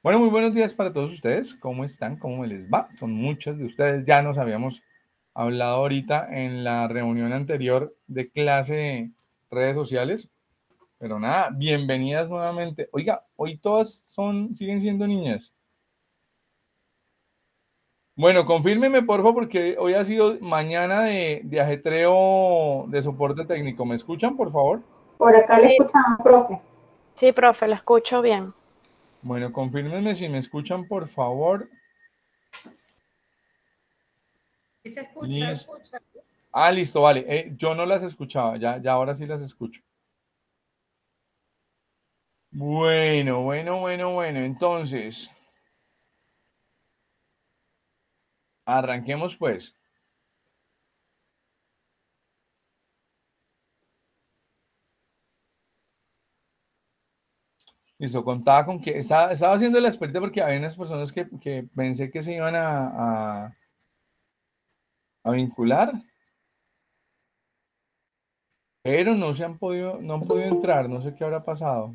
Bueno, muy buenos días para todos ustedes. ¿Cómo están? ¿Cómo les va? Con muchas de ustedes ya nos habíamos hablado ahorita en la reunión anterior de clase de redes sociales, pero nada, bienvenidas nuevamente. Oiga, hoy todas siguen siendo niñas. Bueno, confírmeme por favor, porque hoy ha sido mañana de ajetreo de soporte técnico. ¿Me escuchan, por favor? Por acá le Sí, escuchamos, profe. sí, profe, la escucho bien. Bueno, confírmenme si me escuchan, por favor. Sí se escucha. Listo. Ah, listo, vale. Yo no las escuchaba, ya ahora sí las escucho. Bueno. Entonces, arranquemos pues. Listo, contaba con que estaba haciendo la experta porque había unas personas que pensé que se iban a vincular, pero no han podido entrar, no sé qué habrá pasado.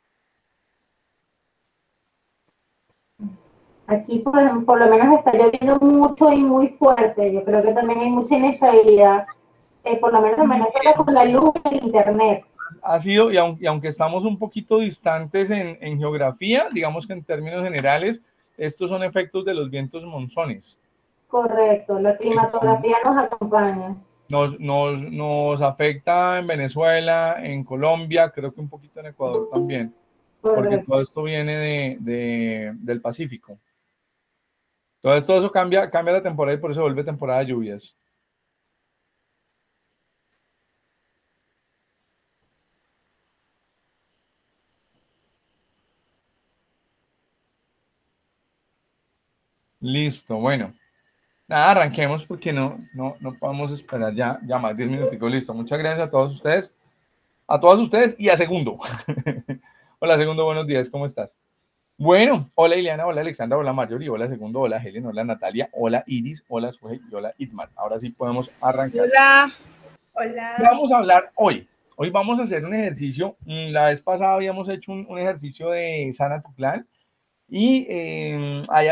Aquí por lo menos está lloviendo mucho y muy fuerte. Yo creo que también hay mucha inestabilidad, por lo menos en Venezuela con la luz y el internet. Ha sido, y aunque estamos un poquito distantes en geografía, digamos que en términos generales, estos son efectos de los vientos monzones. Correcto, la climatología nos acompaña. Nos afecta en Venezuela, en Colombia, creo que un poquito en Ecuador también, porque todo Correcto. esto viene del Pacífico. Entonces todo eso cambia la temporada y por eso vuelve temporada de lluvias. Listo, bueno. Nada, arranquemos porque no podemos esperar ya más 10 minuticos. Listo, muchas gracias a todas ustedes y a Segundo. Hola Segundo, buenos días, ¿cómo estás? Bueno, hola Ileana, hola Alexandra, hola Marjorie, hola Segundo, hola Helen, hola Natalia, hola Iris, hola Suhey y hola Itmar. Ahora sí podemos arrancar. Hola. ¿Qué Hola. vamos a hablar hoy? Hoy vamos a hacer un ejercicio. La vez pasada habíamos hecho un ejercicio de Sana tu Plan y ahí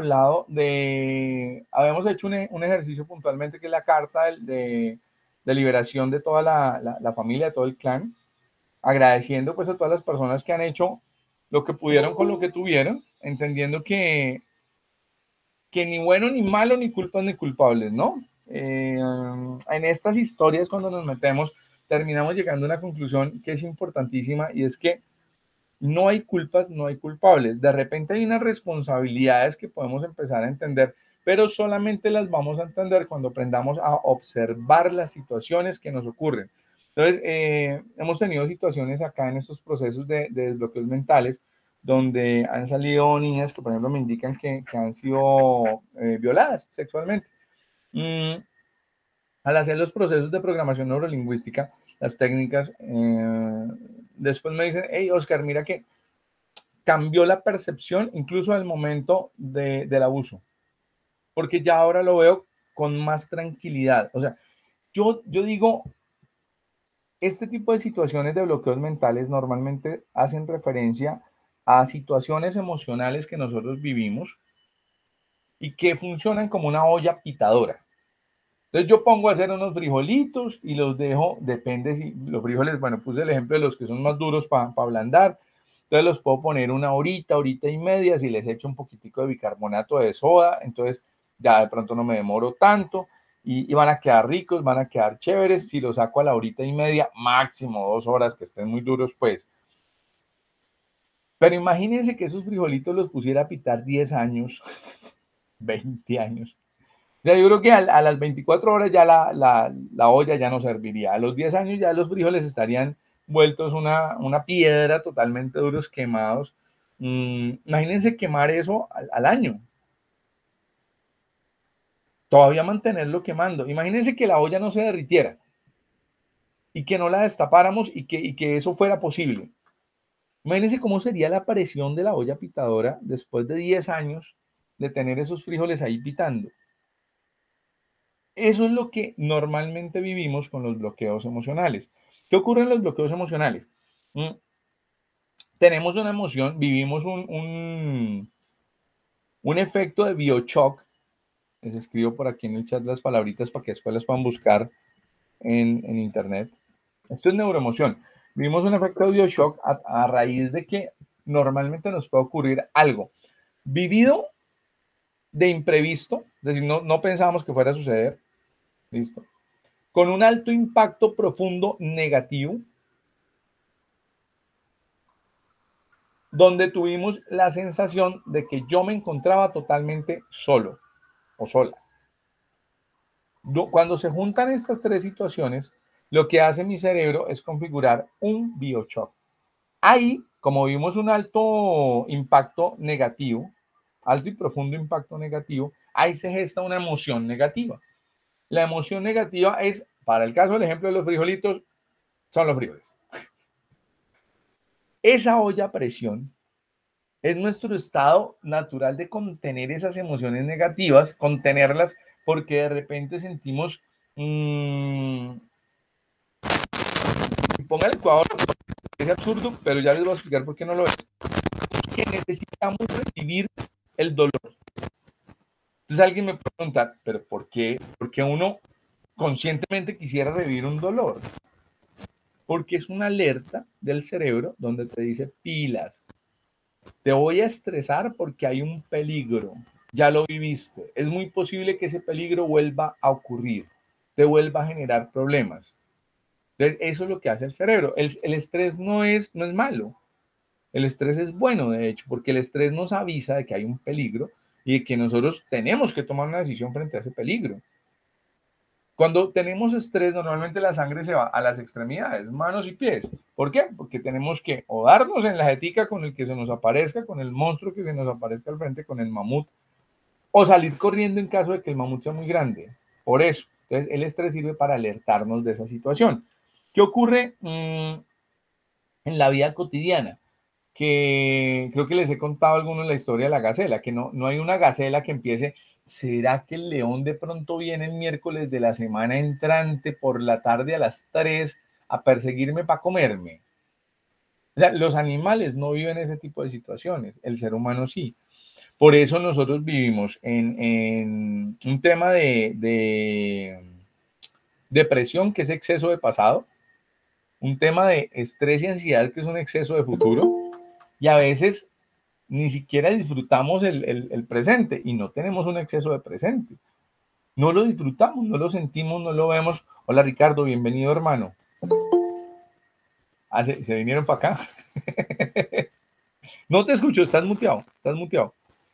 habíamos hecho un ejercicio puntualmente que es la carta de liberación de toda la familia, de todo el clan, agradeciendo pues a todas las personas que han hecho lo que pudieron con lo que tuvieron, entendiendo que ni bueno ni malo, ni culpas ni culpables, ¿no? En estas historias cuando nos metemos terminamos llegando a una conclusión que es importantísima y es que no hay culpas, no hay culpables. De repente hay unas responsabilidades que podemos empezar a entender, pero solamente las vamos a entender cuando aprendamos a observar las situaciones que nos ocurren. Entonces, hemos tenido situaciones acá en estos procesos de desbloqueos mentales donde han salido niñas que, por ejemplo, me indican que han sido violadas sexualmente. Mm, Al hacer los procesos de programación neurolingüística, las técnicas, después me dicen, hey, Oscar, mira que cambió la percepción incluso al momento del abuso, porque ya ahora lo veo con más tranquilidad. O sea, yo digo, este tipo de situaciones de bloqueos mentales normalmente hacen referencia a situaciones emocionales que nosotros vivimos y que funcionan como una olla pitadora. Entonces yo pongo a hacer unos frijolitos y los dejo, depende si los frijoles, bueno, puse el ejemplo de los que son más duros para ablandar, entonces los puedo poner una horita y media, si les echo un poquitico de bicarbonato de soda, entonces ya de pronto no me demoro tanto y van a quedar ricos, van a quedar chéveres, si los saco a la horita y media, máximo 2 horas que estén muy duros, pues. Pero imagínense que esos frijolitos los pusiera a pitar 10 años, 20 años. O sea, yo creo que a las 24 horas ya la olla ya no serviría. A los 10 años ya los frijoles estarían vueltos una piedra, totalmente duros, quemados. Imagínense quemar eso al año. Todavía mantenerlo quemando. Imagínense que la olla no se derritiera y que no la destapáramos y que eso fuera posible. Imagínense cómo sería la presión de la olla pitadora después de 10 años de tener esos frijoles ahí pitando. Eso es lo que normalmente vivimos con los bloqueos emocionales. ¿Qué ocurre en los bloqueos emocionales? tenemos una emoción, vivimos un efecto de bioshock. Les escribo por aquí en el chat las palabritas para que después las puedan buscar en internet. Esto es neuroemoción. Vivimos un efecto de bioshock a raíz de que normalmente nos puede ocurrir algo vivido de imprevisto, es decir, no pensábamos que fuera a suceder, listo, con un alto impacto profundo negativo, donde tuvimos la sensación de que yo me encontraba totalmente solo o sola. Cuando se juntan estas tres situaciones, lo que hace mi cerebro es configurar un bioshock. Ahí, como vimos un alto impacto negativo, alto y profundo impacto negativo, ahí se gesta una emoción negativa. La emoción negativa es, para el caso del ejemplo de los frijolitos, son los frijoles. Esa olla a presión es nuestro estado natural de contener esas emociones negativas, contenerlas, porque de repente sentimos, ponga el Ecuador, es absurdo, pero ya les voy a explicar por qué no lo es, que necesitamos recibir el dolor. Entonces alguien me puede preguntar, ¿pero por qué? Porque uno conscientemente quisiera revivir un dolor. Porque es una alerta del cerebro donde te dice pilas. Te voy a estresar porque hay un peligro. Ya lo viviste. Es muy posible que ese peligro vuelva a ocurrir. Te vuelva a generar problemas. Entonces, eso es lo que hace el cerebro. El estrés no es malo. El estrés es bueno, de hecho, porque el estrés nos avisa de que hay un peligro y de que nosotros tenemos que tomar una decisión frente a ese peligro. Cuando tenemos estrés, normalmente la sangre se va a las extremidades, manos y pies. ¿Por qué? Porque tenemos que o darnos en la jetica con el que se nos aparezca, con el monstruo que se nos aparezca al frente, con el mamut, o salir corriendo en caso de que el mamut sea muy grande. Por eso, entonces el estrés sirve para alertarnos de esa situación. ¿Qué ocurre en la vida cotidiana? Que creo que les he contado a algunos la historia de la gacela, que no hay una gacela que empiece. ¿Será que el león de pronto viene el miércoles de la semana entrante por la tarde a las 3 a perseguirme para comerme? O sea, los animales no viven ese tipo de situaciones, el ser humano sí. Por eso nosotros vivimos en un tema de depresión, que es exceso de pasado, un tema de estrés y ansiedad, que es un exceso de futuro, y a veces ni siquiera disfrutamos el presente y no tenemos un exceso de presente. No lo disfrutamos, no lo sentimos, no lo vemos. Hola Ricardo, bienvenido hermano. Ah, se vinieron para acá. No te escucho, estás muteado, estás muteado.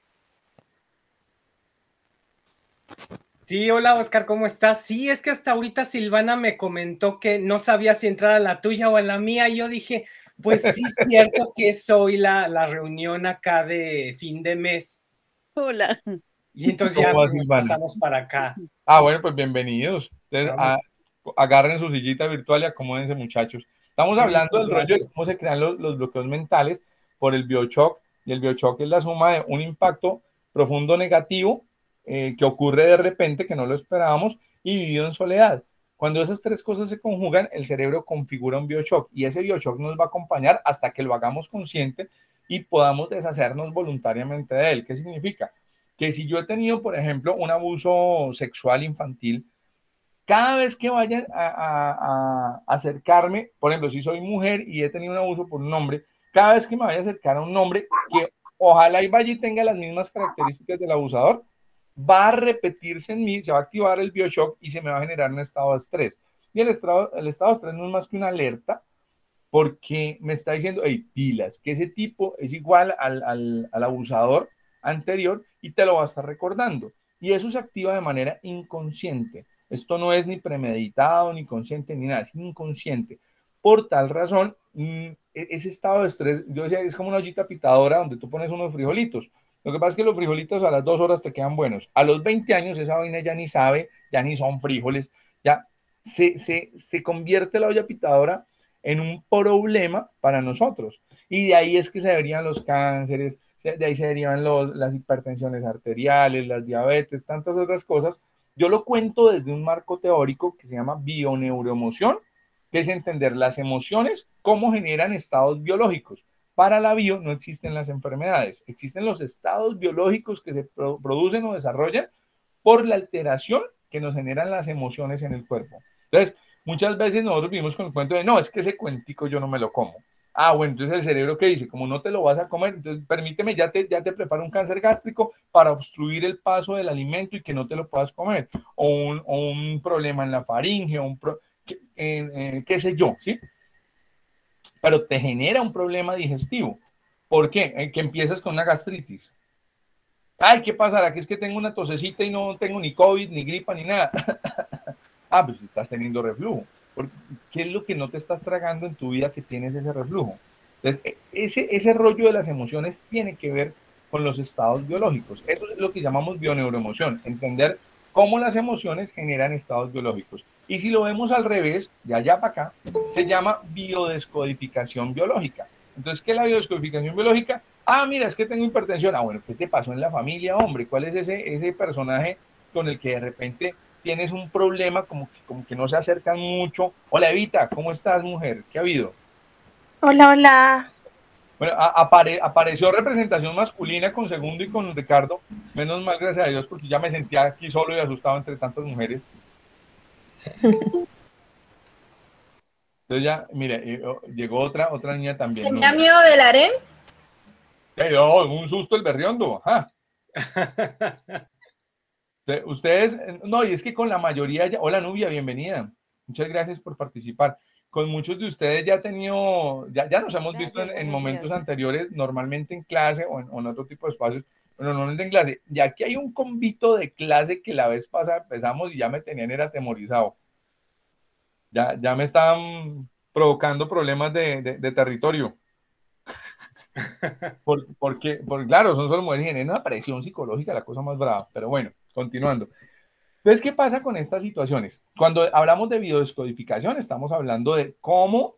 Sí, hola Oscar, ¿cómo estás? Sí, es que hasta ahorita Silvana me comentó que no sabía si entrar a la tuya o a la mía, y yo dije, pues sí es cierto que es hoy la reunión acá de fin de mes. Hola. Y entonces ya nos pasamos para acá. Ah, bueno, pues bienvenidos. Entonces, agarren su sillita virtual y acomódense, muchachos. Estamos hablando del rollo de cómo se crean los bloqueos mentales por el bioshock, y el bioshock es la suma de un impacto profundo negativo que ocurre de repente, que no lo esperábamos, y vivido en soledad. Cuando esas tres cosas se conjugan, el cerebro configura un bioshock, y ese bioshock nos va a acompañar hasta que lo hagamos consciente y podamos deshacernos voluntariamente de él. ¿Qué significa? Que si yo he tenido, por ejemplo, un abuso sexual infantil, cada vez que vaya a acercarme, por ejemplo, si soy mujer y he tenido un abuso por un hombre, cada vez que me vaya a acercar a un hombre que ojalá y vaya y tenga las mismas características del abusador, va a repetirse en mí, se va a activar el bioshock y se me va a generar un estado de estrés. Y el estado de estrés no es más que una alerta, porque me está diciendo, hey, pilas, que ese tipo es igual al abusador anterior y te lo va a estar recordando. Y eso se activa de manera inconsciente. Esto no es ni premeditado, ni consciente, ni nada, es inconsciente. Por tal razón, ese estado de estrés, yo decía, es como una ollita pitadora donde tú pones unos frijolitos. Lo que pasa es que los frijolitos a las 2 horas te quedan buenos. A los 20 años esa vaina ya ni sabe, ya ni son frijoles, ya se convierte la olla pitadora en un problema para nosotros. Y de ahí es que se derivan los cánceres, de ahí se derivan las hipertensiones arteriales, las diabetes, tantas otras cosas. Yo lo cuento desde un marco teórico que se llama bioneuroemoción, que es entender las emociones, cómo generan estados biológicos. Para la bio no existen las enfermedades, existen los estados biológicos que se producen o desarrollan por la alteración que nos generan las emociones en el cuerpo. Entonces, muchas veces nosotros vivimos con el cuento de, no, es que ese cuentico yo no me lo como. Ah, bueno, entonces el cerebro ¿qué dice? Como no te lo vas a comer, entonces permíteme, ya te preparo un cáncer gástrico para obstruir el paso del alimento y que no te lo puedas comer. O un problema en la faringe, qué sé yo, ¿sí? Pero te genera un problema digestivo. ¿Por qué? Que empiezas con una gastritis. Ay, ¿qué pasará? Que es que tengo una tosecita y no tengo ni COVID, ni gripa, ni nada. Ah, pues estás teniendo reflujo. ¿Qué es lo que no te estás tragando en tu vida que tienes ese reflujo? Entonces, ese rollo de las emociones tiene que ver con los estados biológicos. Eso es lo que llamamos bioneuroemoción, entender cómo las emociones generan estados biológicos. Y si lo vemos al revés, de allá para acá, se llama biodescodificación biológica. Entonces, ¿qué es la biodescodificación biológica? Ah, mira, es que tengo hipertensión. Ah, bueno, ¿qué te pasó en la familia, hombre? ¿Cuál es ese personaje con el que de repente tienes un problema, como que no se acercan mucho? Hola, Evita, ¿cómo estás, mujer? ¿Qué ha habido? Hola, hola. Bueno, apareció representación masculina con Segundo y con Ricardo. Menos mal, gracias a Dios, porque ya me sentía aquí solo y asustado entre tantas mujeres. Entonces ya, mire, llegó otra niña también. ¿Tenía miedo del harén? Un susto el berriondo. Ajá. Ustedes, no, y es que con la mayoría ya, hola Nubia, bienvenida. Muchas gracias por participar. Con muchos de ustedes ya he tenido, ya nos hemos visto en momentos anteriores, normalmente en clase o en otro tipo de espacios, pero normalmente en clase. Y aquí hay un convito de clase que la vez pasada empezamos y ya me tenían era atemorizado. Ya me estaban provocando problemas de territorio. Porque, claro, son solo mujeres y tienen una presión psicológica, la cosa más brava. Pero bueno, continuando. Entonces, ¿qué pasa con estas situaciones? Cuando hablamos de biodescodificación, estamos hablando de cómo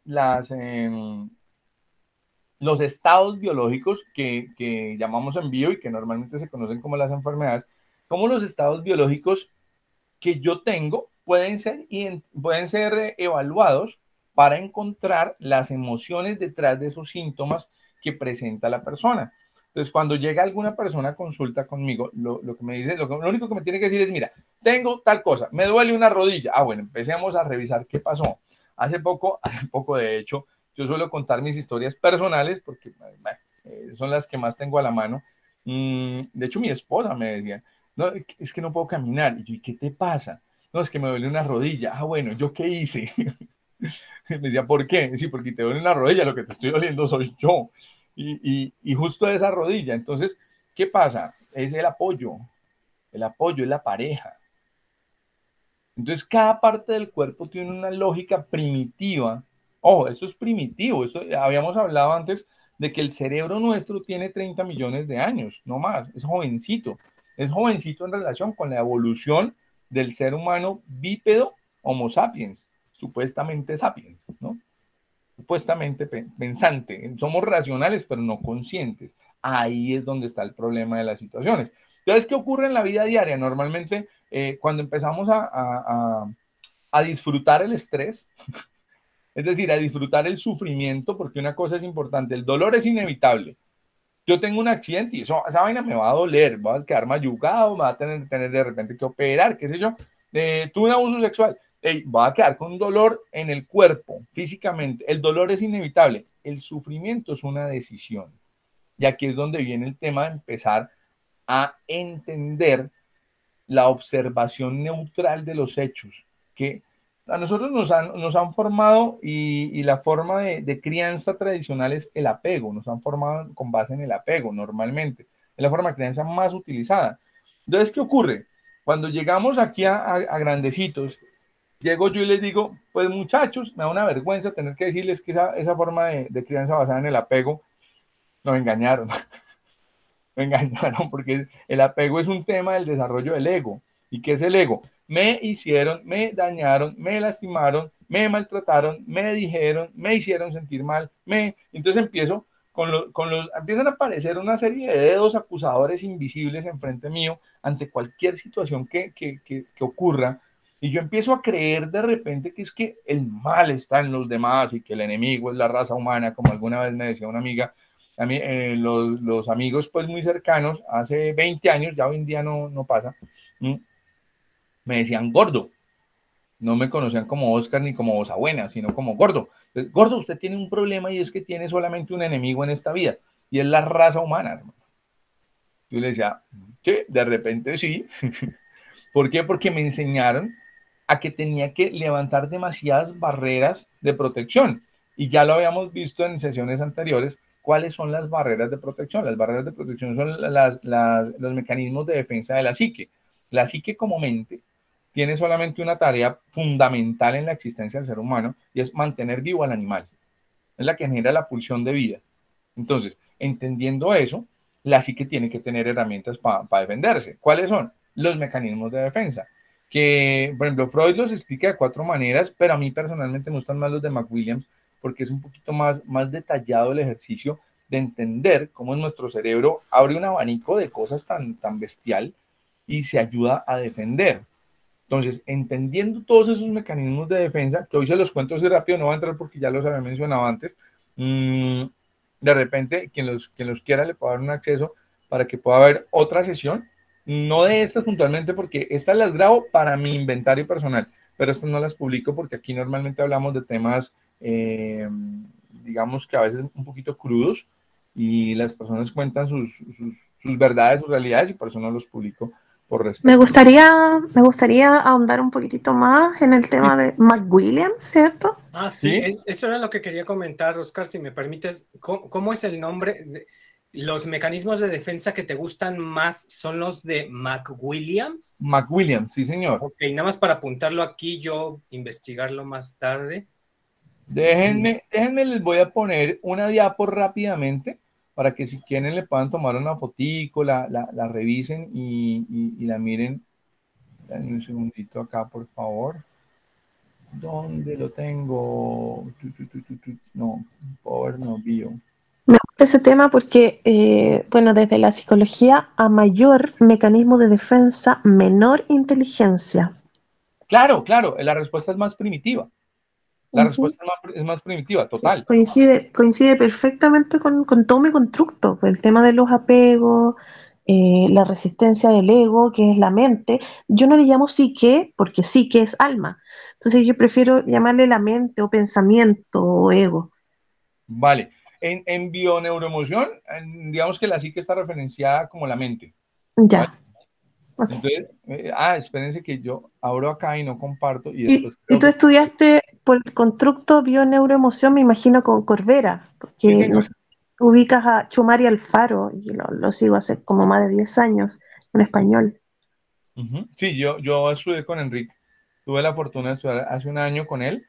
los estados biológicos que llamamos en bio y que normalmente se conocen como las enfermedades, cómo los estados biológicos que yo tengo pueden ser evaluados para encontrar las emociones detrás de esos síntomas que presenta la persona. Entonces, cuando llega alguna persona a consulta conmigo, lo que me dice, lo único que me tiene que decir es, mira, tengo tal cosa, me duele una rodilla. Ah, bueno, empecemos a revisar qué pasó. Hace poco de hecho, yo suelo contar mis historias personales porque son las que más tengo a la mano. De hecho, mi esposa me decía, no, es que no puedo caminar. Y yo, ¿y qué te pasa? No, es que me duele una rodilla. Ah, bueno, ¿yo qué hice? Me decía, ¿por qué? Sí, porque te duele una rodilla, lo que te estoy doliendo soy yo. Y justo esa rodilla. Entonces, ¿qué pasa? Es el apoyo es la pareja. Entonces, cada parte del cuerpo tiene una lógica primitiva. Ojo, esto es primitivo. Habíamos hablado antes de que el cerebro nuestro tiene 30 millones de años, no más. Es jovencito. Es jovencito en relación con la evolución del ser humano bípedo Homo sapiens, supuestamente sapiens, ¿no? Supuestamente pensante. Somos racionales, pero no conscientes. Ahí es donde está el problema de las situaciones. Entonces, ¿qué ocurre en la vida diaria? Normalmente, cuando empezamos a disfrutar el estrés, es decir, a disfrutar el sufrimiento, porque una cosa es importante, el dolor es inevitable. Yo tengo un accidente y esa vaina me va a doler, va a quedar mayugado, me va a tener de repente que operar, qué sé yo. Tuve un abuso sexual, va a quedar con un dolor en el cuerpo, físicamente. El dolor es inevitable, el sufrimiento es una decisión. Y aquí es donde viene el tema de empezar a entender la observación neutral de los hechos, que a nosotros nos han formado y la forma de crianza tradicional es el apego, nos han formado con base en el apego normalmente, es la forma de crianza más utilizada. Entonces, ¿qué ocurre? Cuando llegamos aquí a grandecitos, llego yo y les digo, pues muchachos, me da una vergüenza tener que decirles que esa forma de crianza basada en el apego, nos engañaron. Me engañaron porque el apego es un tema del desarrollo del ego. ¿Y qué es el ego? Me hicieron, me dañaron, me lastimaron, me maltrataron, me dijeron, me hicieron sentir mal, entonces empiezo empiezan a aparecer una serie de dedos acusadores invisibles enfrente mío ante cualquier situación que ocurra. Y yo empiezo a creer de repente que es que el mal está en los demás y que el enemigo es la raza humana, como alguna vez me decía una amiga. A mí, los amigos pues muy cercanos, hace 20 años, ya hoy en día no pasa, me decían gordo. No me conocían como Oscar ni como Osabuena, sino como gordo. Entonces, gordo, usted tiene un problema y es que tiene solamente un enemigo en esta vida y es la raza humana, hermano. Yo le decía, sí, de repente sí. ¿Por qué? Porque me enseñaron a que tenía que levantar demasiadas barreras de protección. Y ya lo habíamos visto en sesiones anteriores. ¿Cuáles son las barreras de protección? Las barreras de protección son los mecanismos de defensa de la psique. La psique como mente tiene solamente una tarea fundamental en la existencia del ser humano y es mantener vivo al animal. Es la que genera la pulsión de vida. Entonces, entendiendo eso, la psique tiene que tener herramientas para defenderse. ¿Cuáles son? Los mecanismos de defensa. Que, por ejemplo, Freud los explica de 4 maneras, pero a mí personalmente me gustan más los de McWilliams porque es un poquito más detallado el ejercicio de entender cómo nuestro cerebro abre un abanico de cosas tan bestial y se ayuda a defender. Entonces, entendiendo todos esos mecanismos de defensa, que hoy se los cuento así rápido, no voy a entrar porque ya los había mencionado antes, de repente, quien los quiera le puedo dar un acceso para que pueda ver otra sesión, no de estas puntualmente porque estas las grabo para mi inventario personal, pero estas no las publico porque aquí normalmente hablamos de temas, digamos que a veces un poquito crudos y las personas cuentan sus verdades, sus realidades y por eso no los publico. Me gustaría ahondar un poquitito más en el tema de McWilliams, ¿cierto? Ah, sí, eso era lo que quería comentar, Oscar, si me permites. ¿Cómo es el nombre? ¿Los mecanismos de defensa que te gustan más son los de McWilliams? McWilliams, sí, señor. Ok, nada más para apuntarlo aquí, yo investigarlo más tarde. Déjenme, les voy a poner una diapo rápidamente para que si quieren le puedan tomar una fotico, la revisen y la miren. Dame un segundito acá, por favor. ¿Dónde lo tengo? No, Power no, Bio. Me gusta ese tema porque, bueno, desde la psicología, a mayor mecanismo de defensa, menor inteligencia. Claro, la respuesta es más primitiva. La respuesta es más primitiva, total. Coincide perfectamente con todo mi constructo, el tema de los apegos, la resistencia del ego, que es la mente. Yo no le llamo psique, porque psique es alma. Entonces yo prefiero llamarle la mente o pensamiento o ego. Vale. En bioneuroemoción, digamos que la psique está referenciada como la mente. Ya. ¿Vale? Okay. Entonces, espérense que yo abro acá y no comparto. Y tú estudiaste por el constructo bioneuroemoción, me imagino, con Corbera, porque sí, ubicas a Chumari Alfaro, y lo sigo hace como más de 10 años, en español. Sí, yo estudié con Enrique. Tuve la fortuna de estudiar hace un año con él.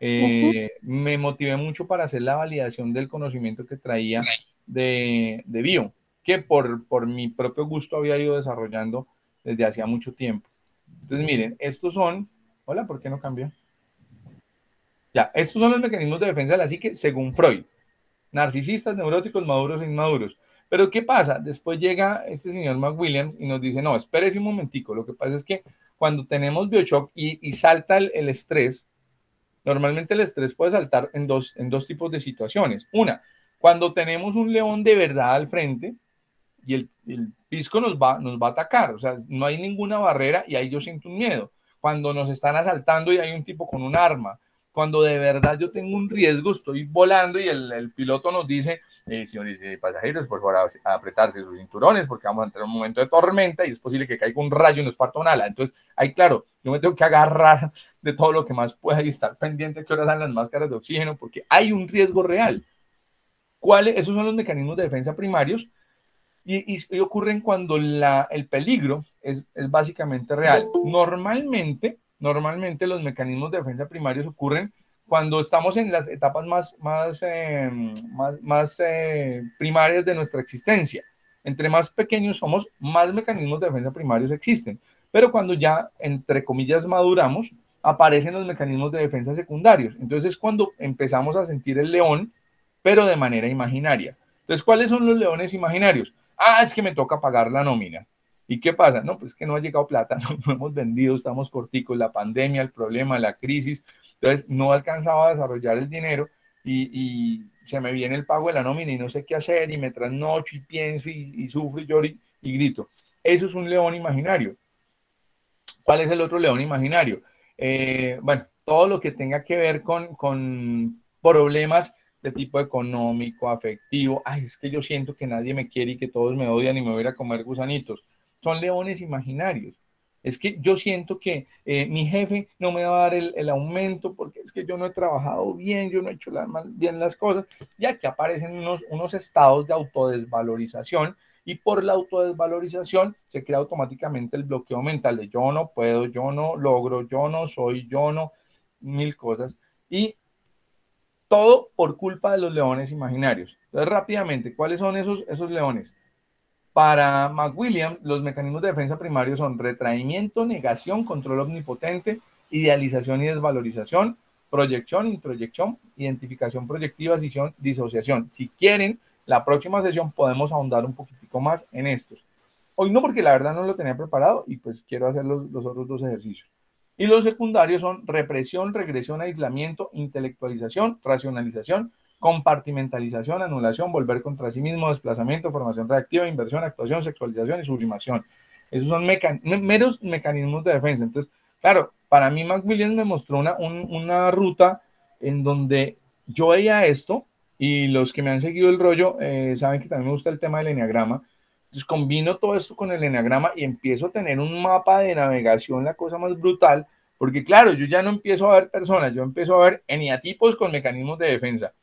Me motivé mucho para hacer la validación del conocimiento que traía de bio, que por mi propio gusto había ido desarrollando desde hacía mucho tiempo. Entonces, miren, estos son... Hola, ¿por qué no cambió? Ya, estos son los mecanismos de defensa de la psique según Freud. Narcisistas, neuróticos, maduros e inmaduros. Pero ¿qué pasa? Después llega este señor McWilliams y nos dice, no, espérese un momentico. Lo que pasa es que cuando tenemos bioshock y salta el estrés, normalmente el estrés puede saltar en dos tipos de situaciones. Una, cuando tenemos un león de verdad al frente y el pisco nos va a atacar. O sea, no hay ninguna barrera y ahí yo siento un miedo. Cuando nos están asaltando y hay un tipo con un arma. Cuando de verdad yo tengo un riesgo, estoy volando y el piloto nos dice, señores pasajeros, por favor, apretarse sus cinturones porque vamos a entrar en un momento de tormenta y es posible que caiga un rayo y nos parta un ala. Entonces, ahí claro, yo me tengo que agarrar de todo lo que más pueda y estar pendiente de qué horas dan las máscaras de oxígeno porque hay un riesgo real. Esos son los mecanismos de defensa primarios y ocurren cuando el peligro es básicamente real. Normalmente los mecanismos de defensa primarios ocurren cuando estamos en las etapas más primarias de nuestra existencia. Entre más pequeños somos, más mecanismos de defensa primarios existen. Pero cuando ya, entre comillas, maduramos, aparecen los mecanismos de defensa secundarios. Entonces es cuando empezamos a sentir el león, pero de manera imaginaria. Entonces, ¿cuáles son los leones imaginarios? Es que me toca pagar la nómina. ¿Y qué pasa? No, pues que no ha llegado plata, no hemos vendido, estamos corticos, la pandemia, el problema, la crisis, entonces no alcanzaba a desarrollar el dinero y se me viene el pago de la nómina y no sé qué hacer y me trasnocho y pienso y sufro y lloro y grito. Eso es un león imaginario. ¿Cuál es el otro león imaginario? Bueno, todo lo que tenga que ver con problemas de tipo económico, afectivo. Ay, es que yo siento que nadie me quiere y que todos me odian y me voy a ir a comer gusanitos. Son leones imaginarios. Es que yo siento que mi jefe no me va a dar el aumento porque es que yo no he trabajado bien, yo no he hecho bien las cosas. Y aquí aparecen unos estados de autodesvalorización y por la autodesvalorización se crea automáticamente el bloqueo mental de yo no puedo, yo no logro, yo no soy, yo no, mil cosas. Y todo por culpa de los leones imaginarios. Entonces, rápidamente, ¿cuáles son esos leones? Para McWilliams, los mecanismos de defensa primarios son retraimiento, negación, control omnipotente, idealización y desvalorización, proyección, introyección, identificación proyectiva, disociación. Si quieren, la próxima sesión podemos ahondar un poquitico más en estos. Hoy no, porque la verdad no lo tenía preparado y pues quiero hacer los otros dos ejercicios. Y los secundarios son represión, regresión, aislamiento, intelectualización, racionalización, compartimentalización, anulación, volver contra sí mismo, desplazamiento, formación reactiva, inversión, actuación, sexualización y sublimación. Esos son meros mecanismos de defensa. Entonces, claro, para mí McWilliams me mostró una ruta en donde yo veía esto y los que me han seguido el rollo saben que también me gusta el tema del eneagrama. Entonces combino todo esto con el eneagrama y empiezo a tener un mapa de navegación, la cosa más brutal, porque claro, yo ya no empiezo a ver personas, yo empiezo a ver eneatipos con mecanismos de defensa.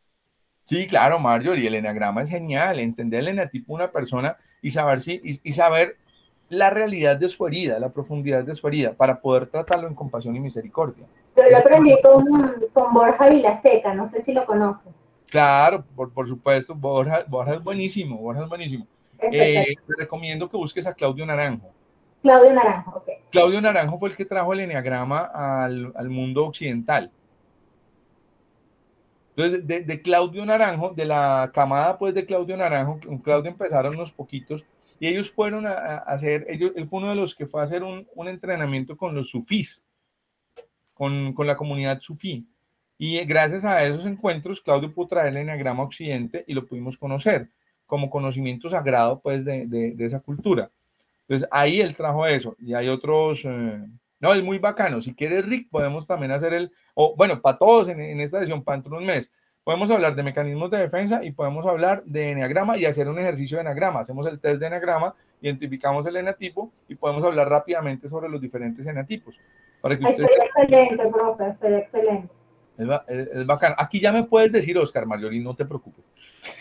Sí, claro, Marjorie, el eneagrama es genial, entender el eneatipo de una persona y saber, y saber la realidad de su herida, la profundidad de su herida, para poder tratarlo en compasión y misericordia. Yo lo aprendí con Borja Vilaseca, no sé si lo conoces. Claro, por supuesto, Borja es buenísimo, Borja es buenísimo. Te recomiendo que busques a Claudio Naranjo. Claudio Naranjo, ok. Claudio Naranjo fue el que trajo el eneagrama al mundo occidental. Entonces, de Claudio Naranjo, de la camada pues de Claudio Naranjo, con Claudio empezaron unos poquitos, y ellos fueron a hacer, él fue uno de los que fue a hacer un entrenamiento con los sufís, con la comunidad sufí. Y gracias a esos encuentros, Claudio pudo traer el eneagrama a Occidente y lo pudimos conocer como conocimiento sagrado pues de esa cultura. Entonces ahí él trajo eso, y hay otros, no, es muy bacano. Si quieres, Rick, podemos también hacer bueno, para todos en esta sesión, para dentro de un mes, podemos hablar de mecanismos de defensa y podemos hablar de eneagrama y hacer un ejercicio de eneagrama. Hacemos el test de eneagrama, identificamos el eneatipo y podemos hablar rápidamente sobre los diferentes eneatipos. Para que ustedes... Excelente, profe, excelente. Es bacano. Aquí ya me puedes decir, Oscar Marjorie, no te preocupes.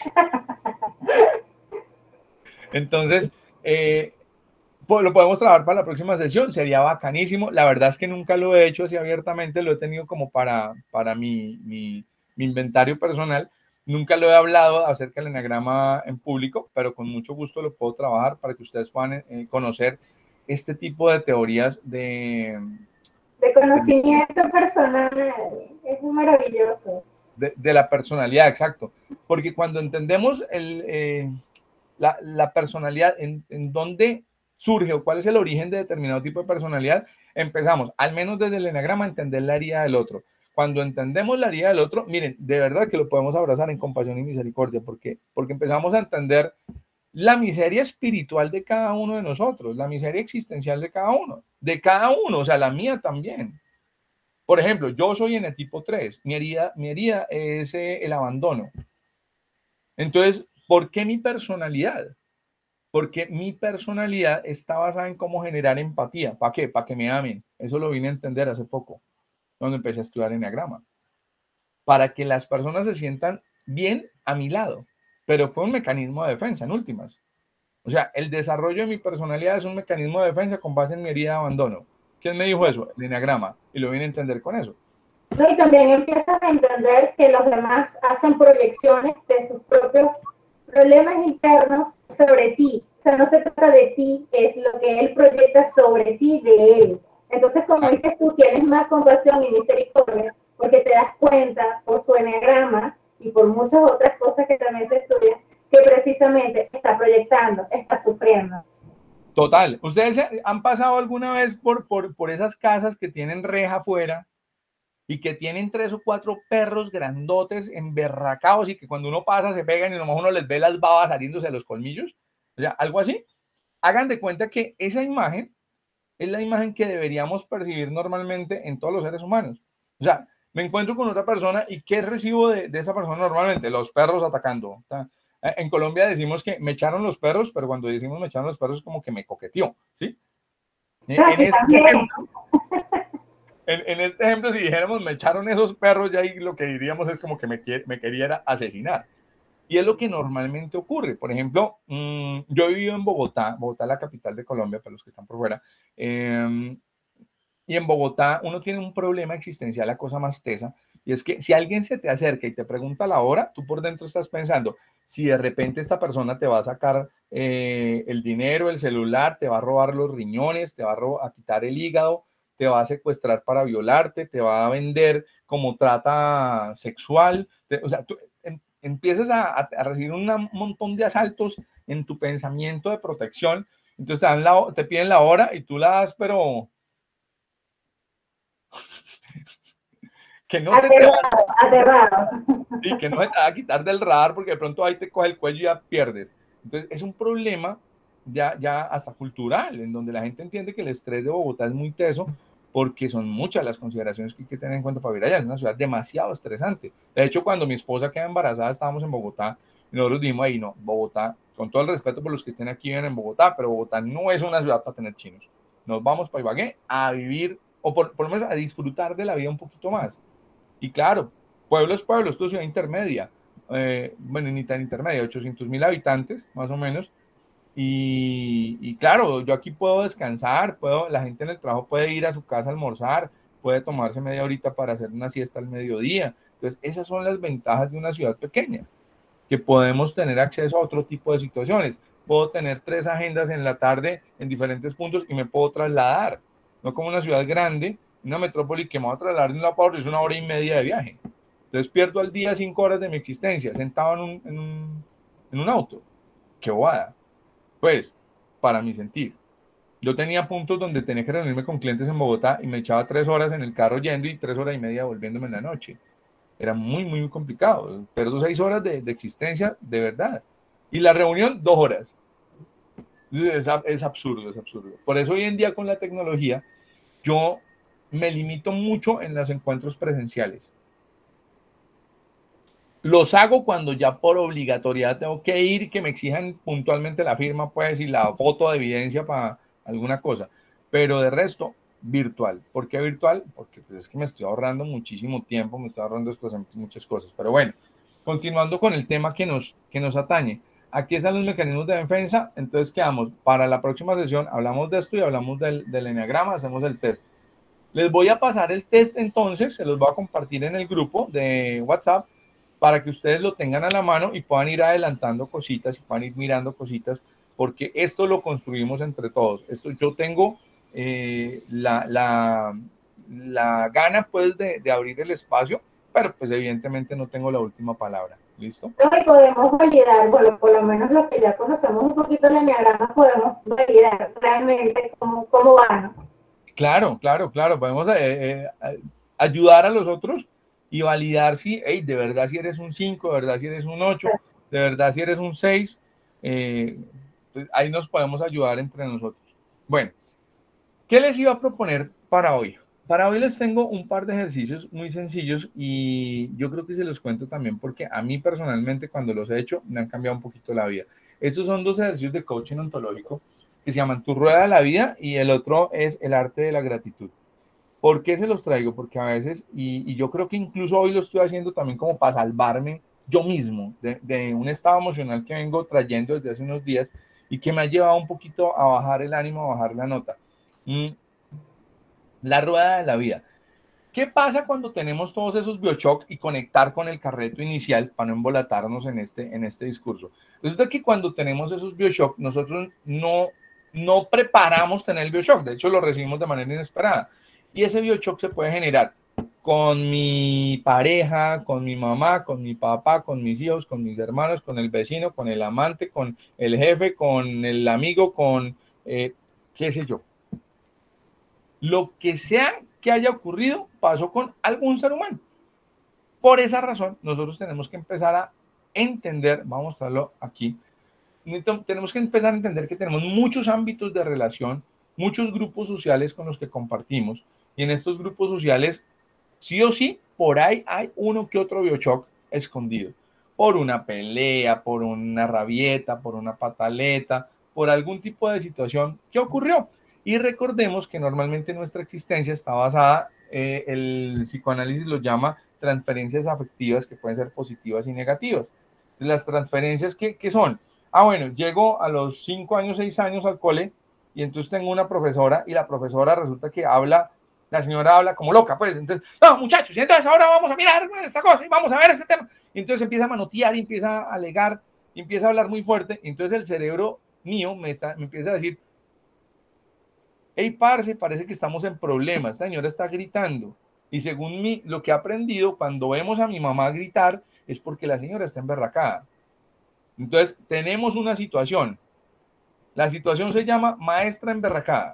Entonces, pues lo podemos trabajar para la próxima sesión, sería bacanísimo. La verdad es que nunca lo he hecho así abiertamente, lo he tenido como para mi inventario personal. Nunca lo he hablado acerca del eneagrama en público, pero con mucho gusto lo puedo trabajar para que ustedes puedan conocer este tipo de teorías de conocimiento personal. Es maravilloso. De la personalidad, exacto. Porque cuando entendemos la personalidad, en dónde surge o cuál es el origen de determinado tipo de personalidad, empezamos, al menos desde el eneagrama, a entender la herida del otro. Cuando entendemos la herida del otro, miren, de verdad que lo podemos abrazar en compasión y misericordia, porque empezamos a entender la miseria espiritual de cada uno de nosotros, la miseria existencial de cada uno, o sea, la mía también. Por ejemplo, yo soy eneatipo 3, mi herida es el abandono. Entonces, ¿por qué mi personalidad? Porque mi personalidad está basada en cómo generar empatía. ¿Para qué? Para que me amen. Eso lo vine a entender hace poco, cuando empecé a estudiar eneagrama. Para que las personas se sientan bien a mi lado. Pero fue un mecanismo de defensa, en últimas. O sea, el desarrollo de mi personalidad es un mecanismo de defensa con base en mi herida de abandono. ¿Quién me dijo eso? El eneagrama. Y lo vine a entender con eso. No, y también empiezas a entender que los demás hacen proyecciones de sus propios problemas internos sobre ti. O sea, no se trata de ti, es lo que él proyecta sobre ti de él. Entonces, como dices tú, tienes más compasión y misericordia porque te das cuenta por su eneagrama y por muchas otras cosas que también se estudian, que precisamente está proyectando, está sufriendo. Total. ¿Ustedes han pasado alguna vez por esas casas que tienen reja afuera y que tienen 3 o 4 perros grandotes emberracados y que cuando uno pasa se pegan y nomás uno les ve las babas saliéndose de los colmillos? O sea, algo así. Hagan de cuenta que esa imagen es la imagen que deberíamos percibir normalmente en todos los seres humanos. O sea, me encuentro con otra persona y ¿qué recibo de esa persona normalmente? Los perros atacando. O sea, en Colombia decimos que me echaron los perros, pero cuando decimos me echaron los perros es como que me coqueteó, ¿sí? En este ejemplo, si dijéramos me echaron esos perros, ya ahí lo que diríamos es como que me quería asesinar. Y es lo que normalmente ocurre. Por ejemplo, yo he vivido en Bogotá, Bogotá es la capital de Colombia, para los que están por fuera, y en Bogotá uno tiene un problema existencial, la cosa más tesa, y es que si alguien se te acerca y te pregunta la hora, tú por dentro estás pensando, si de repente esta persona te va a sacar el dinero, el celular, te va a robar los riñones, te va a quitar el hígado, te va a secuestrar para violarte, te va a vender como trata sexual, o sea, tú empiezas a recibir un montón de asaltos en tu pensamiento de protección, entonces te piden la hora y tú la das, pero que no se te va y que no se te va a quitar del radar porque de pronto ahí te coge el cuello y ya pierdes. Entonces es un problema ya hasta cultural, en donde la gente entiende que el estrés de Bogotá es muy teso porque son muchas las consideraciones que hay que tener en cuenta para vivir allá. Es una ciudad demasiado estresante. De hecho, cuando mi esposa queda embarazada, estábamos en Bogotá y nosotros dijimos ahí, no, Bogotá, con todo el respeto por los que estén aquí en Bogotá, pero Bogotá no es una ciudad para tener chinos. Nos vamos para Ibagué a vivir, o por lo menos a disfrutar de la vida un poquito más. Y claro, pueblo es pueblo, esto es ciudad intermedia, bueno, ni tan intermedia, 800,000 habitantes, más o menos, y claro, yo aquí puedo descansar, la gente en el trabajo puede ir a su casa a almorzar, puede tomarse media horita para hacer una siesta al mediodía. Entonces, esas son las ventajas de una ciudad pequeña, que podemos tener acceso a otro tipo de situaciones. Puedo tener 3 agendas en la tarde en diferentes puntos y me puedo trasladar, no como una ciudad grande, una metrópoli que me va a trasladar de un lado para otro, es 1 hora y media de viaje. Entonces pierdo al día 5 horas de mi existencia sentado en un auto. ¡Qué bobada! Pues, para mi sentir. Yo tenía puntos donde tenía que reunirme con clientes en Bogotá y me echaba 3 horas en el carro yendo y 3 horas y media volviéndome en la noche. Era muy, muy complicado. Perdo 6 horas de existencia de verdad. Y la reunión, 2 horas. Es absurdo, es absurdo. Por eso hoy en día con la tecnología, yo me limito mucho en los encuentros presenciales. Los hago cuando ya por obligatoriedad tengo que ir y que me exijan puntualmente la firma, pues, y la foto de evidencia para alguna cosa. Pero de resto, virtual. ¿Por qué virtual? Porque pues, es que me estoy ahorrando muchísimo tiempo, me estoy ahorrando muchas cosas. Pero bueno, continuando con el tema que nos atañe. Aquí están los mecanismos de defensa. Entonces, quedamos para la próxima sesión. Hablamos de esto y hablamos del enneagrama, hacemos el test. Les voy a pasar el test entonces, se los voy a compartir en el grupo de WhatsApp para que ustedes lo tengan a la mano y puedan ir adelantando cositas y puedan ir mirando cositas, porque esto lo construimos entre todos. Yo tengo la gana pues de abrir el espacio, pero pues evidentemente no tengo la última palabra. ¿Listo? Lo que podemos validar, bueno, por lo menos los que ya conocemos un poquito el enneagrama, podemos validar realmente cómo van. Claro. Podemos ayudar a los otros y validar si, hey, de verdad si eres un 5, de verdad si eres un 8, de verdad si eres un 6, pues ahí nos podemos ayudar entre nosotros. Bueno, ¿qué les iba a proponer para hoy? Para hoy les tengo un par de ejercicios muy sencillos y yo creo que se los cuento también porque a mí personalmente cuando los he hecho me han cambiado un poquito la vida. Estos son 2 ejercicios de coaching ontológico que se llaman Tu Rueda de la Vida y el otro es el arte de la gratitud. ¿Por qué se los traigo? Porque a veces, y yo creo que incluso hoy lo estoy haciendo también como para salvarme yo mismo de un estado emocional que vengo trayendo desde hace unos días y que me ha llevado un poquito a bajar el ánimo, a bajar la nota. La rueda de la vida. ¿Qué pasa cuando tenemos todos esos bioshocks y conectar con el carreto inicial para no embolatarnos en este discurso? Resulta que cuando tenemos esos bioshocks, nosotros no preparamos tener el bioshock, de hecho lo recibimos de manera inesperada. Y ese bioshock se puede generar con mi pareja, con mi mamá, con mi papá, con mis hijos, con mis hermanos, con el vecino, con el amante, con el jefe, con el amigo, con qué sé yo. Lo que sea que haya ocurrido pasó con algún ser humano. Por esa razón, nosotros tenemos que empezar a entender, vamos a mostrarlo aquí, tenemos que empezar a entender que tenemos muchos ámbitos de relación, muchos grupos sociales con los que compartimos, y en estos grupos sociales, sí o sí, por ahí hay uno que otro biochoc escondido, por una pelea, por una rabieta, por una pataleta, por algún tipo de situación que ocurrió. Y recordemos que normalmente nuestra existencia está basada, el psicoanálisis lo llama transferencias afectivas, que pueden ser positivas y negativas. Las transferencias, ¿qué son? Bueno, llego a los 5 años, 6 años al cole, y entonces tengo una profesora, y la profesora resulta que habla, la señora habla como loca, pues, entonces, no, muchachos, y entonces ahora vamos a mirar esta cosa, y vamos a ver este tema, y entonces empieza a manotear, y empieza a alegar, y empieza a hablar muy fuerte, y entonces el cerebro mío me empieza a decir, hey, parce, parece que estamos en problemas, esta señora está gritando, y según mí, lo que he aprendido, cuando vemos a mi mamá gritar, es porque la señora está emberracada. Entonces, tenemos una situación. La situación se llama maestra emberracada.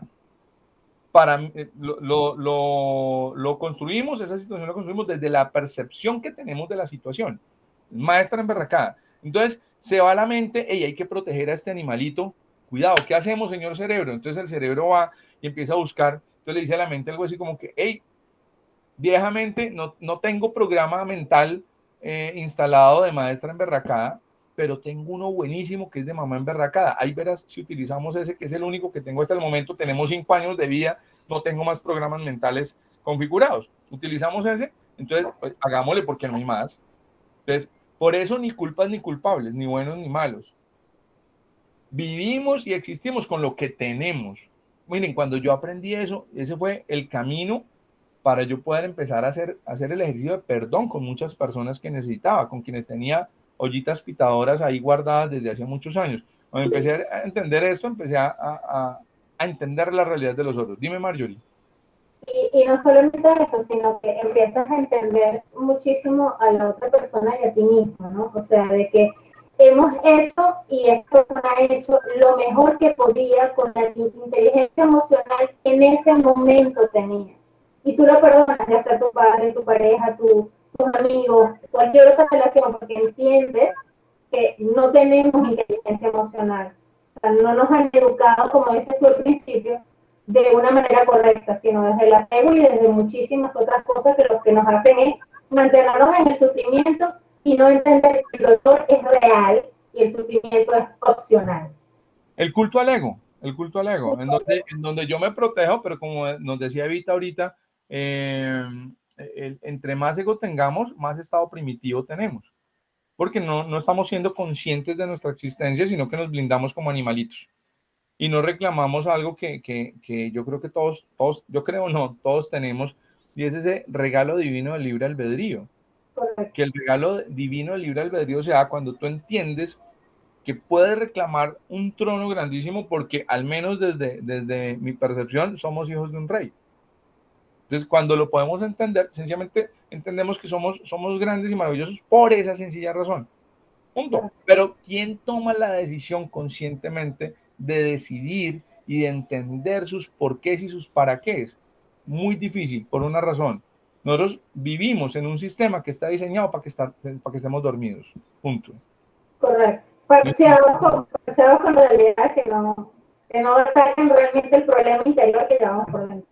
Lo construimos, esa situación la construimos desde la percepción que tenemos de la situación. Maestra emberracada. Entonces, se va a la mente, hey, hay que proteger a este animalito. Cuidado, ¿qué hacemos, señor cerebro? Entonces, el cerebro va y empieza a buscar. Entonces, le dice a la mente algo así como que, hey, viejamente, no tengo programa mental instalado de maestra emberracada, pero tengo uno buenísimo que es de mamá emberracada. Ahí verás si utilizamos ese, que es el único que tengo hasta el momento. Tenemos 5 años de vida, no tengo más programas mentales configurados. Utilizamos ese, entonces pues, hagámosle porque no hay más. Entonces, por eso ni culpas ni culpables, ni buenos ni malos. Vivimos y existimos con lo que tenemos. Miren, cuando yo aprendí eso, ese fue el camino para yo poder empezar a hacer el ejercicio de perdón con muchas personas que necesitaba, con quienes tenía ollitas pitadoras ahí guardadas desde hace muchos años. Cuando empecé a entender esto, empecé a entender la realidad de los otros. Dime, Marjorie. Y no solamente eso, sino que empiezas a entender muchísimo a la otra persona y a ti mismo, ¿no? O sea, de que hemos hecho y esta persona ha hecho lo mejor que podía con la inteligencia emocional que en ese momento tenía. Y tú lo perdonas, ya sea tu padre, tu pareja, tus amigos, cualquier otra relación, porque entiendes que no tenemos inteligencia emocional. O sea, no nos han educado, como dices tú al principio, de una manera correcta, sino desde el apego y desde muchísimas otras cosas que lo que nos hacen es mantenernos en el sufrimiento y no entender que el dolor es real y el sufrimiento es opcional. El culto al ego, en donde yo me protejo, pero como nos decía Evita ahorita, entre más ego tengamos, más estado primitivo tenemos, porque no estamos siendo conscientes de nuestra existencia, sino que nos blindamos como animalitos y no reclamamos algo que yo creo que todos, todos tenemos, y es ese regalo divino del libre albedrío. Correcto. Que el regalo divino del libre albedrío se da cuando tú entiendes que puedes reclamar un trono grandísimo, porque al menos desde mi percepción somos hijos de un rey. Entonces, cuando lo podemos entender, sencillamente entendemos que somos grandes y maravillosos por esa sencilla razón. Punto. Pero ¿quién toma la decisión conscientemente de decidir y de entender sus porqués y sus para qué? Muy difícil, por una razón. Nosotros vivimos en un sistema que está diseñado para que estemos dormidos. Punto. Correcto. Parcheados con la realidad, que no ataquen realmente el problema interior que llevamos por dentro.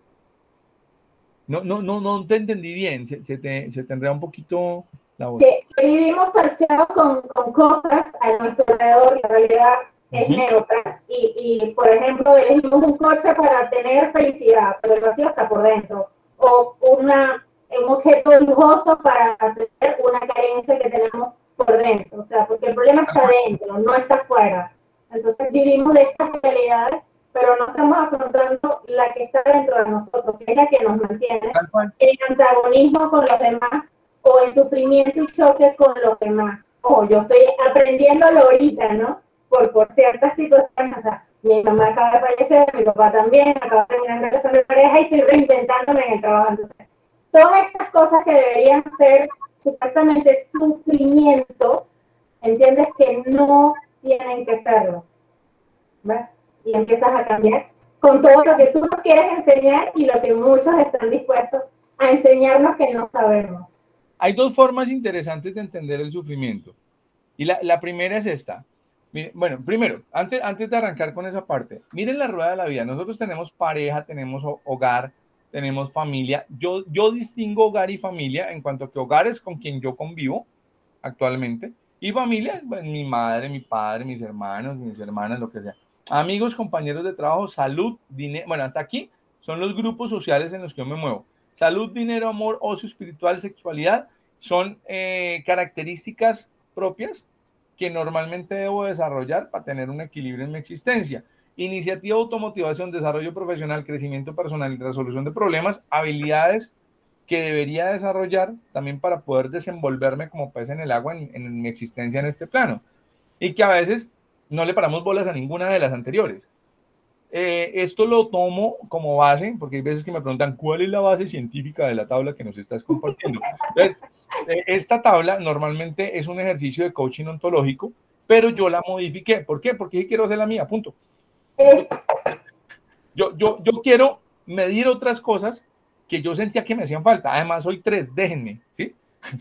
No te entendí bien, se te enreda un poquito la voz. Que vivimos parcheados con cosas a nuestro alrededor, la realidad es neutra. Y, por ejemplo, elegimos un coche para tener felicidad, pero el vacío está por dentro. O un objeto lujoso para tener una carencia que tenemos por dentro. O sea, porque el problema está dentro, no está afuera. Entonces vivimos de estas realidades, pero no estamos afrontando la que está dentro de nosotros, que es la que nos mantiene en antagonismo con los demás o en sufrimiento y choque con los demás. Yo estoy aprendiéndolo ahorita, ¿no? Por ciertas situaciones. O sea, mi mamá acaba de fallecer, mi papá también, acaba de terminar una relación de pareja y estoy reinventándome en el trabajo. Entonces, todas estas cosas que deberían ser supuestamente sufrimiento, entiendes que no tienen que serlo. ¿Ves? y empiezas a cambiar con todo lo que tú nos quieres enseñar y lo que muchos están dispuestos a enseñarnos que no sabemos. Hay dos formas interesantes de entender el sufrimiento. Y la primera es esta. Bueno, primero, antes de arrancar con esa parte, miren la rueda de la vida. Nosotros tenemos pareja, tenemos hogar, tenemos familia. Yo distingo hogar y familia en cuanto a que hogar es con quien yo convivo actualmente y familia, bueno, mi madre, mi padre, mis hermanos, mis hermanas, lo que sea. Amigos, compañeros de trabajo, salud, dinero. Bueno, hasta aquí son los grupos sociales en los que yo me muevo. Salud, dinero, amor, ocio espiritual, sexualidad son características propias que normalmente debo desarrollar para tener un equilibrio en mi existencia. Iniciativa, automotivación, desarrollo profesional, crecimiento personal y resolución de problemas, habilidades que debería desarrollar también para poder desenvolverme como pez en el agua en mi existencia en este plano. Y que a veces no le paramos bolas a ninguna de las anteriores. Esto lo tomo como base, porque hay veces que me preguntan cuál es la base científica de la tabla que nos estás compartiendo. Entonces, esta tabla normalmente es un ejercicio de coaching ontológico, pero yo la modifiqué. ¿Por qué? Porque quiero hacer la mía, punto. Yo quiero medir otras cosas que yo sentía que me hacían falta. Además, soy 3, déjenme, ¿sí?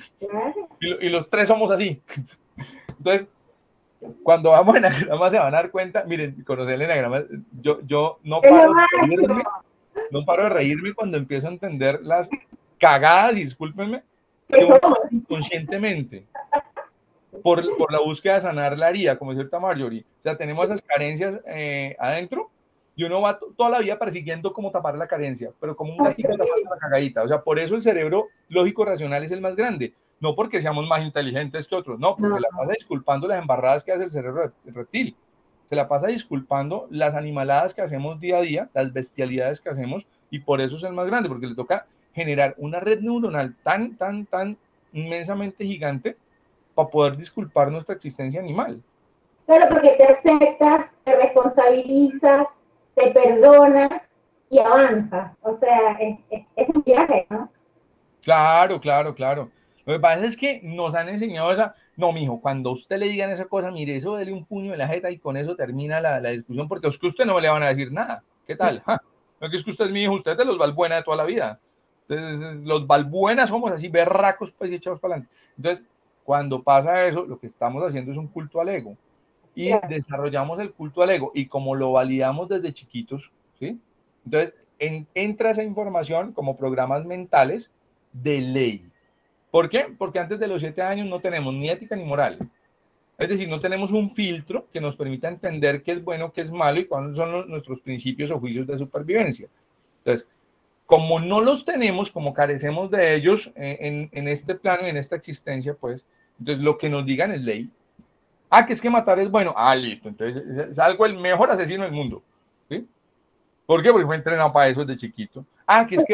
Y los 3 somos así. Entonces, cuando vamos a enagrama se van a dar cuenta, miren, conocer el enagrama, yo no paro de reírme cuando empiezo a entender las cagadas, discúlpenme, que uno conscientemente por la búsqueda de sanar la herida, como decía Marjorie. O sea, tenemos esas carencias adentro y uno va toda la vida persiguiendo cómo tapar la carencia, pero como un gatito tapando la cagadita. O sea, por eso el cerebro lógico racional es el más grande. No porque seamos más inteligentes que otros, no, porque la pasa disculpando las embarradas que hace el cerebro reptil. Se la pasa disculpando las animaladas que hacemos día a día, las bestialidades que hacemos, y por eso es el más grande, porque le toca generar una red neuronal tan inmensamente gigante para poder disculpar nuestra existencia animal. Claro, porque te aceptas, te responsabilizas, te perdonas y avanzas. O sea, es un viaje, ¿no? Claro. Lo que pasa es que nos han enseñado esa, no, mijo, cuando a usted le digan esa cosa, mire, eso dele un puño en la jeta y con eso termina la discusión, porque es que a usted no le van a decir nada. ¿Qué tal? No es que usted es mi hijo, usted es de los Balbuena de toda la vida. Entonces, los Balbuenas somos así, berracos, pues, y echados para adelante. Entonces, cuando pasa eso, lo que estamos haciendo es un culto al ego. Y desarrollamos el culto al ego, y como lo validamos desde chiquitos, ¿sí? Entonces, entra esa información como programas mentales de ley. ¿Por qué? Porque antes de los 7 años no tenemos ni ética ni moral. Es decir, no tenemos un filtro que nos permita entender qué es bueno, qué es malo y cuáles son nuestros principios o juicios de supervivencia. Entonces, como no los tenemos, como carecemos de ellos en este plano y en esta existencia, pues, entonces lo que nos digan es ley. Que es que matar es bueno. Listo. Entonces, salgo el mejor asesino del mundo. ¿Sí? ¿Por qué? Porque fue entrenado para eso desde chiquito. Que es que...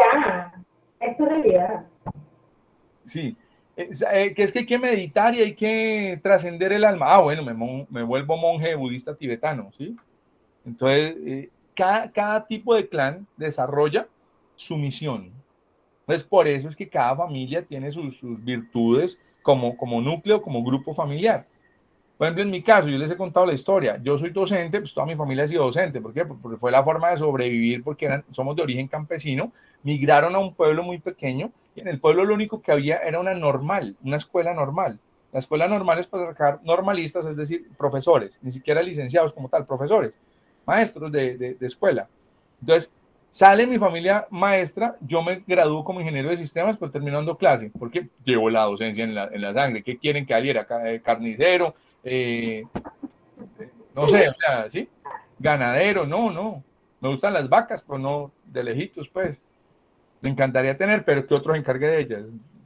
Es tu realidad. Sí, que es que hay que meditar y hay que trascender el alma. Bueno, me vuelvo monje budista tibetano, ¿sí? Entonces, cada tipo de clan desarrolla su misión. Entonces, por eso es que cada familia tiene sus virtudes como núcleo, como grupo familiar. Por ejemplo, en mi caso, yo les he contado la historia. Yo soy docente, pues toda mi familia ha sido docente. ¿Por qué? Porque fue la forma de sobrevivir, porque somos de origen campesino. Migraron a un pueblo muy pequeño y en el pueblo lo único que había era una escuela normal. La escuela normal es para sacar normalistas, es decir, profesores, ni siquiera licenciados como tal, profesores, maestros de escuela. Entonces, sale mi familia maestra, yo me gradúo como ingeniero de sistemas, pero termino dando clase, porque llevo la docencia en la sangre. ¿Qué quieren que saliera? Carnicero, no sé, o sea, ¿sí? Ganadero, no. Me gustan las vacas, pero no de lejitos, pues. Me encantaría tener, pero que otro se encargue de ellas.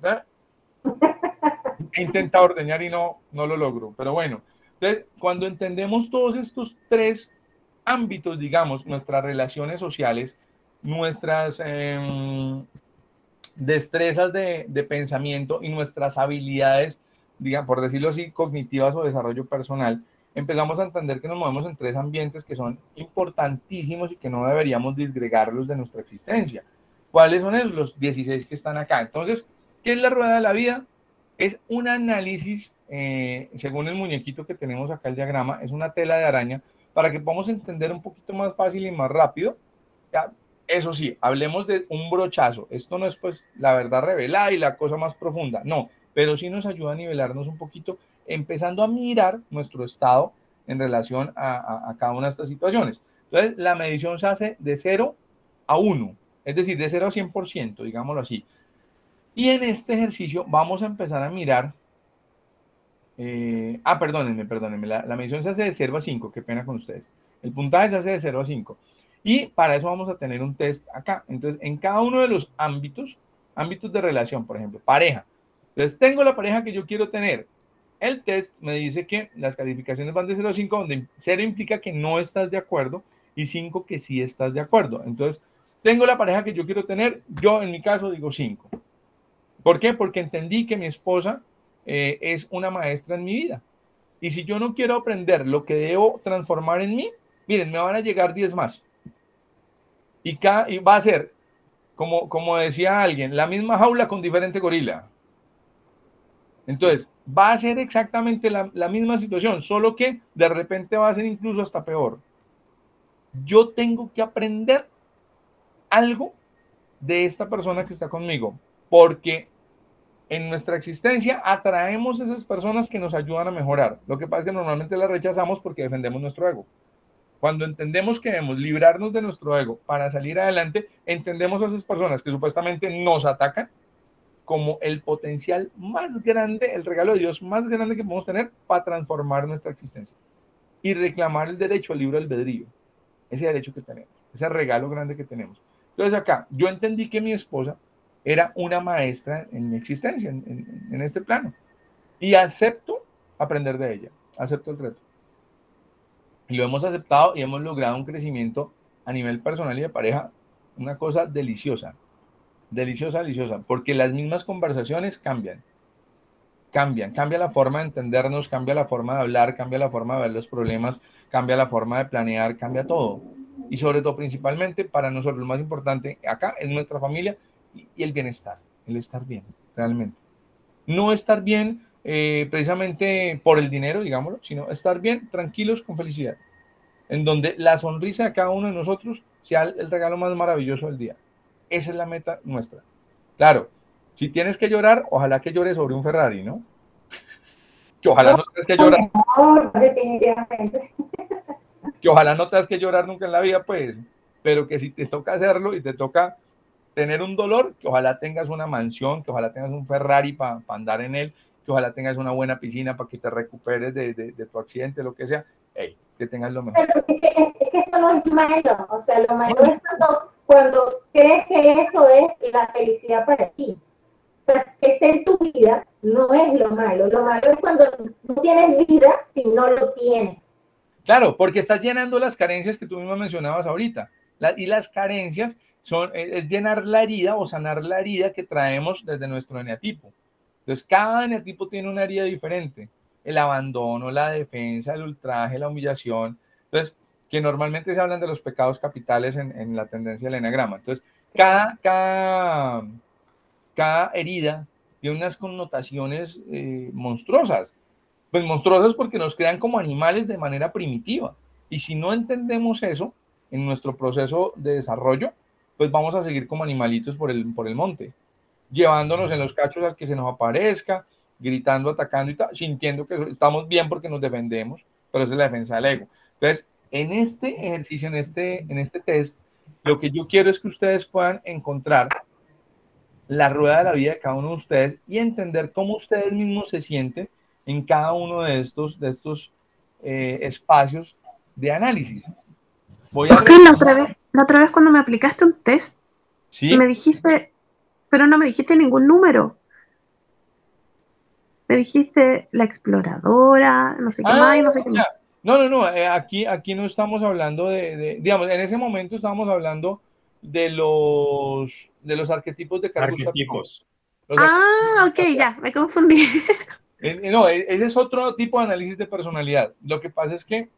He intentado ordeñar y no lo logro, pero bueno. Entonces, cuando entendemos todos estos 3 ámbitos, digamos, nuestras relaciones sociales, nuestras destrezas de pensamiento y nuestras habilidades, digamos, por decirlo así, cognitivas o desarrollo personal, empezamos a entender que nos movemos en 3 ambientes que son importantísimos y que no deberíamos disgregarlos de nuestra existencia. ¿Cuáles son esos? Los 16 que están acá. Entonces, ¿qué es la rueda de la vida? Es un análisis, según el muñequito que tenemos acá, el diagrama, es una tela de araña para que podamos entender un poquito más fácil y más rápido. Ya, eso sí, hablemos de un brochazo. Esto no es pues la verdad revelada y la cosa más profunda, no, pero sí nos ayuda a nivelarnos un poquito, empezando a mirar nuestro estado en relación a cada una de estas situaciones. Entonces, la medición se hace de 0 a 1, es decir, de 0 a 100%, digámoslo así. Y en este ejercicio vamos a empezar a mirar, perdónenme, la medición se hace de 0 a 5, qué pena con ustedes. El puntaje se hace de 0 a 5. Y para eso vamos a tener un test acá. Entonces, en cada uno de los ámbitos de relación, por ejemplo, pareja. Entonces, tengo la pareja que yo quiero tener. El test me dice que las calificaciones van de 0 a 5, donde 0 implica que no estás de acuerdo y 5 que sí estás de acuerdo. Entonces, tengo la pareja que yo quiero tener, yo en mi caso digo 5. ¿Por qué? Porque entendí que mi esposa es una maestra en mi vida. Y si yo no quiero aprender lo que debo transformar en mí, miren, me van a llegar 10 más. Y va a ser, como decía alguien, la misma jaula con diferente gorila. Entonces, va a ser exactamente la misma situación, solo que de repente va a ser incluso hasta peor. Yo tengo que aprender algo de esta persona que está conmigo, porque en nuestra existencia atraemos esas personas que nos ayudan a mejorar. Lo que pasa es que normalmente las rechazamos porque defendemos nuestro ego. Cuando entendemos que debemos librarnos de nuestro ego para salir adelante, entendemos a esas personas que supuestamente nos atacan como el potencial más grande, el regalo de Dios más grande que podemos tener para transformar nuestra existencia y reclamar el derecho al libre albedrío, ese derecho que tenemos, ese regalo grande que tenemos. Entonces acá, yo entendí que mi esposa era una maestra en mi existencia, en este plano, y acepto aprender de ella, acepto el reto. Y lo hemos aceptado y hemos logrado un crecimiento a nivel personal y de pareja, una cosa deliciosa, deliciosa, deliciosa, porque las mismas conversaciones cambia la forma de entendernos, cambia la forma de hablar, cambia la forma de ver los problemas, cambia la forma de planear, cambia todo. Y sobre todo, principalmente, para nosotros lo más importante acá es nuestra familia y el bienestar, el estar bien, realmente. No estar bien precisamente por el dinero, digámoslo, sino estar bien, tranquilos, con felicidad, en donde la sonrisa de cada uno de nosotros sea el regalo más maravilloso del día. Esa es la meta nuestra. Claro, si tienes que llorar, ojalá que llores sobre un Ferrari, ¿no? Que ojalá no tengas que llorar. Definitivamente. Que ojalá no tengas que llorar nunca en la vida, pues, pero que si te toca hacerlo y te toca tener un dolor, que ojalá tengas una mansión, que ojalá tengas un Ferrari para andar en él, que ojalá tengas una buena piscina para que te recuperes de tu accidente, lo que sea, hey, que tengas lo mejor. Pero es que eso no es malo, o sea, lo malo es cuando crees que eso es la felicidad para ti. O sea, que esté en tu vida no es lo malo es cuando no tienes vida si no lo tienes. Claro, porque estás llenando las carencias que tú misma mencionabas ahorita. Y las carencias es llenar la herida o sanar la herida que traemos desde nuestro eneatipo. Entonces, cada eneatipo tiene una herida diferente. El abandono, la defensa, el ultraje, la humillación. Entonces, que normalmente se hablan de los pecados capitales en la tendencia del eneagrama. Entonces, cada herida tiene unas connotaciones monstruosas. Pues monstruosas porque nos crean como animales de manera primitiva. Y si no entendemos eso en nuestro proceso de desarrollo, pues vamos a seguir como animalitos por el monte, llevándonos en los cachos al que se nos aparezca, gritando, atacando y tal, sintiendo que estamos bien porque nos defendemos, pero esa es la defensa del ego. Entonces, en este ejercicio, en este test, lo que yo quiero es que ustedes puedan encontrar la rueda de la vida de cada uno de ustedes y entender cómo ustedes mismos se sienten en cada uno de estos espacios de análisis. Oscar, la otra vez cuando me aplicaste un test, ¿sí? Me dijiste, pero no me dijiste ningún número. Me dijiste la exploradora, no sé qué más y no sé qué más. No, aquí no estamos hablando digamos, en ese momento estábamos hablando de los arquetipos de Carl Gustav Jung. Ok, ya, me confundí. No, ese es otro tipo de análisis de personalidad. Lo que pasa es que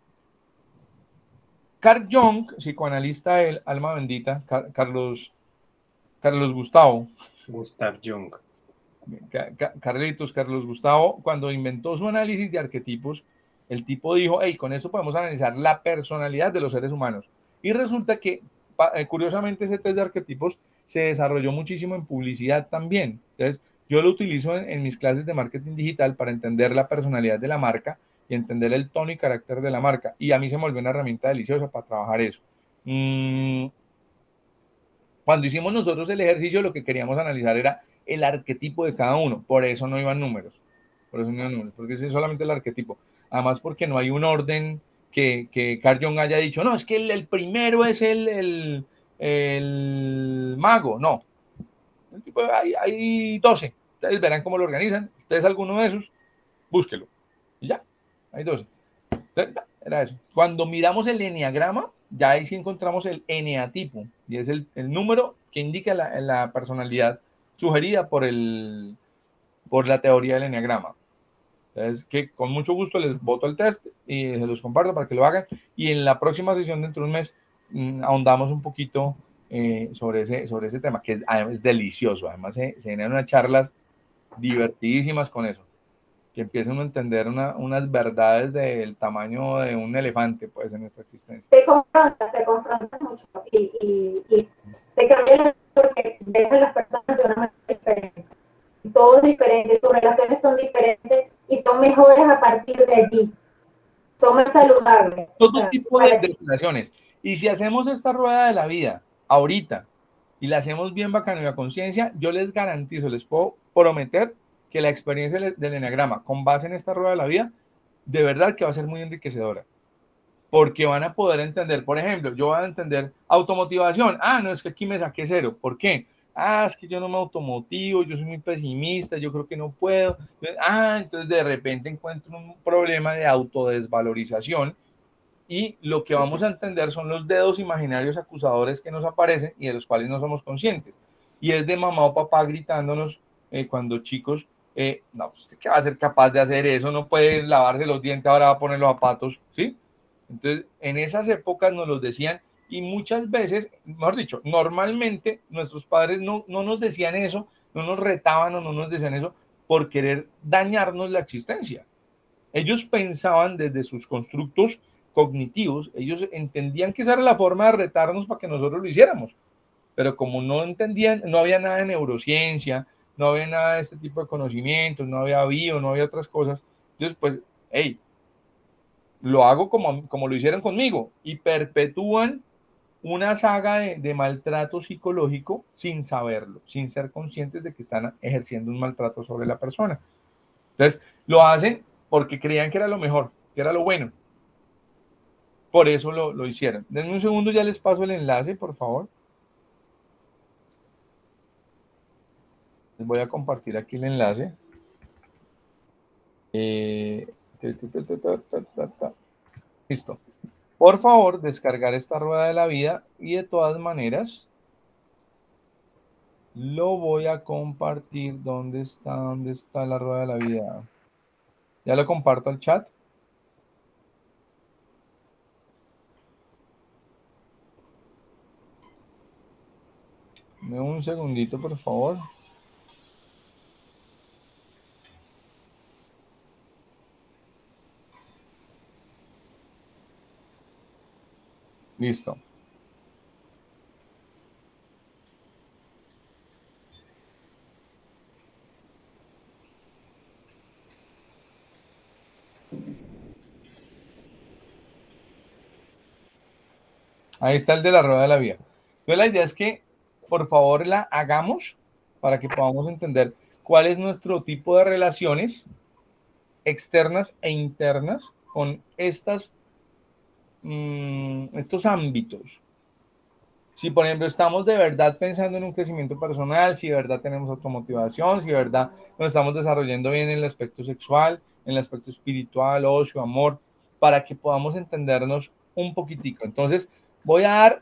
Carl Jung, psicoanalista del alma bendita, Carlos Gustavo. Gustav Jung. Carlos Gustavo, cuando inventó su análisis de arquetipos, El tipo dijo, hey, con eso podemos analizar la personalidad de los seres humanos. Y resulta que, curiosamente, ese test de arquetipos se desarrolló muchísimo en publicidad también. Entonces, yo lo utilizo en mis clases de marketing digital para entender la personalidad de la marca y entender el tono y carácter de la marca. Y a mí se me volvió una herramienta deliciosa para trabajar eso. Cuando hicimos nosotros el ejercicio, lo que queríamos analizar era el arquetipo de cada uno. Por eso no iban números. Por eso no iban números, porque es solamente el arquetipo. Además, porque no hay un orden que Carl Jung haya dicho, no, es que el primero es el mago. No. Hay 12. Ustedes verán cómo lo organizan. Ustedes alguno de esos, búsquelo. Y ya, hay 12. Entonces, era eso. Cuando miramos el eneagrama, ya ahí sí encontramos el eneatipo, y es el número que indica la personalidad sugerida por la teoría del eneagrama. Entonces, que con mucho gusto les boto el test y se los comparto para que lo hagan. Y en la próxima sesión, dentro de un mes, ahondamos un poquito sobre ese tema, que es delicioso. Además, se generan unas charlas divertidísimas con eso, que empiezan a entender unas verdades del tamaño de un elefante, pues, en nuestra existencia. Te confrontas mucho y te cambia porque ves a las personas de una manera diferente. Todo es diferente, tus relaciones son diferentes y son mejores a partir de allí. Son más saludables. Todo tipo de relaciones. Y si hacemos esta rueda de la vida ahorita y la hacemos bien bacano y a conciencia, yo les garantizo, les puedo prometer que la experiencia del eneagrama con base en esta rueda de la vida, de verdad que va a ser muy enriquecedora. Porque van a poder entender, por ejemplo, yo voy a entender automotivación. Ah, no, es que aquí me saqué 0. ¿Por qué? Ah, es que yo no me automotivo, yo soy muy pesimista, yo creo que no puedo. Entonces de repente encuentro un problema de autodesvalorización y lo que vamos a entender son los dedos imaginarios acusadores que nos aparecen y de los cuales no somos conscientes. Y es de mamá o papá gritándonos cuando chicos, no, ¿usted qué va a ser capaz de hacer eso? No puede lavarse los dientes, ahora va a poner los zapatos, ¿sí? Entonces, en esas épocas nos los decían y muchas veces, mejor dicho, normalmente nuestros padres no nos decían eso, no nos retaban o no nos decían eso por querer dañarnos la existencia. Ellos pensaban desde sus constructos cognitivos, ellos entendían que esa era la forma de retarnos para que nosotros lo hiciéramos, pero como no entendían, no había nada de neurociencia, no había nada de este tipo de conocimientos, no había bio, no había otras cosas, entonces pues, hey, lo hago como lo hicieron conmigo y perpetúan una saga de maltrato psicológico sin saberlo, sin ser conscientes de que están ejerciendo un maltrato sobre la persona. Entonces, lo hacen porque creían que era lo mejor, que era lo bueno. Por eso lo hicieron. Denme un segundo, ya les paso el enlace, por favor. Les voy a compartir aquí el enlace. Listo. Por favor, descargar esta rueda de la vida y de todas maneras lo voy a compartir. ¿Dónde está la rueda de la vida? Ya lo comparto al chat. Dame un segundito, por favor. Listo. Ahí está el de la rueda de la vida. Entonces la idea es que, por favor, la hagamos para que podamos entender cuál es nuestro tipo de relaciones externas e internas con estos ámbitos. Si, por ejemplo, estamos de verdad pensando en un crecimiento personal, si de verdad tenemos automotivación, si de verdad nos estamos desarrollando bien en el aspecto sexual, en el aspecto espiritual, ocio, amor, para que podamos entendernos un poquitico. Entonces, voy a dar,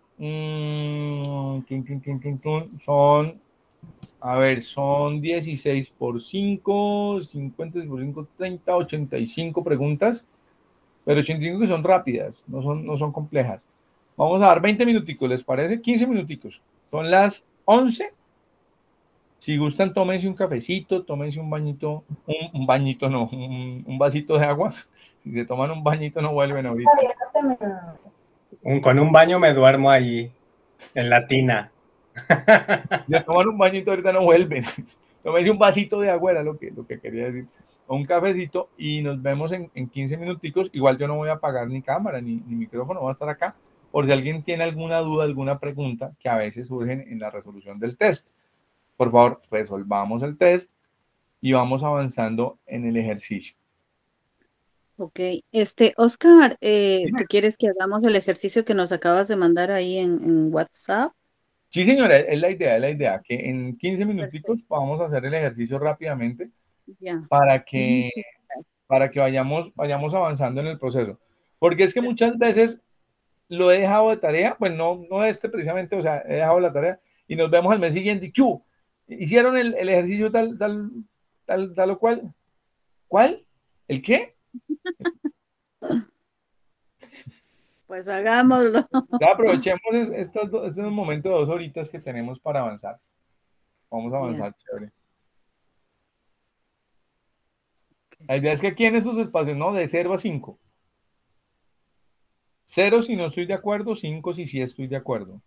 son 16 por 5, 50 por 5, 30, 85 preguntas, pero 85 que son rápidas, no son complejas. Vamos a dar 20 minuticos, ¿les parece? 15 minuticos. Son las 11. Si gustan, tómense un cafecito, tómense un bañito, un bañito no, un vasito de agua Si se toman un bañito no vuelven ahorita. Todavía no se me- Con un baño me duermo allí, en la tina. Si se toman un bañito ahorita no vuelven. Tómense un vasito de agua, era lo que quería decir. O un cafecito y nos vemos en 15 minuticos. Igual yo no voy a apagar ni cámara ni micrófono, voy a estar acá. Por si alguien tiene alguna duda, alguna pregunta que a veces surgen en la resolución del test. Por favor, resolvamos el test y vamos avanzando en el ejercicio. Ok, Oscar, Dime. ¿tú quieres que hagamos el ejercicio que nos acabas de mandar ahí en WhatsApp? Sí, señora, es la idea, que en 15 minuticos vamos a hacer el ejercicio rápidamente Ya. para que, vayamos avanzando en el proceso. Porque es que muchas veces lo he dejado de tarea, pues no precisamente, o sea, he dejado la tarea y nos vemos al mes siguiente y ¡chu! Hicieron el ejercicio tal o cual. ¿Cuál? ¿El qué? Pues hagámoslo. Ya aprovechemos estos momentos de 2 horitas que tenemos para avanzar. Vamos a avanzar, chévere. La idea es que aquí en esos espacios, ¿no? De 0 a 5. 0 si no estoy de acuerdo, 5 si sí estoy de acuerdo.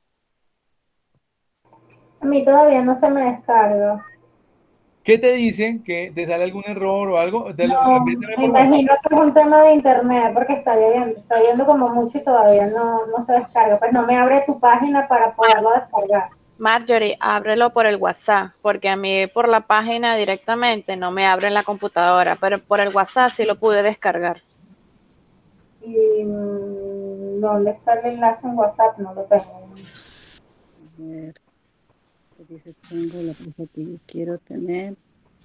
A mí todavía no se me descarga. ¿Qué te dicen? ¿Que te sale algún error o algo? No, Envíame me por WhatsApp. imagino que es un tema de internet porque está lloviendo como mucho y todavía no se descarga. Pues no me abre tu página para poderlo descargar. Marjorie, ábrelo por el WhatsApp, porque a mí por la página directamente no me abre en la computadora, pero por el WhatsApp sí lo pude descargar. ¿Y dónde está el enlace en WhatsApp? No lo tengo. A ver, ¿qué dice? Tengo la cosa que yo quiero tener.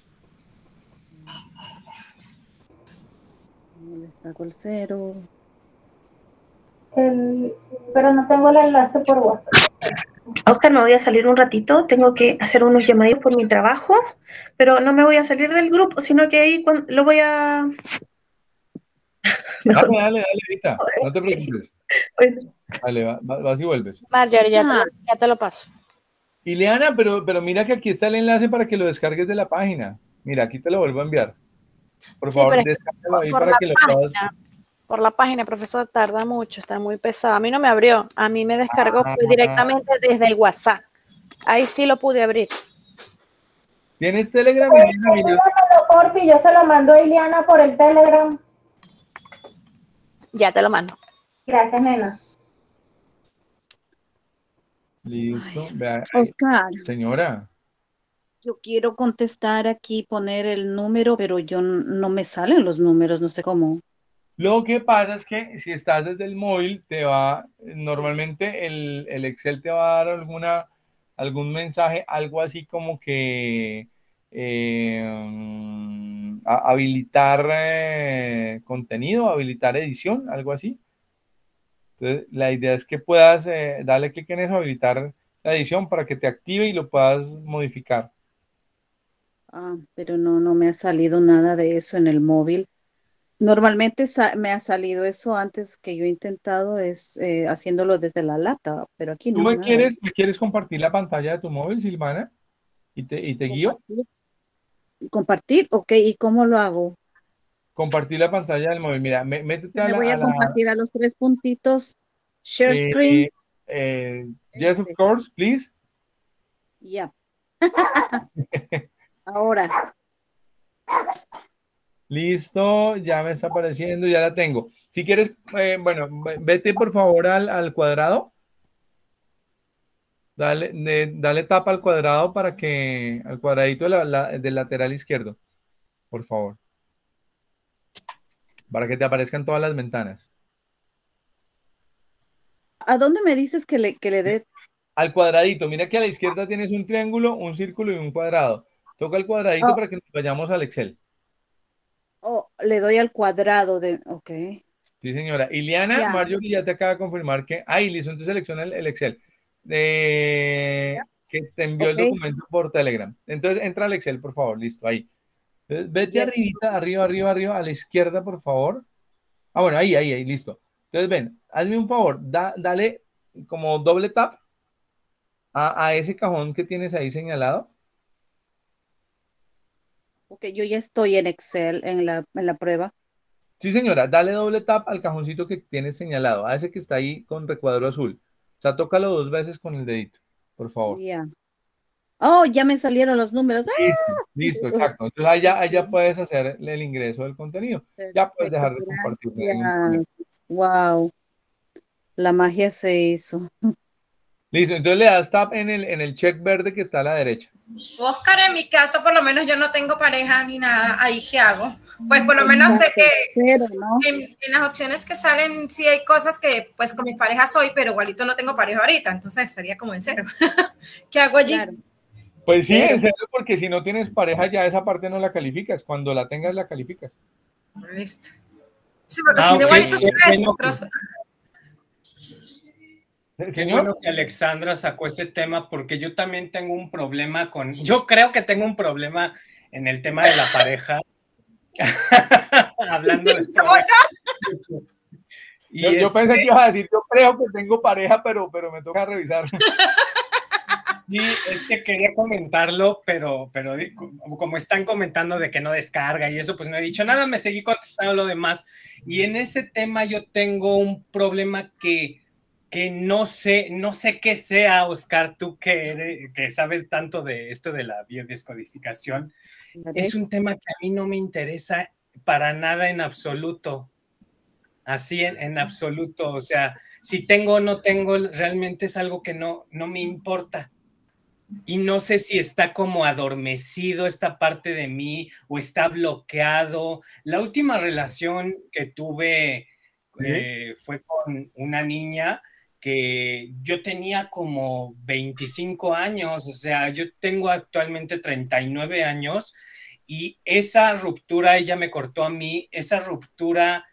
No le saco el 0. Pero no tengo el enlace por WhatsApp. Oscar, me voy a salir un ratito, tengo que hacer unos llamados por mi trabajo, pero no me voy a salir del grupo, sino que ahí lo voy a... Mejor Dale, Rita, no te preocupes. Dale, vas y vuelves. Marjorie, ya te lo paso. Ileana, pero mira que aquí está el enlace para que lo descargues de la página. Mira, aquí te lo vuelvo a enviar. Por Sí, favor, pero es que descárgalo ahí por para la que lo puedas. por la página, profesor, tarda mucho, está muy pesado. A mí no me abrió, a mí me descargó fue directamente desde el WhatsApp. Ahí sí lo pude abrir. ¿Tienes Telegram, Ileana? Mira. Por si yo se lo mando a Ileana por el Telegram. Ya te lo mando. Gracias, nena. Listo. Vea, ahí. Oscar, Señora, yo quiero contestar aquí, poner el número, pero no me salen los números, no sé cómo. lo que pasa es que si estás desde el móvil, normalmente el Excel te va a dar algún mensaje, algo así como que habilitar contenido, habilitar edición, algo así. Entonces, la idea es que puedas darle clic en eso, habilitar la edición para que te active y lo puedas modificar. Pero no me ha salido nada de eso en el móvil. Normalmente me ha salido eso antes que yo he intentado es haciéndolo desde la laptop, pero aquí ¿Tú no, nada. me quieres compartir la pantalla de tu móvil, Silvana? Y te guío. Compartir, ok, ¿y cómo lo hago? Compartir la pantalla del móvil. Mira, métete Le voy a compartir a los 3 puntitos. Share eh, screen. yes, of course, please. Ya. Ahora. Listo, ya me está apareciendo, ya la tengo. Si quieres, bueno, vete por favor al cuadrado. Dale tapa al cuadrado al cuadradito del lateral izquierdo, por favor. Para que te aparezcan todas las ventanas. ¿A dónde me dices que le dé? Al cuadradito, mira que a la izquierda tienes un triángulo, un círculo y un cuadrado. Toca el cuadradito para que nos vayamos al Excel. Le doy al cuadrado ok. Sí, señora. Ileana, Marjorie ya te acaba de confirmar que... listo, entonces selecciona el Excel. Que te envió el documento por Telegram. Entonces entra al Excel, por favor. Listo, ahí. Entonces vete arriba, a la izquierda, por favor. Bueno, ahí, listo. Entonces ven, hazme un favor, dale como doble tap a ese cajón que tienes ahí señalado. Ok, yo ya estoy en Excel en la prueba. Sí, señora, dale doble tap al cajoncito que tienes señalado, a ese que está ahí con recuadro azul. O sea, tócalo 2 veces con el dedito, por favor. Ya. Oh, ya me salieron los números. Listo, listo, exacto. Entonces ahí ya puedes hacer el ingreso del contenido. Ya puedes Perfecto, dejar de compartir. No hay ningún gracias. problema. Wow, la magia se hizo. Listo, entonces le das tap en el check verde que está a la derecha. Oscar, en mi caso, por lo menos yo no tengo pareja ni nada. ¿Ahí qué hago? Pues por lo menos sé que Pero, ¿no? en las opciones que salen sí hay cosas que pues con mi pareja soy, pero igualito no tengo pareja ahorita, entonces sería como en cero. ¿Qué hago allí? Claro. Pues sí, Pero- en serio, porque si no tienes pareja ya esa parte no la calificas. Cuando la tengas la calificas. Listo. Sí, porque si no ok, igualito qué es bueno, desastroso. qué Señor, bueno que Alexandra sacó ese tema, porque yo también tengo un problema yo creo que tengo un problema en el tema de la pareja. Hablando de problemas. Y yo pensé que ibas a decir, yo creo que tengo pareja, pero me toca revisar. Sí, es que quería comentarlo, pero como están comentando de que no descarga y eso, pues no he dicho nada, me seguí contestando lo demás. Y en ese tema yo tengo un problema que no sé qué sea, Oscar, tú que sabes tanto de esto de la biodescodificación. Es un tema que a mí no me interesa para nada en absoluto. Así en absoluto. O sea, si tengo o no tengo, realmente es algo que no me importa. Y no sé si está como adormecido esta parte de mí o está bloqueado. La última relación que tuve fue con una niña que yo tenía como 25 años, o sea, yo tengo actualmente 39 años y esa ruptura, ella me cortó a mí, esa ruptura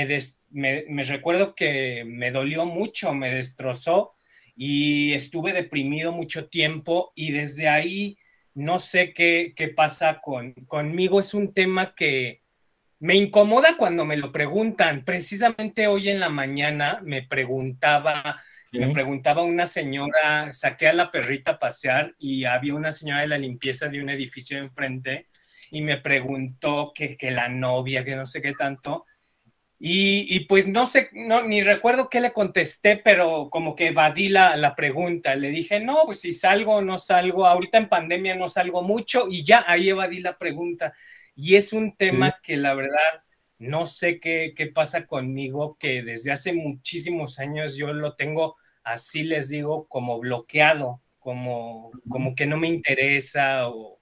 me recuerdo que me dolió mucho, me destrozó y estuve deprimido mucho tiempo y desde ahí no sé qué pasa conmigo. Es un tema que me incomoda cuando me lo preguntan. Precisamente hoy en la mañana me preguntaba una señora, saqué a la perrita a pasear y había una señora de la limpieza de un edificio enfrente y me preguntó que la novia, que no sé qué tanto. Y pues no sé, ni recuerdo qué le contesté, pero como que evadí la pregunta. Le dije, no, pues si salgo o no salgo, ahorita en pandemia no salgo mucho y ya ahí evadí la pregunta. Y es un tema que la verdad no sé qué pasa conmigo, que desde hace muchísimos años yo lo tengo, así les digo, como bloqueado, como que no me interesa o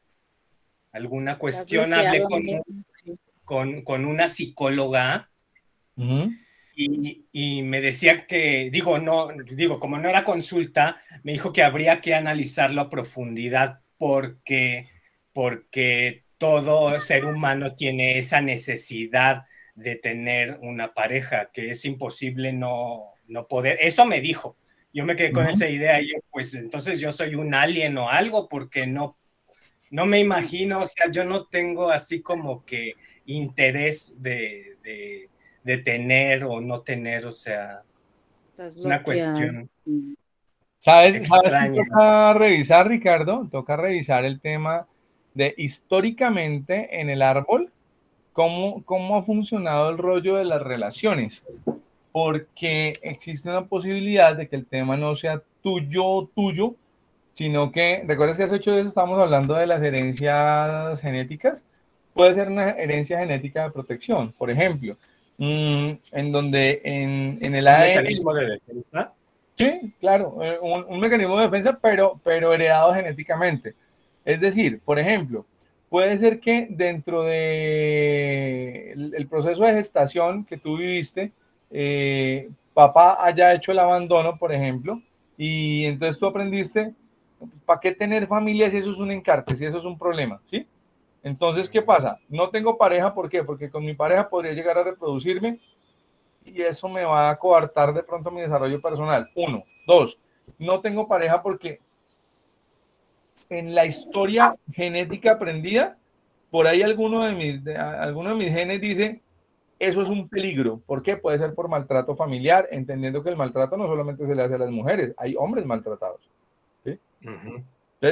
alguna cuestión. Hablé con una psicóloga. Y me decía que, como no era consulta, me dijo que habría que analizarlo a profundidad porque todo ser humano tiene esa necesidad de tener una pareja, que es imposible no poder. Eso me dijo. Yo me quedé con esa idea y yo, pues entonces yo soy un alien o algo porque no me imagino, o sea, yo no tengo así como que interés de tener o no tener, o sea, es una cuestión ¿Sabes extraña. qué toca revisar, Ricardo? Toca revisar el tema de históricamente en el árbol, cómo ha funcionado el rollo de las relaciones, porque existe una posibilidad de que el tema no sea tuyo, sino que, ¿recuerdas que hace 8 días estábamos hablando de las herencias genéticas? Puede ser una herencia genética de protección, por ejemplo, en donde en el ADN... mecanismo de defensa. Sí, claro, un mecanismo de defensa, pero heredado genéticamente. Es decir, por ejemplo, puede ser que dentro de el proceso de gestación que tú viviste, papá haya hecho el abandono, por ejemplo, y entonces tú aprendiste, ¿para qué tener familia si eso es un encarte, si eso es un problema? ¿Sí? Entonces, ¿qué pasa? No tengo pareja, ¿por qué? Porque con mi pareja podría llegar a reproducirme y eso me va a coartar de pronto mi desarrollo personal. 1, 2, no tengo pareja porque en la historia genética aprendida, por ahí alguno de mis genes dice, eso es un peligro. ¿Por qué? Puede ser por maltrato familiar, entendiendo que el maltrato no solamente se le hace a las mujeres, hay hombres maltratados. ¿Sí? Entonces,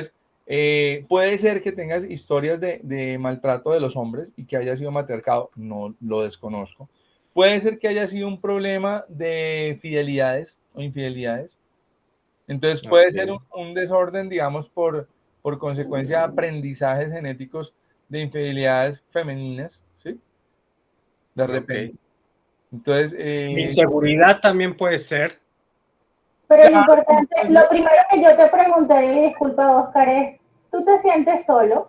Puede ser que tengas historias de maltrato de los hombres y que haya sido matriarcado, no lo desconozco. Puede ser que haya sido un problema de fidelidades o infidelidades. Entonces puede ser un desorden, digamos, por consecuencia de aprendizajes genéticos de infidelidades femeninas, ¿sí? De repente. Entonces, inseguridad también puede ser. Pero lo importante, lo primero que yo te preguntaría, y disculpa, Oscar, es, ¿tú te sientes solo?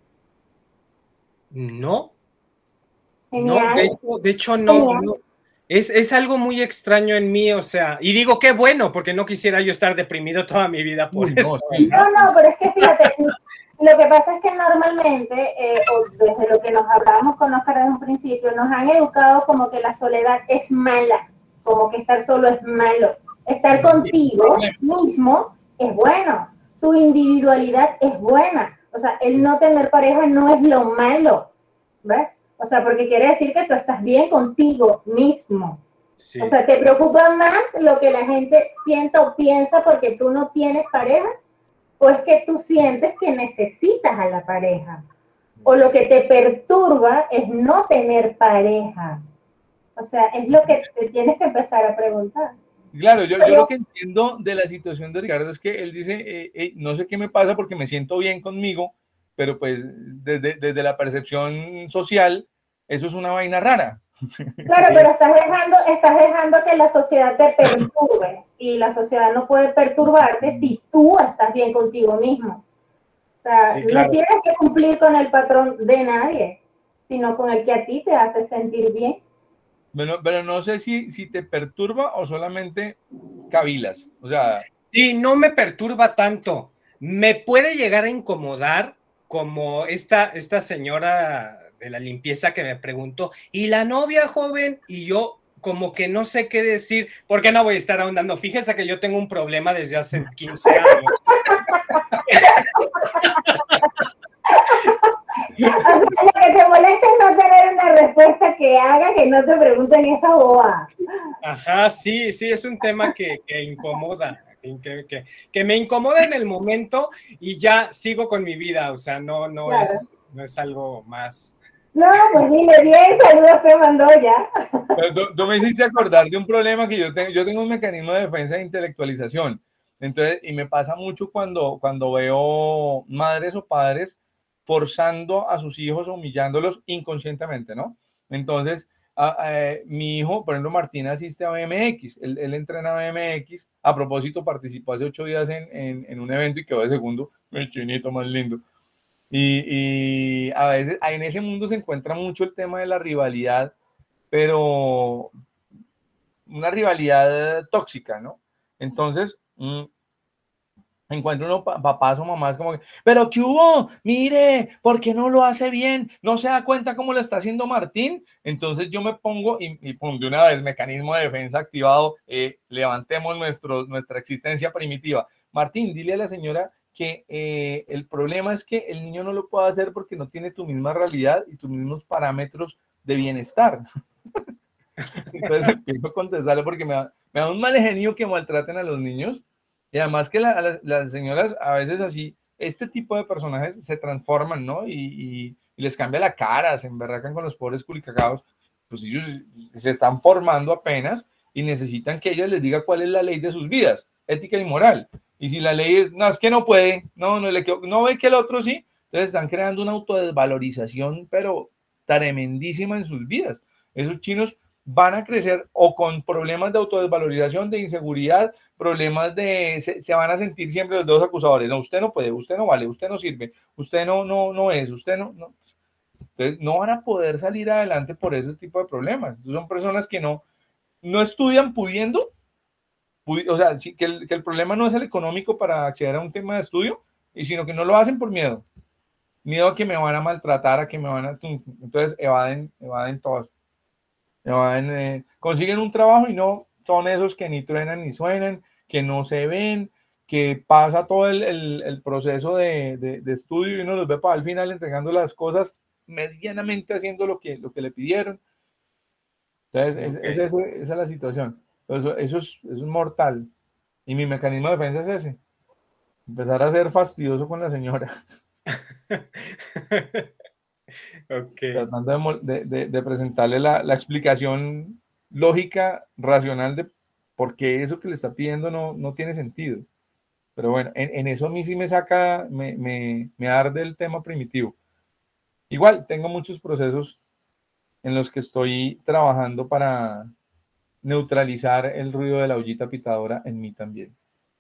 No. Genial. No, de hecho no. Es algo muy extraño en mí, o sea, y digo qué bueno, porque no quisiera yo estar deprimido toda mi vida por eso. No, pero es que fíjate, lo que pasa es que normalmente, o desde lo que nos hablábamos con Oscar desde un principio, nos han educado como que la soledad es mala, como que estar solo es malo. Estar contigo mismo es bueno, tu individualidad es buena. O sea, el no tener pareja no es lo malo, ¿ves? O sea, porque quiere decir que tú estás bien contigo mismo. Sí. O sea, ¿te preocupa más lo que la gente sienta o piensa porque tú no tienes pareja? ¿O es que tú sientes que necesitas a la pareja? ¿O lo que te perturba es no tener pareja? O sea, es lo que te tienes que empezar a preguntar. Claro, yo lo que entiendo de la situación de Ricardo es que él dice, no sé qué me pasa porque me siento bien conmigo, pero pues desde la percepción social, eso es una vaina rara. Claro, pero estás dejando que la sociedad te perturbe y la sociedad no puede perturbarte si tú estás bien contigo mismo. O sea, sí, claro. No tienes que cumplir con el patrón de nadie, sino con el que a ti te hace sentir bien. Bueno, pero no sé si te perturba o solamente cavilas. O sea, sí, no me perturba tanto. Me puede llegar a incomodar como esta señora de la limpieza que me preguntó, ¿y la novia joven? Y yo como que no sé qué decir, porque no voy a estar ahondando. Fíjese que yo tengo un problema desde hace 15 años. O sea, lo que te molesta es no tener una respuesta que haga que no te pregunten esa boba. Ajá, sí, es un tema que incomoda. Que me incomoda en el momento y ya sigo con mi vida, o sea, no claro. no es algo más. No, pues dile bien, saludos te mandó ya. Pero tú me hiciste acordar de un problema que yo tengo un mecanismo de defensa de intelectualización, entonces, y me pasa mucho cuando veo madres o padres forzando a sus hijos o humillándolos inconscientemente, ¿no? Entonces, mi hijo, por ejemplo, Martín asiste a BMX, él entrena BMX, a propósito participó hace 8 días en un evento y quedó de segundo, el chinito más lindo, y a veces en ese mundo se encuentra mucho el tema de la rivalidad, pero una rivalidad tóxica, ¿no? Entonces, encuentro uno papás o mamás como que, pero ¿qué hubo? Mire, ¿por qué no lo hace bien? ¿No se da cuenta cómo lo está haciendo Martín? Entonces yo me pongo y pum, de una vez, mecanismo de defensa activado, levantemos nuestra existencia primitiva. Martín, dile a la señora que el problema es que el niño no lo puede hacer porque no tiene tu misma realidad y tus mismos parámetros de bienestar. Entonces empiezo a contestarle porque me da un mal genio que maltraten a los niños. Y además que las señoras a veces así, este tipo de personajes se transforman, ¿no? Y les cambia la cara, se emberracan con los pobres culicacados. Pues ellos se están formando apenas y necesitan que ella les diga cuál es la ley de sus vidas, ética y moral. Y si la ley es, no, es que no puede, no ve que el otro sí, entonces están creando una autodesvalorización, pero tremendísima en sus vidas. Esos chinos van a crecer o con problemas de autodesvalorización, de inseguridad, problemas se van a sentir siempre los dos acusadores. No, usted no puede, usted no vale, usted no sirve, usted no es, usted no. Entonces no van a poder salir adelante por ese tipo de problemas. Entonces, son personas que no estudian pudiendo, o sea, que el problema no es el económico para acceder a un tema de estudio, sino que no lo hacen por miedo. Miedo a que me van a maltratar, a que me van a... Entonces evaden todas. Consiguen un trabajo y no son esos que ni truenan ni suenan, que no se ven, que pasa todo el proceso de estudio y uno los ve para al final entregando las cosas medianamente haciendo lo que le pidieron. Entonces, okay. Esa es la situación. Eso es mortal. Y mi mecanismo de defensa es ese. Empezar a ser fastidioso con la señora. Ok. Tratando de presentarle la explicación lógica, racional de por qué eso que le está pidiendo no tiene sentido. Pero bueno, en eso a mí sí me saca, me arde el tema primitivo. Igual, tengo muchos procesos en los que estoy trabajando para neutralizar el ruido de la ollita pitadora en mí también.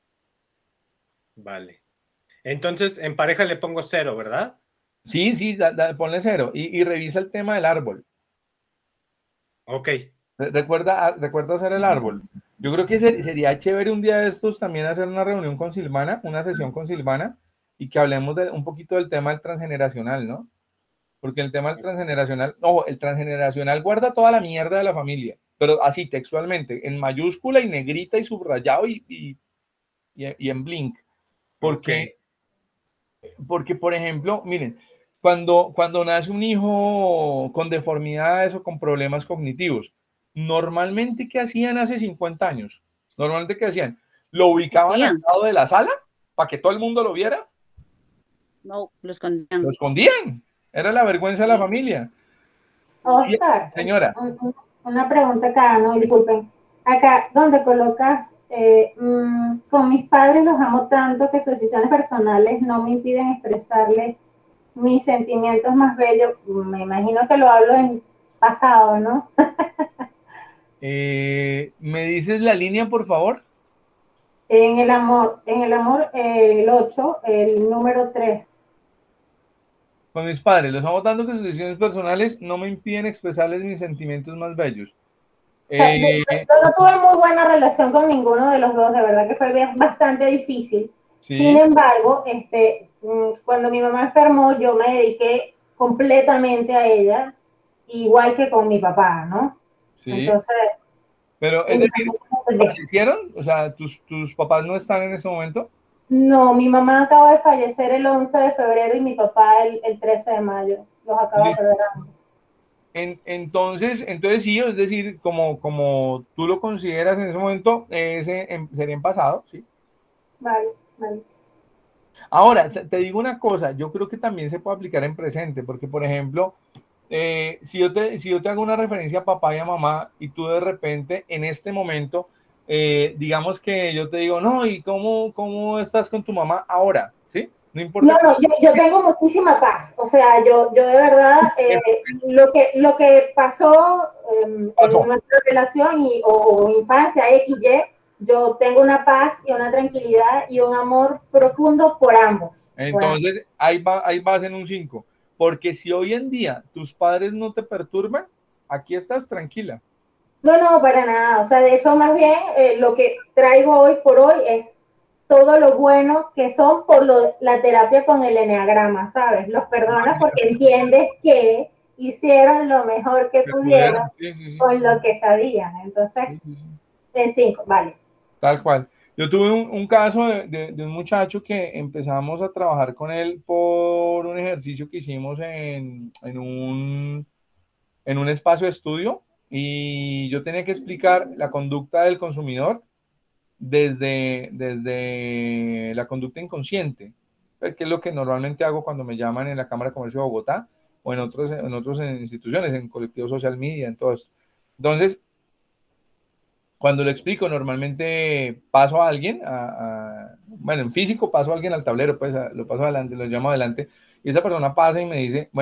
Vale. Entonces, en pareja le pongo 0, ¿verdad? Sí, sí, ponle 0 y revisa el tema del árbol. Ok. Recuerda hacer el árbol. Yo creo que sería chévere un día de estos también hacer una reunión con Silvana, una sesión con Silvana, y que hablemos un poquito del tema del transgeneracional, ¿no? Porque el tema del transgeneracional, ojo, el transgeneracional guarda toda la mierda de la familia, pero así textualmente, en mayúscula y negrita y subrayado y en blink. Porque, porque, por ejemplo, miren, cuando nace un hijo con deformidades o con problemas cognitivos, normalmente, ¿qué hacían hace 50 años? Normalmente, ¿qué hacían? Lo ubicaban al lado de la sala para que todo el mundo lo viera. No, lo escondían. Lo escondían. Era la vergüenza de la familia. Oscar, Sí, señora. Una pregunta acá, no, disculpen. Acá, ¿dónde colocas? Con mis padres los amo tanto que sus decisiones personales no me impiden expresarles mis sentimientos más bellos. Me imagino que lo hablo en pasado, ¿no? ¿Me dices la línea, por favor? En el amor, el 8, el número 3. Con mis padres, los amo tanto que sus decisiones personales no me impiden expresarles mis sentimientos más bellos. Yo no tuve muy buena relación con ninguno de los dos, de verdad que fue bastante difícil. Sí. Sin embargo, cuando mi mamá enfermó, yo me dediqué completamente a ella, igual que con mi papá, ¿no? Sí. Entonces, pero es decir, ¿fallecieron? O sea, ¿tus papás no están en ese momento? No, mi mamá acaba de fallecer el 11 de febrero y mi papá el 13 de mayo. Los acaba de perder ambos. Entonces sí, es decir, como tú lo consideras en ese momento, sería en pasado, ¿sí? Vale. Ahora, te digo una cosa, yo creo que también se puede aplicar en presente, porque, por ejemplo, si yo te hago una referencia a papá y a mamá, y tú de repente, en este momento, digamos que yo te digo, no, ¿y cómo estás con tu mamá ahora? ¿Sí? No importa. No, yo tengo muchísima paz. O sea, yo de verdad, lo que pasó en nuestra relación o infancia, XY, yo tengo una paz y una tranquilidad y un amor profundo por ambos. Entonces, ahí vas en un 5. Porque si hoy en día tus padres no te perturban, aquí estás tranquila. No, para nada. O sea, de hecho, más bien, lo que traigo hoy por hoy es todo lo bueno que son por la terapia con el eneagrama, ¿sabes? Los perdonas porque entiendes que hicieron lo mejor que pudieron con lo que sabían. Entonces, en 5, vale. Tal cual. Yo tuve un caso de un muchacho que empezamos a trabajar con él por un ejercicio que hicimos en un espacio de estudio, y yo tenía que explicar la conducta del consumidor desde la conducta inconsciente, que es lo que normalmente hago cuando me llaman en la Cámara de Comercio de Bogotá o en otras instituciones, en colectivos social media, en todo esto. Entonces, cuando lo explico, normalmente paso a alguien, bueno, en físico paso a alguien al tablero, pues lo paso adelante, lo llamo adelante, y esa persona pasa y me dice,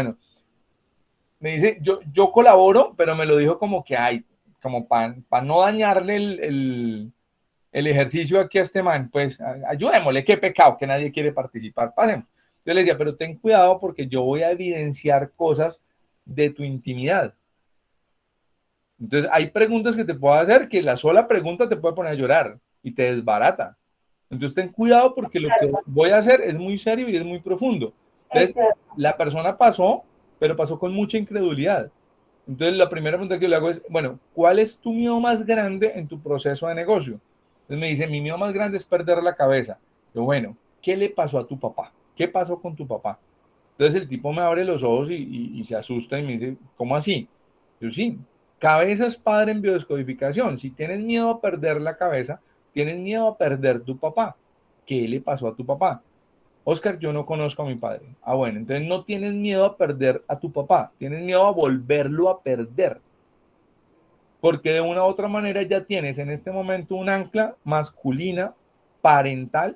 yo colaboro, pero me lo dijo como que hay, como para no dañarle el ejercicio aquí a este man, pues ayudémosle, qué pecado, que nadie quiere participar, pasemos. Yo le decía, pero ten cuidado porque yo voy a evidenciar cosas de tu intimidad. Entonces, hay preguntas que te puedo hacer que la sola pregunta te puede poner a llorar y te desbarata. Entonces, ten cuidado porque lo que voy a hacer es muy serio y es muy profundo. Entonces, la persona pasó, pero pasó con mucha incredulidad. Entonces, la primera pregunta que le hago es, bueno, ¿cuál es tu miedo más grande en tu proceso de negocio? Entonces me dice, mi miedo más grande es perder la cabeza. Yo, bueno, ¿qué le pasó a tu papá? ¿Qué pasó con tu papá? Entonces el tipo me abre los ojos y se asusta y me dice, ¿cómo así? Yo, sí, cabeza es padre en biodescodificación. Si tienes miedo a perder la cabeza, tienes miedo a perder tu papá. ¿qué le pasó a tu papá? Oscar, yo no conozco a mi padre. Ah, bueno, entonces no tienes miedo a perder a tu papá, tienes miedo a volverlo a perder. Porque de una u otra manera ya tienes en este momento un ancla masculina, parental,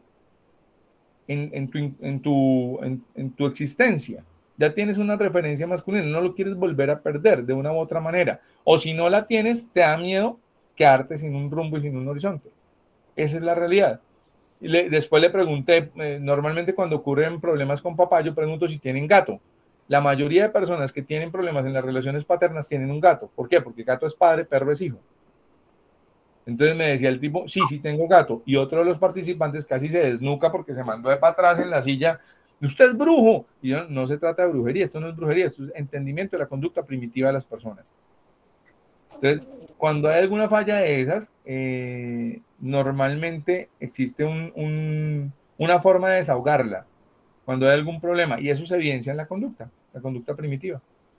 en tu existencia. Ya tienes una referencia masculina, no lo quieres volver a perder de una u otra manera. O si no la tienes, te da miedo quedarte sin un rumbo y sin un horizonte. Esa es la realidad. Después le pregunté, normalmente cuando ocurren problemas con papá, yo pregunto si tienen gato. La mayoría de personas que tienen problemas en las relaciones paternas tienen un gato. ¿Por qué? Porque gato es padre, perro es hijo. Entonces me decía el tipo, sí, sí tengo gato. Y otro de los participantes casi se desnuca porque se mandó de para atrás en la silla. Usted es brujo. Y yo, no se trata de brujería, esto no es brujería, esto es entendimiento de la conducta primitiva de las personas. Entonces, cuando hay alguna falla de esas, normalmente existe una forma de desahogarla cuando hay algún problema, y eso se evidencia en la conducta primitiva.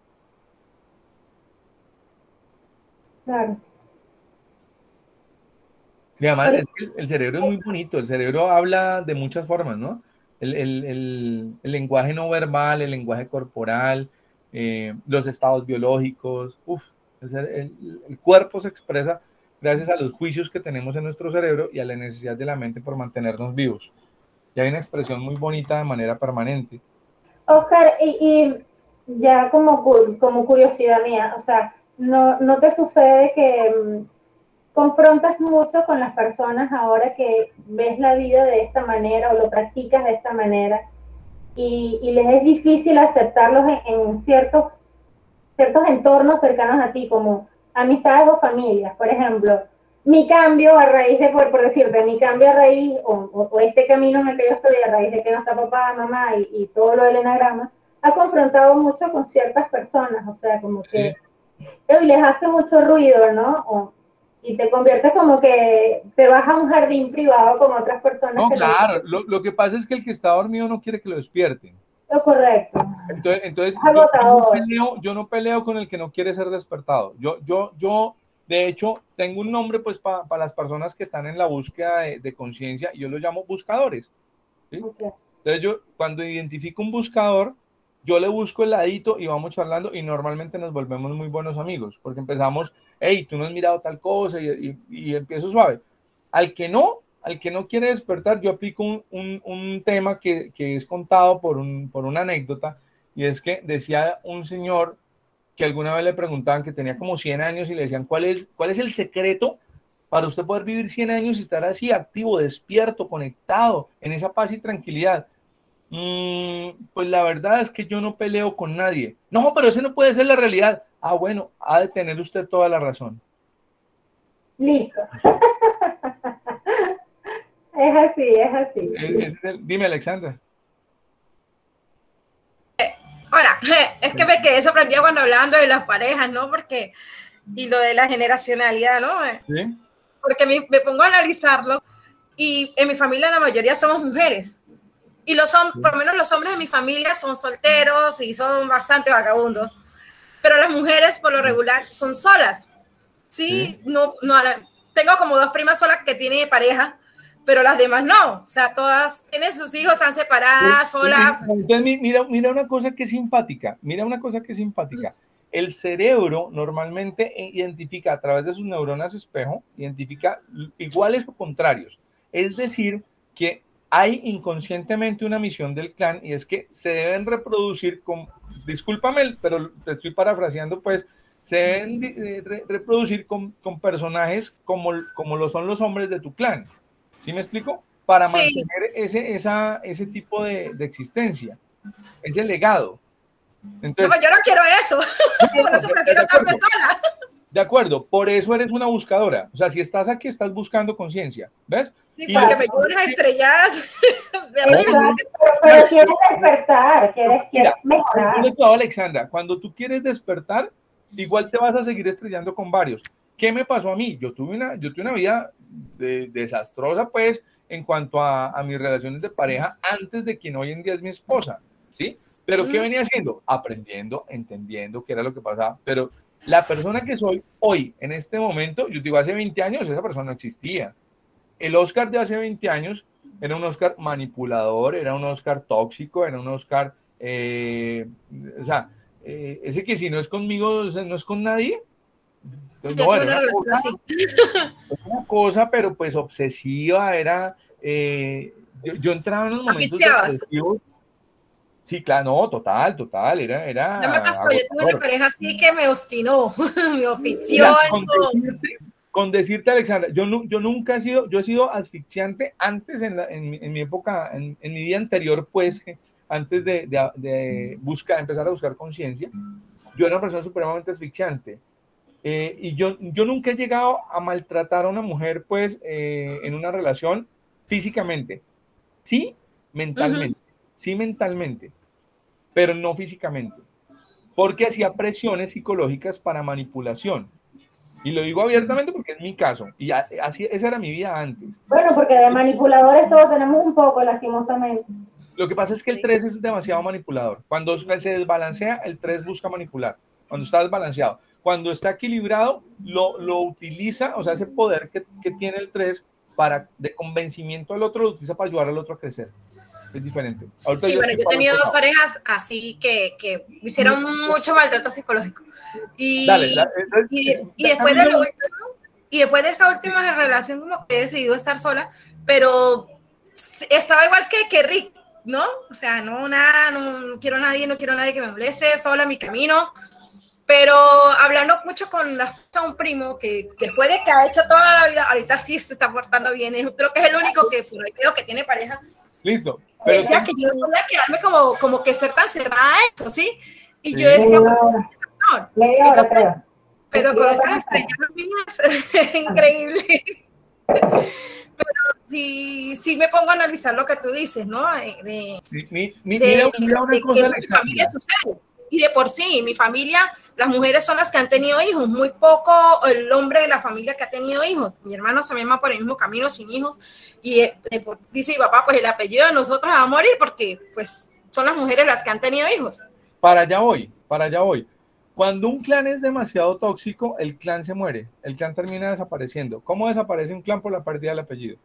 Claro. Sí, además, el cerebro es muy bonito, el cerebro habla de muchas formas, ¿no? El lenguaje no verbal, el lenguaje corporal, los estados biológicos, el cuerpo se expresa gracias a los juicios que tenemos en nuestro cerebro y a la necesidad de la mente por mantenernos vivos. Y hay una expresión muy bonita de manera permanente. Oscar, y ya como curiosidad mía, o sea, ¿no te sucede que confrontas mucho con las personas ahora que ves la vida de esta manera o lo practicas de esta manera y les es difícil aceptarlos en ciertos entornos cercanos a ti, como amistades o familias? Por ejemplo, mi cambio a raíz de, por decirte, mi cambio a raíz, o este camino en el que yo estoy a raíz de que no está papá, mamá y todo lo del enagrama, ha confrontado mucho con ciertas personas, o sea, como que les hace mucho ruido, ¿no? Y te conviertes como que te vas a un jardín privado con otras personas. No, claro, lo que pasa es que el que está dormido no quiere que lo despierten. Lo correcto. Entonces yo no peleo con el que no quiere ser despertado. Yo de hecho, tengo un nombre pues para las personas que están en la búsqueda de conciencia, y yo los llamo buscadores, ¿sí? Okay. Entonces yo, cuando identifico un buscador, yo le busco el ladito y vamos charlando, y normalmente nos volvemos muy buenos amigos, porque empezamos, hey, tú no has mirado tal cosa, y empiezo suave. Al que no quiere despertar, yo aplico un tema que es contado por una anécdota, y es que decía un señor que alguna vez le preguntaban, que tenía como 100 años, y le decían, ¿cuál es el secreto para usted poder vivir 100 años y estar así activo, despierto, conectado, en esa paz y tranquilidad? Pues la verdad es que yo no peleo con nadie. No, pero ese no puede ser la realidad. Ah, bueno, ha de tener usted toda la razón. Listo. Es así. Dime, Alexandra. Hola, es que me quedé sorprendida cuando hablaban de las parejas, ¿no? Porque, y lo de la generacionalidad, ¿no? Sí. Porque me pongo a analizarlo, y en mi familia la mayoría somos mujeres. Y por lo menos los hombres de mi familia son solteros y son bastante vagabundos. Pero las mujeres, por lo regular, son solas. Sí. Tengo como 2 primas solas que tienen pareja, pero las demás no. O sea, todas tienen sus hijos, están separadas, solas. Entonces, mira una cosa que es simpática. El cerebro normalmente identifica a través de sus neuronas espejo, identifica iguales o contrarios. Es decir, que hay inconscientemente una misión del clan, y es que se deben reproducir discúlpame, pero te estoy parafraseando, pues, se deben reproducir con personajes como lo son los hombres de tu clan. ¿Sí me explico? Para mantener ese tipo de existencia, ese legado. Entonces, no, yo no quiero eso. Por eso prefiero estar sola. De acuerdo, por eso eres una buscadora. O sea, si estás aquí, estás buscando conciencia, ¿ves? Sí, porque me llevo unas estrelladas. Pero quieres despertar, quieres mejorar. Alexandra, cuando tú quieres despertar, igual te vas a seguir estrellando con varios. ¿Qué me pasó a mí? Yo tuve una vida desastrosa, pues, en cuanto a mis relaciones de pareja, antes de quien hoy en día es mi esposa, ¿sí? Pero ¿qué venía haciendo? Aprendiendo, entendiendo qué era lo que pasaba. Pero la persona que soy hoy, en este momento, yo digo, hace 20 años esa persona no existía. El Oscar de hace 20 años era un Oscar manipulador, era un Oscar tóxico, era un Oscar, o sea, ese que si no es conmigo, o sea, no es con nadie. Entonces, no, era una cosa, pero pues obsesiva, era, yo entraba en los momentos depresivos. Sí, claro, no, total, era. Ya me pasó, yo tuve una pareja así que me obstinó, me ofició en todo. Con decirte, Alexandra, yo nunca he sido, yo he sido asfixiante antes en mi época, en mi vida anterior, pues, antes de empezar a buscar conciencia, yo era una persona supremamente asfixiante. Y yo nunca he llegado a maltratar a una mujer, pues, en una relación físicamente. Sí, mentalmente. Sí, mentalmente, pero no físicamente. Porque hacía presiones psicológicas para manipulación. Y lo digo abiertamente porque es mi caso. Y así, esa era mi vida antes. Bueno, porque de manipuladores todos tenemos un poco, lastimosamente. Lo que pasa es que el 3 es demasiado manipulador. Cuando se desbalancea, el 3 busca manipular. Cuando está desbalanceado. Cuando está equilibrado, lo utiliza, o sea, ese poder que tiene el 3 de convencimiento al otro, lo utiliza para ayudar al otro a crecer. Es diferente. Ahorita sí, bueno, yo he tenido dos parejas así que hicieron mucho maltrato psicológico. Y después de lo último, y después de esa última relación, como que he decidido estar sola, pero estaba igual que Rick, ¿no? O sea, no quiero a nadie, no quiero a nadie que me moleste, sola, mi camino. Pero hablando mucho con un primo que después de que ha hecho toda la vida, ahorita sí se está portando bien, creo que es el único que por ahí veo que tiene pareja. Listo. Pero decía que yo no podía quedarme como que ser tan cerrada a eso, ¿sí? Y yo decía, pues, entonces, pero con esas estrellas mías es increíble. Pero sí me pongo a analizar lo que tú dices, ¿no? Mira una cosa, que mi familia sucede. Y de por sí, mi familia, las mujeres son las que han tenido hijos, muy poco el hombre de la familia que ha tenido hijos. Mi hermano se llama por el mismo camino, sin hijos, y dice mi papá, pues el apellido de nosotros va a morir porque pues son las mujeres las que han tenido hijos. Para allá voy. Cuando un clan es demasiado tóxico, el clan se muere, el clan termina desapareciendo. ¿Cómo desaparece un clan? Por la pérdida del apellido.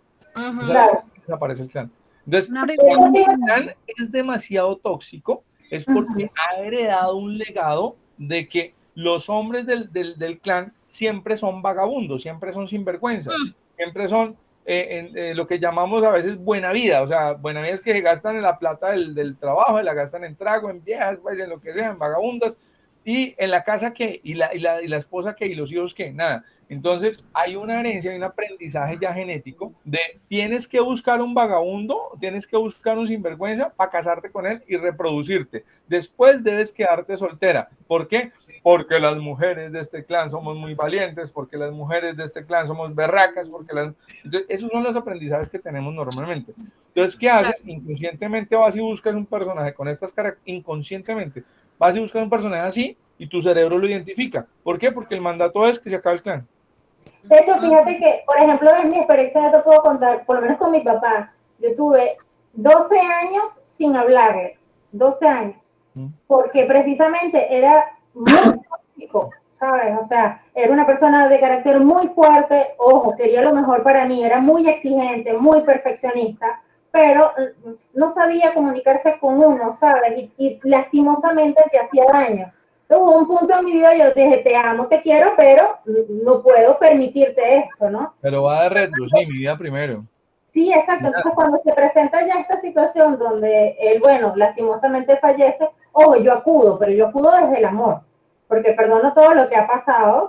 O sea, desaparece el clan. Entonces, cuando el clan es demasiado tóxico, es porque ha heredado un legado de que los hombres del clan siempre son vagabundos, siempre son sinvergüenzas, siempre son lo que llamamos a veces buena vida. O sea, buena vida es que se gastan en la plata del trabajo, la gastan en trago, en viejas, pues, en lo que sea, en vagabundas, y en la casa que, y la esposa que, y los hijos que, nada. Entonces hay una herencia, hay un aprendizaje ya genético de tienes que buscar un vagabundo, tienes que buscar un sinvergüenza para casarte con él y reproducirte. Después debes quedarte soltera. ¿Por qué? Porque las mujeres de este clan somos muy valientes, porque las mujeres de este clan somos berracas, Entonces, esos son los aprendizajes que tenemos normalmente. Entonces, ¿qué haces? Inconscientemente vas y buscas un personaje con estas características, inconscientemente vas y buscas un personaje así y tu cerebro lo identifica. ¿Por qué? Porque el mandato es que se acabe el clan. De hecho, fíjate que, por ejemplo, en mi experiencia yo te puedo contar, por lo menos con mi papá, yo tuve 12 años sin hablarle, 12 años, porque precisamente era muy tóxico, ¿sabes? O sea, era una persona de carácter muy fuerte, ojo, quería lo mejor para mí, era muy exigente, muy perfeccionista, pero no sabía comunicarse con uno, ¿sabes? Y lastimosamente te hacía daño. Hubo un punto en mi vida yo dije, te amo, te quiero, pero no puedo permitirte esto, ¿no? Pero va de retro, sí, mi vida primero. Sí, exacto. Entonces, cuando se presenta ya esta situación donde él, bueno, lastimosamente fallece, ojo, yo acudo, pero yo acudo desde el amor, porque perdono todo lo que ha pasado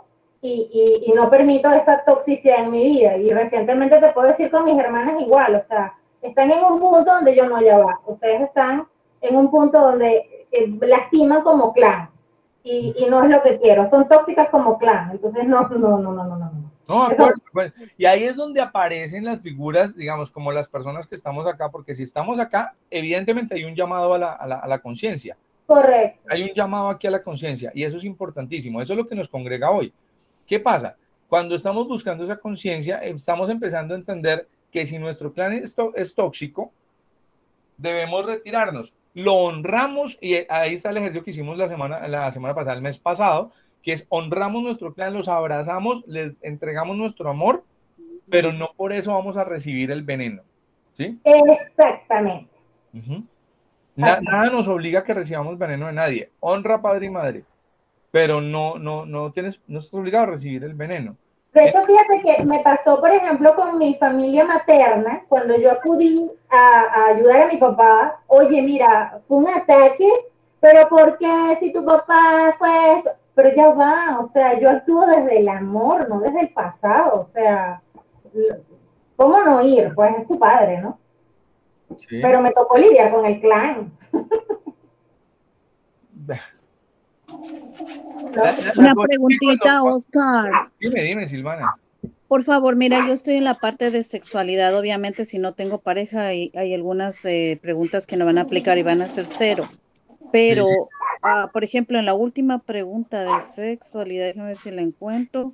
y no permito esa toxicidad en mi vida. Y recientemente te puedo decir con mis hermanas igual, o sea, están en un punto donde yo no ya va. Ustedes están en un punto donde lastiman como clan. Y no es lo que quiero, son tóxicas como clan, entonces no. No, acuerdo. Y ahí es donde aparecen las figuras, digamos, como las personas que estamos acá, porque si estamos acá, evidentemente hay un llamado a la conciencia. Correcto. Hay un llamado aquí a la conciencia, y eso es importantísimo, eso es lo que nos congrega hoy. ¿Qué pasa? Cuando estamos buscando esa conciencia, estamos empezando a entender que si nuestro clan es tóxico, debemos retirarnos. Lo honramos, y ahí está el ejercicio que hicimos la semana pasada, el mes pasado, que es honramos nuestro clan, los abrazamos, les entregamos nuestro amor, pero no por eso vamos a recibir el veneno. ¿sí? Exactamente. Nada nos obliga a que recibamos veneno de nadie. Honra padre y madre, pero no estás obligado a recibir el veneno. De hecho, fíjate que me pasó, por ejemplo, con mi familia materna, cuando yo acudí a ayudar a mi papá. Oye, mira, fue un ataque, pero ¿por qué si tu papá fue esto? Pero ya va, o sea, yo actúo desde el amor, no desde el pasado, o sea, ¿cómo no ir? Pues es tu padre, ¿no? Sí. Pero me tocó lidiar con el clan. Una preguntita, Oscar. Dime, Silvana. Por favor, mira, yo estoy en la parte de sexualidad. Obviamente, si no tengo pareja, hay algunas preguntas que no van a aplicar y van a ser 0. Pero, sí. Por ejemplo, en la última pregunta de sexualidad, déjame ver si la encuentro,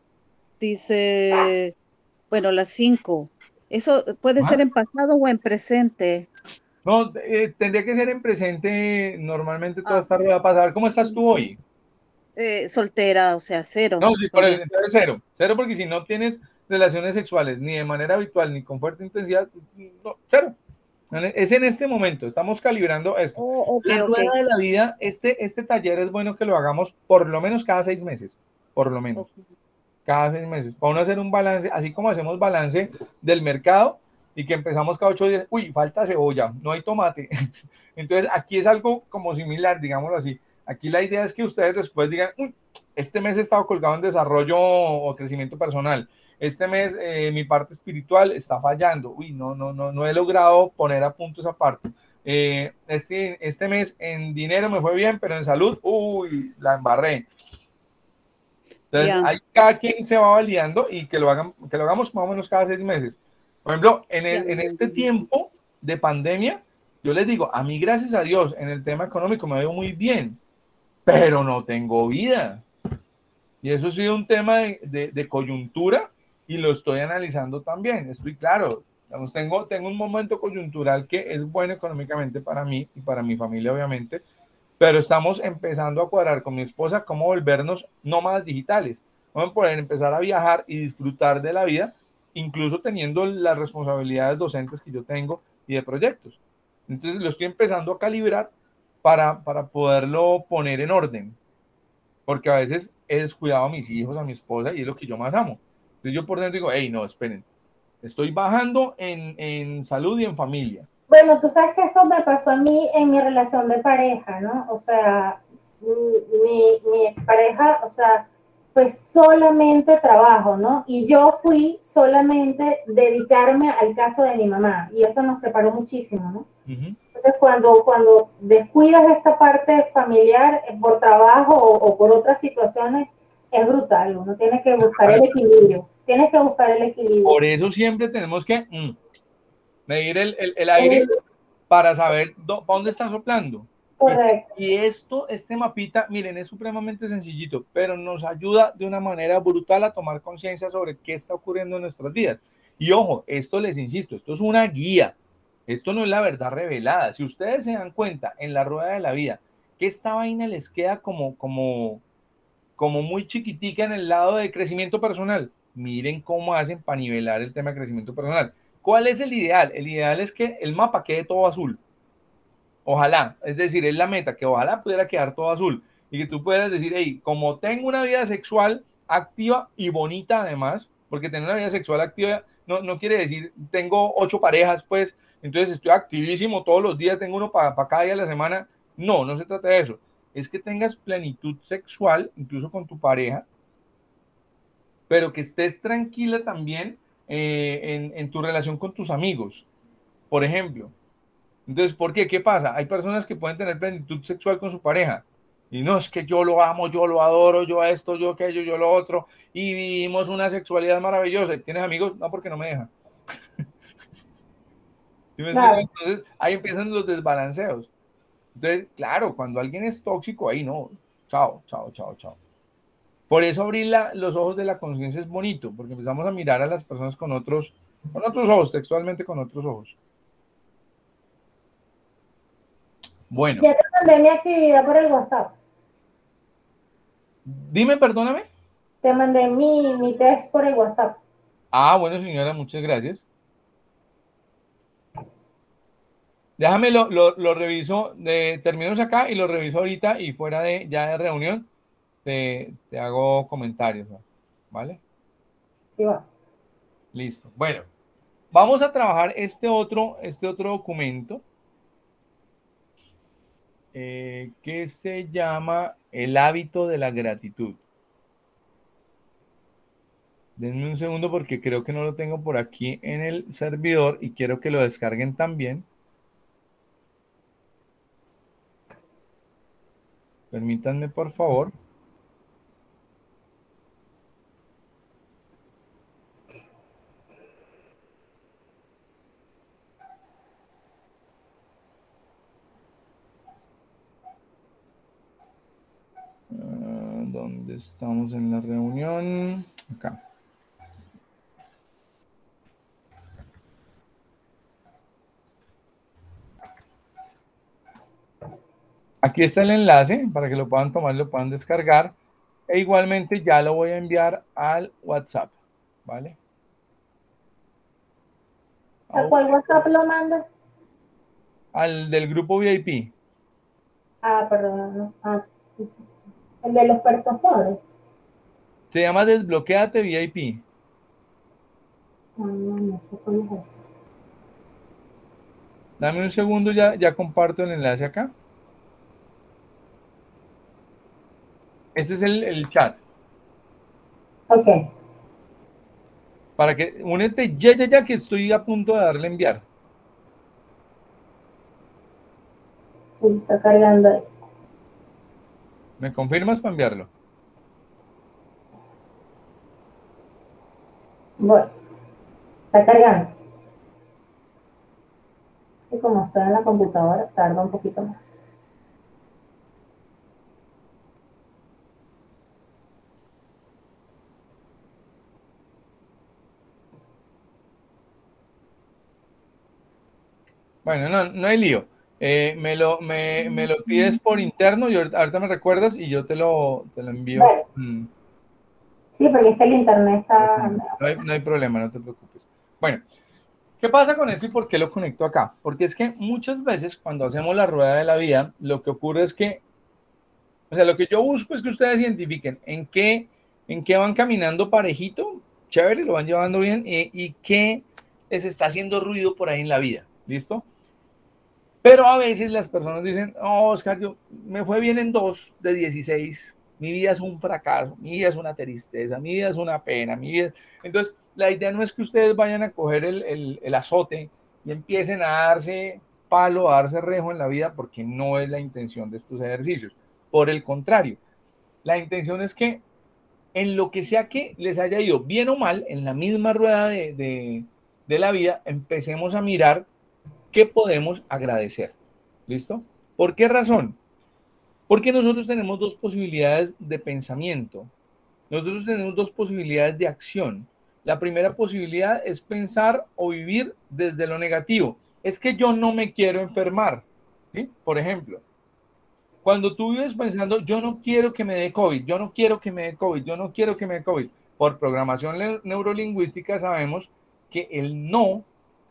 dice, bueno, las 5. ¿Eso puede ser en pasado o en presente? No, tendría que ser en presente. Normalmente toda esta rueda pasar. ¿Cómo estás tú hoy? Soltera, o sea, 0. No, sí, por el, entonces 0. 0 porque si no tienes relaciones sexuales ni de manera habitual ni con fuerte intensidad, no, 0. Es en este momento, estamos calibrando esto. La rueda de la vida, este taller es bueno que lo hagamos por lo menos cada 6 meses, por lo menos. Cada 6 meses, para uno hacer un balance, así como hacemos balance del mercado y que empezamos cada 8 días, uy, falta cebolla, no hay tomate. Entonces aquí es algo como similar, digámoslo así. Aquí la idea es que ustedes después digan, uy, este mes he estado colgado en desarrollo o crecimiento personal. Este mes mi parte espiritual está fallando. Uy, no he logrado poner a punto esa parte. Este mes en dinero me fue bien, pero en salud, uy, la embarré. Entonces, ahí cada quien se va validando y que lo hagamos más o menos cada 6 meses. Por ejemplo, en este tiempo de pandemia, yo les digo, a mí, gracias a Dios, en el tema económico me veo muy bien, pero no tengo vida. Y eso ha sido un tema de coyuntura y lo estoy analizando también. Estoy claro, digamos, tengo un momento coyuntural que es bueno económicamente para mí y para mi familia, obviamente, pero estamos empezando a cuadrar con mi esposa cómo volvernos nómadas digitales. Vamos a poder empezar a viajar y disfrutar de la vida, incluso teniendo las responsabilidades docentes que yo tengo y de proyectos. Entonces lo estoy empezando a calibrar para poderlo poner en orden, porque a veces he descuidado a mis hijos, a mi esposa, y es lo que yo más amo. Entonces yo por dentro digo, hey, no, esperen, estoy bajando en salud y en familia. Bueno, tú sabes que eso me pasó a mí en mi relación de pareja, ¿no? O sea, mi expareja, o sea, pues solamente trabajo, ¿no? Y yo fui solamente dedicarme al caso de mi mamá, y eso nos separó muchísimo, ¿no? Entonces, cuando descuidas esta parte familiar por trabajo o por otras situaciones, es brutal. Uno tiene que buscar el equilibrio. Tienes que buscar el equilibrio. Por eso siempre tenemos que medir el aire para saber para dónde está soplando. Correcto. Y este mapita, miren, es supremamente sencillito, pero nos ayuda de una manera brutal a tomar conciencia sobre qué está ocurriendo en nuestras vidas. Y ojo, esto les insisto, esto es una guía. Esto no es la verdad revelada. Si ustedes se dan cuenta en la rueda de la vida que esta vaina les queda como muy chiquitica en el lado de crecimiento personal, miren cómo hacen para nivelar el tema de crecimiento personal. ¿Cuál es el ideal? El ideal es que el mapa quede todo azul. Ojalá, es decir, es la meta, que ojalá pudiera quedar todo azul y que tú puedas decir, hey, como tengo una vida sexual activa y bonita además, porque tener una vida sexual activa no quiere decir tengo 8 parejas, pues, entonces estoy activísimo todos los días, tengo uno para cada día de la semana. No se trata de eso. Es que tengas plenitud sexual, incluso con tu pareja, pero que estés tranquila también en tu relación con tus amigos, por ejemplo. Entonces, ¿por qué? ¿Qué pasa? Hay personas que pueden tener plenitud sexual con su pareja. Y no, es que yo lo amo, yo lo adoro, yo esto, yo aquello, yo lo otro. Y vivimos una sexualidad maravillosa. ¿Tienes amigos? No, porque no me deja. ¿Sí me explico? Entonces, ahí empiezan los desbalanceos. Entonces, claro, cuando alguien es tóxico, ahí no. Chao. Por eso abrir los ojos de la conciencia es bonito, porque empezamos a mirar a las personas con otros ojos, textualmente con otros ojos. Bueno. Ya te mandé mi actividad por el WhatsApp. Dime, perdóname. Te mandé mi test por el WhatsApp. Ah, bueno, señora, muchas gracias. Déjame lo reviso, terminamos acá y lo reviso ahorita y fuera de ya de reunión te hago comentarios, ¿vale? Sí, va. Listo. Bueno, vamos a trabajar este otro documento que se llama El hábito de la gratitud. Denme un segundo porque creo que no lo tengo por aquí en el servidor y quiero que lo descarguen también. Permítanme, por favor. ¿Dónde estamos en la reunión? Acá. Aquí está el enlace para que lo puedan tomar, lo puedan descargar. E igualmente ya lo voy a enviar al WhatsApp, ¿vale? ¿A cuál WhatsApp lo mandas? Al del grupo VIP. Ah, perdón, no. Ah, el de los persuasores. Se llama Desbloquéate VIP. No sé cuál es eso. Dame un segundo, ya comparto el enlace acá. Este es el chat. Ok. Para que únete ya que estoy a punto de darle enviar. Sí, está cargando ahí. ¿Me confirmas para enviarlo? Bueno, está cargando. Y como estoy en la computadora, tarda un poquito más. Bueno, no hay lío. Me lo pides por interno y ahorita me recuerdas y yo te lo envío. Bueno. Sí, porque es que el internet está... No hay problema, no te preocupes. Bueno, ¿qué pasa con esto y por qué lo conecto acá? Porque es que muchas veces cuando hacemos la rueda de la vida, lo que ocurre es que, o sea, lo que yo busco es que ustedes identifiquen en qué van caminando parejito, chévere, lo van llevando bien, y qué les está haciendo ruido por ahí en la vida, ¿listo? Pero a veces las personas dicen, oh, Oscar, me fue bien en 2 de 16, mi vida es un fracaso, mi vida es una tristeza, mi vida es una pena, mi vida... Entonces, la idea no es que ustedes vayan a coger el azote y empiecen a darse palo, a darse rejo en la vida, porque no es la intención de estos ejercicios. Por el contrario, la intención es que en lo que sea que les haya ido bien o mal, en la misma rueda de la vida, empecemos a mirar qué podemos agradecer. ¿Listo? ¿Por qué razón? Porque nosotros tenemos dos posibilidades de pensamiento. Nosotros tenemos dos posibilidades de acción. La primera posibilidad es pensar o vivir desde lo negativo. Es que yo no me quiero enfermar. ¿Sí? Por ejemplo, cuando tú vives pensando, yo no quiero que me dé COVID, yo no quiero que me dé COVID, yo no quiero que me dé COVID, por programación neurolingüística sabemos que el no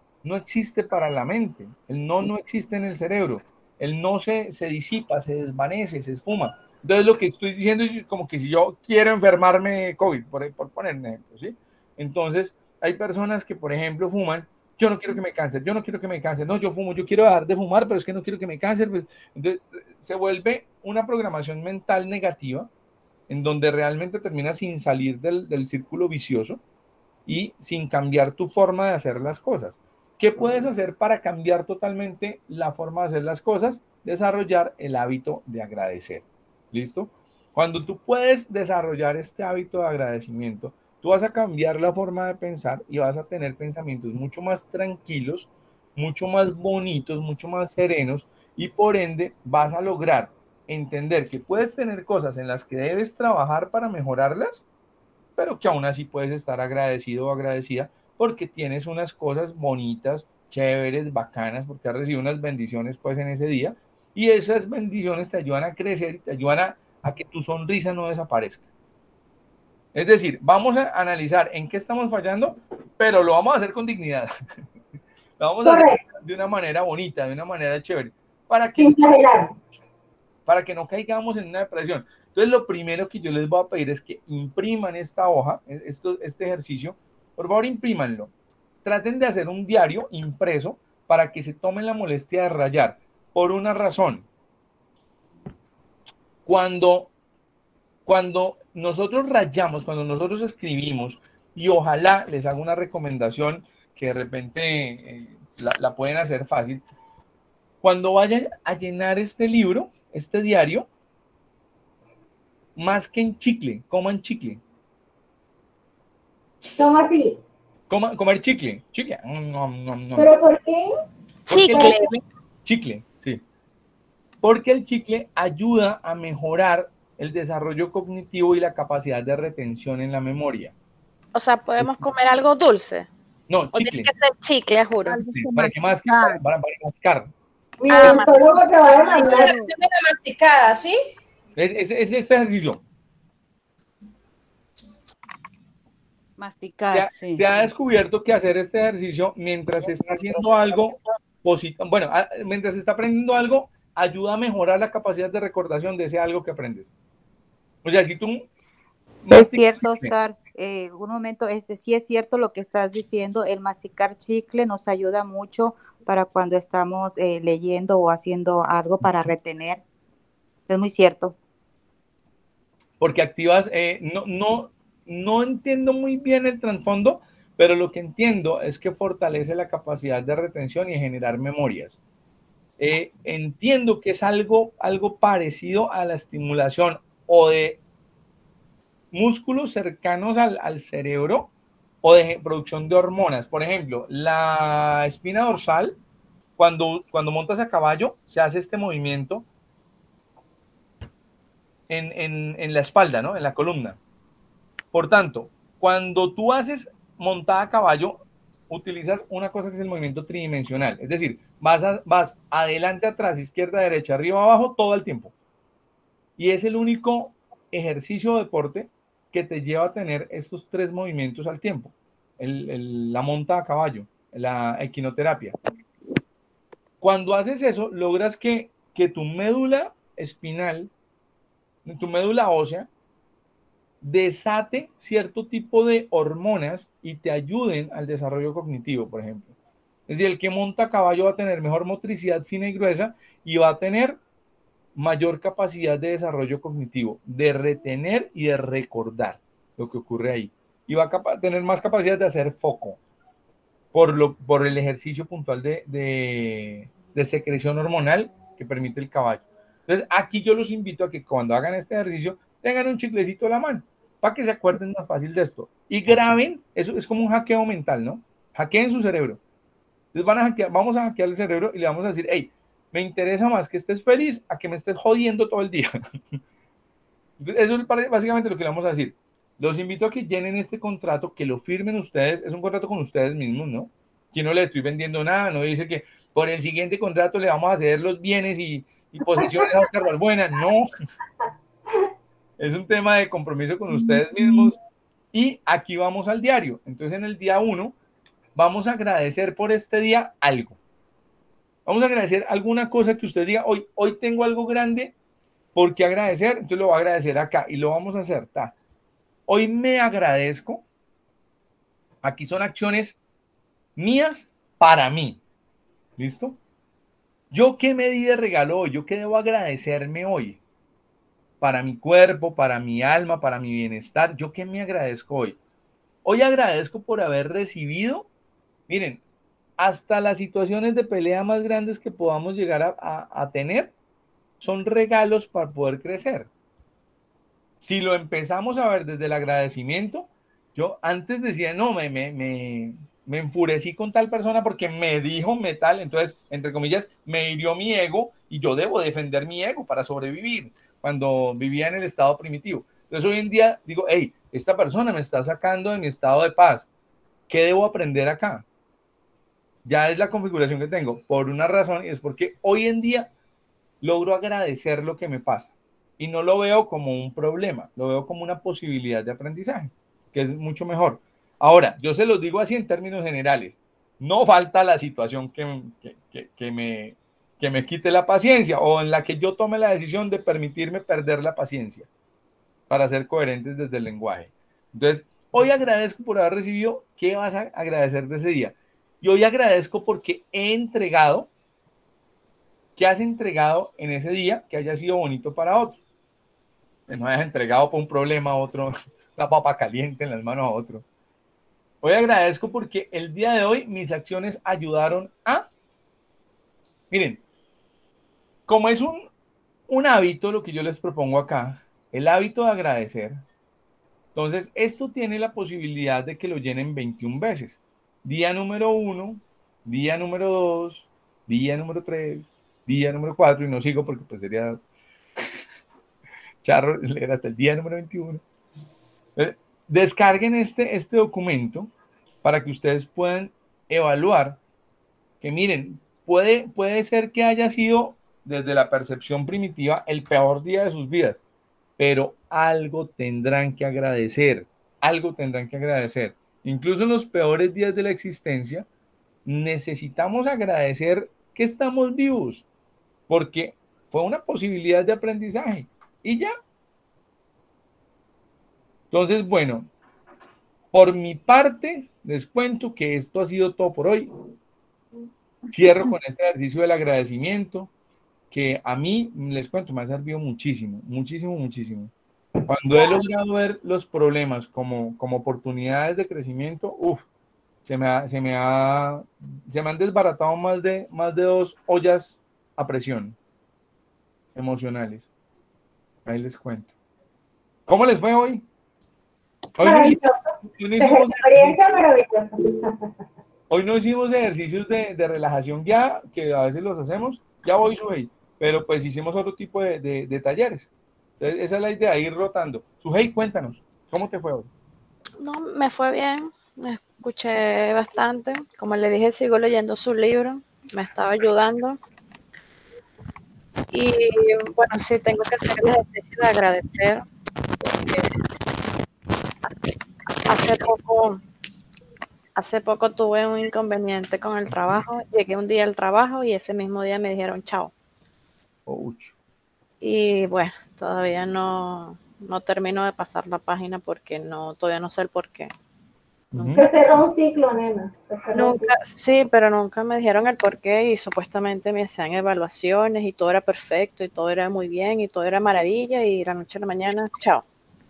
existe para la mente, el no existe en el cerebro, el no se disipa, se desvanece, se esfuma. Entonces lo que estoy diciendo es como que si yo quiero enfermarme de COVID, por poner un ejemplo, ¿sí? Entonces hay personas que, por ejemplo, fuman, yo no quiero que me cáncer, yo no quiero que me cáncer, no, yo fumo, yo quiero dejar de fumar, pero es que no quiero que me cáncer. Pues, entonces se vuelve una programación mental negativa en donde realmente termina sin salir del círculo vicioso y sin cambiar tu forma de hacer las cosas. ¿Qué puedes hacer para cambiar totalmente la forma de hacer las cosas? Desarrollar el hábito de agradecer. ¿Listo? Cuando tú puedes desarrollar este hábito de agradecimiento, tú vas a cambiar la forma de pensar y vas a tener pensamientos mucho más tranquilos, mucho más bonitos, mucho más serenos y por ende vas a lograr entender que puedes tener cosas en las que debes trabajar para mejorarlas, pero que aún así puedes estar agradecido o agradecida porque tienes unas cosas bonitas, chéveres, bacanas, porque has recibido unas bendiciones pues en ese día, y esas bendiciones te ayudan a crecer y te ayudan a que tu sonrisa no desaparezca. Es decir, vamos a analizar en qué estamos fallando, pero lo vamos a hacer con dignidad. Lo vamos a hacer Correcto. de una manera bonita, de una manera chévere, para que, Sin exagerar. para que no caigamos en una depresión. Entonces, lo primero que yo les voy a pedir es que impriman esta hoja, este ejercicio. Por favor, imprímanlo. Traten de hacer un diario impreso para que se tomen la molestia de rayar. Por una razón. Cuando nosotros rayamos, cuando nosotros escribimos, y ojalá les hago una recomendación que de repente la pueden hacer fácil. Cuando vayan a llenar este libro, este diario, más que en chicle, coman chicle. ¿Cómo así? Comer chicle. Chicle. ¿Pero por qué? Chicle. Chicle, sí. Porque el chicle ayuda a mejorar el desarrollo cognitivo y la capacidad de retención en la memoria. O sea, podemos comer algo dulce. No, O chicle. tiene que ser chicle, juro. Sí, para que mascar. Para mascar. Mira, solo te va a La demandar. acción de la masticada, ¿sí? Es este ejercicio. Masticar, sí. Se ha descubierto que hacer este ejercicio mientras se está haciendo algo positivo, bueno, mientras se está aprendiendo algo, ayuda a mejorar la capacidad de recordación de ese algo que aprendes. O sea, si tú... Es cierto, Oscar. Un momento, sí es cierto lo que estás diciendo. El masticar chicle nos ayuda mucho para cuando estamos leyendo o haciendo algo para retener. Es muy cierto. Porque activas, no entiendo muy bien el trasfondo, pero lo que entiendo es que fortalece la capacidad de retención y de generar memorias. Entiendo que es algo parecido a la estimulación o de músculos cercanos al cerebro o de producción de hormonas. Por ejemplo, la espina dorsal, cuando montas a caballo, se hace este movimiento en la espalda, ¿no? En la columna. Por tanto, cuando tú haces montada a caballo, utilizas una cosa que es el movimiento tridimensional. Es decir, vas adelante, atrás, izquierda, derecha, arriba, abajo, todo el tiempo. Y es el único ejercicio o deporte que te lleva a tener estos tres movimientos al tiempo. La monta a caballo, la equinoterapia. Cuando haces eso, logras que tu médula espinal, tu médula ósea, desate cierto tipo de hormonas y te ayuden al desarrollo cognitivo, por ejemplo. Es decir, el que monta a caballo va a tener mejor motricidad fina y gruesa y va a tener mayor capacidad de desarrollo cognitivo, de retener y de recordar lo que ocurre ahí. Y va a tener más capacidad de hacer foco por el ejercicio puntual de secreción hormonal que permite el caballo. Entonces, aquí yo los invito a que cuando hagan este ejercicio tengan un chiclecito a la mano para que se acuerden más fácil de esto. Y graben, eso es como un hackeo mental, ¿no? Hackeen su cerebro. Entonces vamos a hackear el cerebro y le vamos a decir, hey, me interesa más que estés feliz a que me estés jodiendo todo el día. Eso es básicamente lo que le vamos a decir. Los invito a que llenen este contrato, que lo firmen ustedes. Es un contrato con ustedes mismos, ¿no? Yo no le estoy vendiendo nada, no dice que por el siguiente contrato le vamos a ceder los bienes y posesiones a Oscar Balbuena. No. Es un tema de compromiso con ustedes mismos. Y aquí vamos al diario. Entonces, en el día 1, vamos a agradecer por este día algo. Vamos a agradecer alguna cosa que usted diga, hoy tengo algo grande, ¿por qué agradecer? Entonces lo voy a agradecer acá y lo vamos a hacer. Hoy me agradezco. Aquí son acciones mías para mí. ¿Listo? ¿Yo qué me di de regalo hoy? ¿Yo qué debo agradecerme hoy? Para mi cuerpo, para mi alma, para mi bienestar. ¿Yo qué me agradezco hoy? Hoy agradezco por haber recibido, miren, hasta las situaciones de pelea más grandes que podamos llegar a tener son regalos para poder crecer. Si lo empezamos a ver desde el agradecimiento, yo antes decía, no, me enfurecí con tal persona porque me dijo tal, entonces, entre comillas, me hirió mi ego y yo debo defender mi ego para sobrevivir cuando vivía en el estado primitivo. Entonces hoy en día digo, hey, esta persona me está sacando de mi estado de paz. ¿Qué debo aprender acá? Ya es la configuración que tengo por una razón y es porque hoy en día logro agradecer lo que me pasa y no lo veo como un problema, lo veo como una posibilidad de aprendizaje, que es mucho mejor. Ahora, yo se los digo así en términos generales. no falta la situación que me quite la paciencia o en la que yo tome la decisión de permitirme perder la paciencia para ser coherentes desde el lenguaje. Entonces, hoy agradezco por haber recibido. ¿Qué vas a agradecer de ese día? Y hoy agradezco porque he entregado. ¿Qué has entregado en ese día que haya sido bonito para otro? Que no hayas entregado por un problema a otro, la papa caliente en las manos a otro. Hoy agradezco porque el día de hoy mis acciones ayudaron a... Miren, como es un hábito lo que yo les propongo acá, el hábito de agradecer, entonces esto tiene la posibilidad de que lo llenen 21 veces. Día número 1, día número 2, día número 3, día número 4, y no sigo porque pues sería charro leer hasta el día número 21. Descarguen este documento para que ustedes puedan evaluar que miren, puede ser que haya sido desde la percepción primitiva el peor día de sus vidas, pero algo tendrán que agradecer, algo tendrán que agradecer. Incluso en los peores días de la existencia necesitamos agradecer que estamos vivos, porque fue una posibilidad de aprendizaje y ya. Entonces, bueno, por mi parte, les cuento que esto ha sido todo por hoy. Cierro con este ejercicio del agradecimiento, que a mí, les cuento, me ha servido muchísimo, muchísimo, muchísimo. Cuando he logrado ver los problemas como oportunidades de crecimiento, se me han desbaratado más de 2 ollas a presión emocionales. Ahí les cuento. ¿Cómo les fue hoy? Hoy no hicimos ejercicios de relajación ya, que a veces los hacemos, ya voy, Suhey, pero pues hicimos otro tipo de talleres. Entonces, esa es la idea, ir rotando. Suhey, cuéntanos, ¿cómo te fue hoy? No, me fue bien, me escuché bastante. Como le dije, sigo leyendo su libro, me estaba ayudando. Y bueno, sí, tengo que hacer el ejercicio de agradecer. Hace poco tuve un inconveniente con el trabajo. Llegué un día al trabajo y ese mismo día me dijeron chao. Y bueno, todavía no termino de pasar la página porque todavía no sé el por qué. Se cerró un ciclo, nena. Sí, pero nunca me dijeron el por qué y supuestamente me hacían evaluaciones y todo era perfecto y todo era muy bien y todo era maravilla y la noche a la mañana, chao.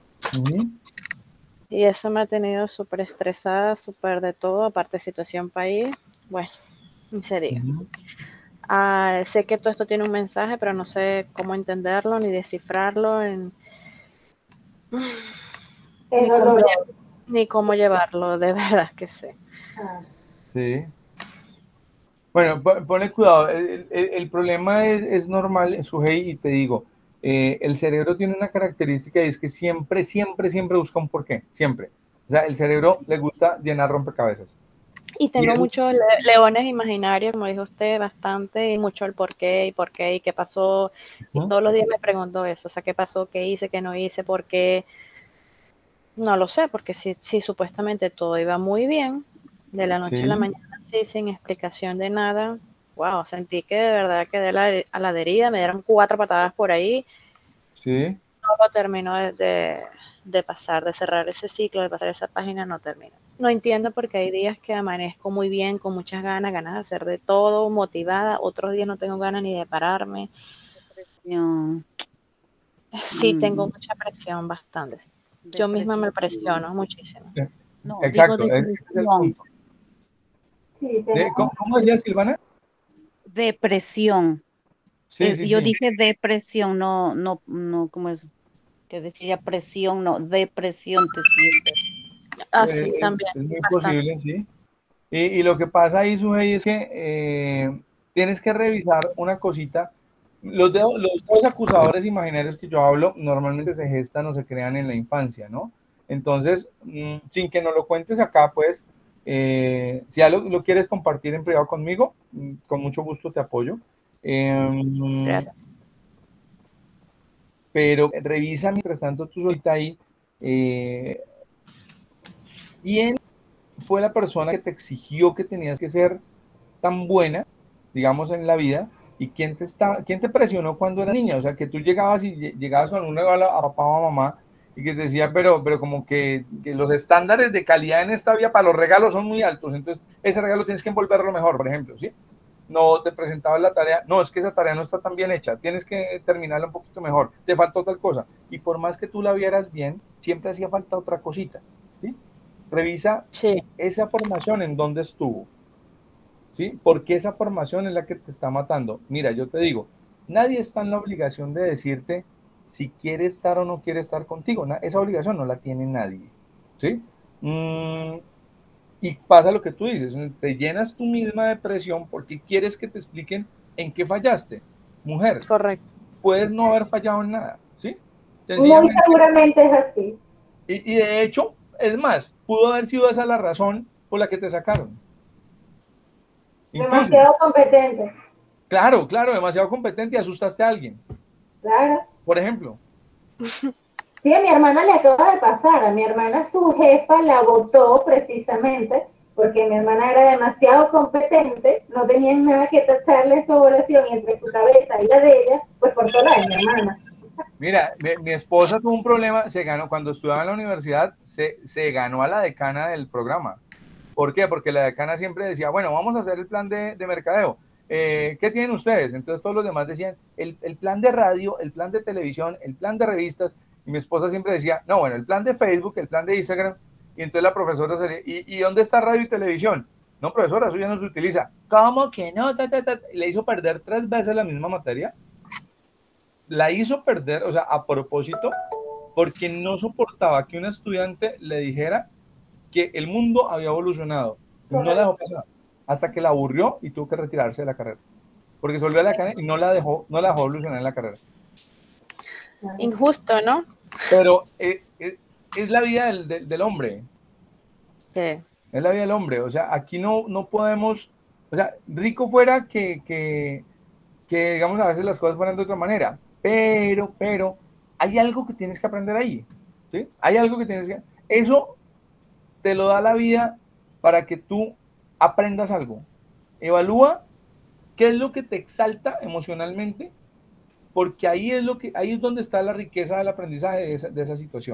Y eso me ha tenido súper estresada, súper de todo, aparte de situación país. Bueno, ni se diga. Sé que todo esto tiene un mensaje, pero no sé cómo entenderlo ni descifrarlo. Ni cómo llevarlo, de verdad que sé. Sí. Bueno, ponle cuidado. El problema es normal, Suhey, y te digo, el cerebro tiene una característica y es que siempre busca un porqué, siempre. O sea, el cerebro le gusta llenar rompecabezas. Y tengo muchos leones imaginarios, como dijo usted, bastante, y mucho el por qué y qué pasó. Y todos los días me pregunto eso, o sea, qué pasó, qué hice, qué no hice, por qué. No lo sé, porque si supuestamente todo iba muy bien, de la noche a la mañana, sí, sin explicación de nada. Wow, sentí que de verdad quedé a la deriva, me dieron 4 patadas por ahí. Sí. No lo termino de pasar, de cerrar ese ciclo, de pasar esa página, no termino. No entiendo porque hay días que amanezco muy bien, con muchas ganas de hacer de todo, motivada. Otros días no tengo ganas ni de pararme. Depresión. Sí, tengo mucha presión, bastante. Yo misma me presiono muchísimo. No, exacto, digo ese es el punto. ¿Cómo decía Silvana? Depresión. Sí, yo dije depresión, no, ¿cómo es? Que decía presión, no, depresión te sientes. Sí, también. Es muy posible, sí. Y lo que pasa ahí, Suhey, es que tienes que revisar una cosita. Los dos acusadores imaginarios que yo hablo normalmente se gestan o se crean en la infancia, ¿no? Entonces, sin que nos lo cuentes acá, pues, si ya lo quieres compartir en privado conmigo, con mucho gusto te apoyo. Gracias. Pero revisa mientras tanto tú ahorita ahí quién fue la persona que te exigió que tenías que ser tan buena, digamos, en la vida? ¿Y quién te presionó cuando eras niña? O sea, que tú llegabas con un regalo a papá o a mamá y que te decía, pero como que los estándares de calidad en esta vida para los regalos son muy altos, entonces ese regalo tienes que envolverlo mejor, por ejemplo, ¿sí? No te presentabas la tarea, no, es que esa tarea no está tan bien hecha, tienes que terminarla un poquito mejor, te faltó tal cosa, y por más que tú la vieras bien, siempre hacía falta otra cosita, ¿sí? Revisa esa formación en dónde estuvo, ¿sí? Porque esa formación es la que te está matando. Mira, yo te digo, nadie está en la obligación de decirte si quiere estar o no quiere estar contigo, esa obligación no la tiene nadie, ¿sí? Y pasa lo que tú dices, te llenas tú misma de presión porque quieres que te expliquen en qué fallaste. Mujer, correcto, puedes no haber fallado en nada, ¿sí? Muy seguramente es así. Y de hecho, es más, pudo haber sido esa la razón por la que te sacaron. Demasiado competente. Claro, demasiado competente y asustaste a alguien. Claro. Por ejemplo. Sí, a mi hermana le acaba de pasar. A mi hermana su jefa la votó precisamente porque mi hermana era demasiado competente, no tenía nada que tacharle en su evaluación y entre su cabeza y la de ella, pues cortó la de mi hermana. Mira, mi esposa tuvo un problema, se ganó, cuando estudiaba en la universidad, se ganó a la decana del programa. ¿Por qué? Porque la decana siempre decía, bueno, vamos a hacer el plan de mercadeo. ¿Qué tienen ustedes? Entonces todos los demás decían, el plan de radio, el plan de televisión, el plan de revistas, y mi esposa siempre decía, no, bueno, el plan de Facebook, el plan de Instagram, y entonces la profesora se ¿y dónde está radio y televisión? No, profesora, eso ya no se utiliza. ¿Cómo que no? Le hizo perder 3 veces la misma materia. La hizo perder, o sea, a propósito, porque no soportaba que un estudiante le dijera que el mundo había evolucionado. No la dejó pasar, hasta que la aburrió y tuvo que retirarse de la carrera. Porque se volvió a la carrera y no la dejó evolucionar en la carrera. Injusto, ¿no? Pero es la vida del hombre. Sí. Es la vida del hombre. O sea, aquí no podemos, o sea, rico fuera que digamos, a veces las cosas fueran de otra manera. Pero hay algo que tienes que aprender ahí, ¿sí? Hay algo que tienes que... Eso te lo da la vida para que tú aprendas algo. Evalúa qué es lo que te exalta emocionalmente, porque ahí es donde está la riqueza del aprendizaje de esa situación.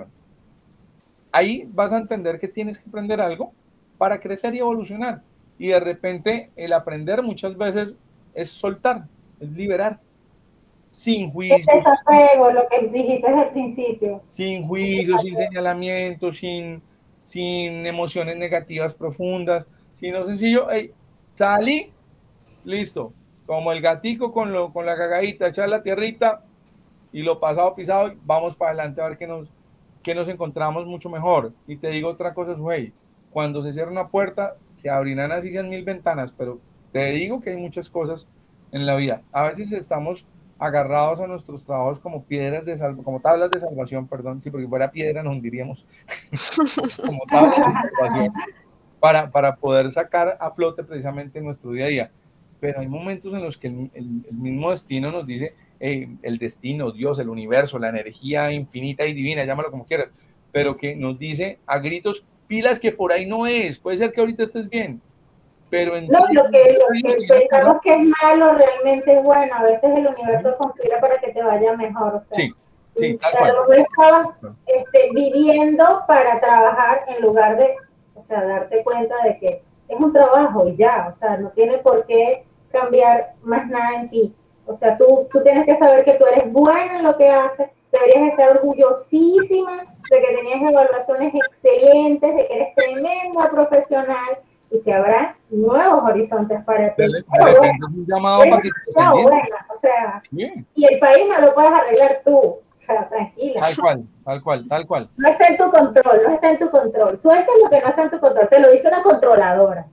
Ahí vas a entender que tienes que aprender algo para crecer y evolucionar. Y de repente el aprender muchas veces es soltar, es liberar. Sin juicio. Es desapego, lo que dijiste desde el principio. Sin juicio, sin señalamiento, sin emociones negativas profundas, sino sencillo, hey, salí, listo, como el gatico con la cagadita, echar la tierrita y lo pasado pisado, vamos para adelante a ver qué nos encontramos mucho mejor. Y te digo otra cosa, güey, cuando se cierra una puerta, se abrirán así 100.000 ventanas, pero te digo que hay muchas cosas en la vida. A veces estamos agarrados a nuestros trabajos como como tablas de salvación, perdón, sí, porque fuera piedra nos hundiríamos, como tablas de salvación, para poder sacar a flote precisamente nuestro día a día. Pero hay momentos en los que el mismo destino nos dice, el destino, Dios, el universo, la energía infinita y divina, llámalo como quieras, pero que nos dice a gritos, pilas que por ahí no es, puede ser que ahorita estés bien, pero no, lo que pensamos que es malo realmente es bueno. A veces el universo conspira para que te vaya mejor. O sea, sí, tal cual. A lo mejor estabas viviendo para trabajar en lugar de, o sea, darte cuenta de que es un trabajo y ya, o sea, no tiene por qué cambiar más nada en ti. O sea, tú tienes que saber que tú eres buena en lo que haces, deberías estar orgullosísima de que tenías evaluaciones excelentes, de que eres tremenda profesional, y que habrá nuevos horizontes para ti. Pero bueno, un llamado para que te buena, o sea, y el país no lo puedes arreglar tú, o sea, tranquila. Tal cual. No está en tu control, Suelta lo que no está en tu control, te lo dice una controladora.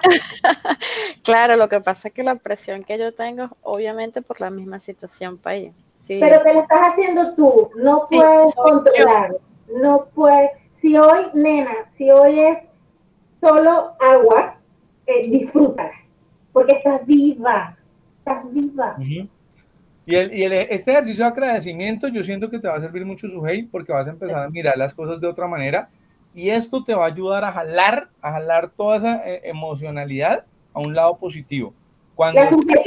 Claro, lo que pasa es que la presión que yo tengo es obviamente por la misma situación país. Sí. Pero te lo estás haciendo tú, no puedes controlar, no puedes, si hoy es solo agua, disfrútala, porque estás viva. Y este ejercicio de agradecimiento yo siento que te va a servir mucho, Sujei, porque vas a empezar a mirar las cosas de otra manera Y esto te va a ayudar a jalar toda esa emocionalidad a un lado positivo. Cuando,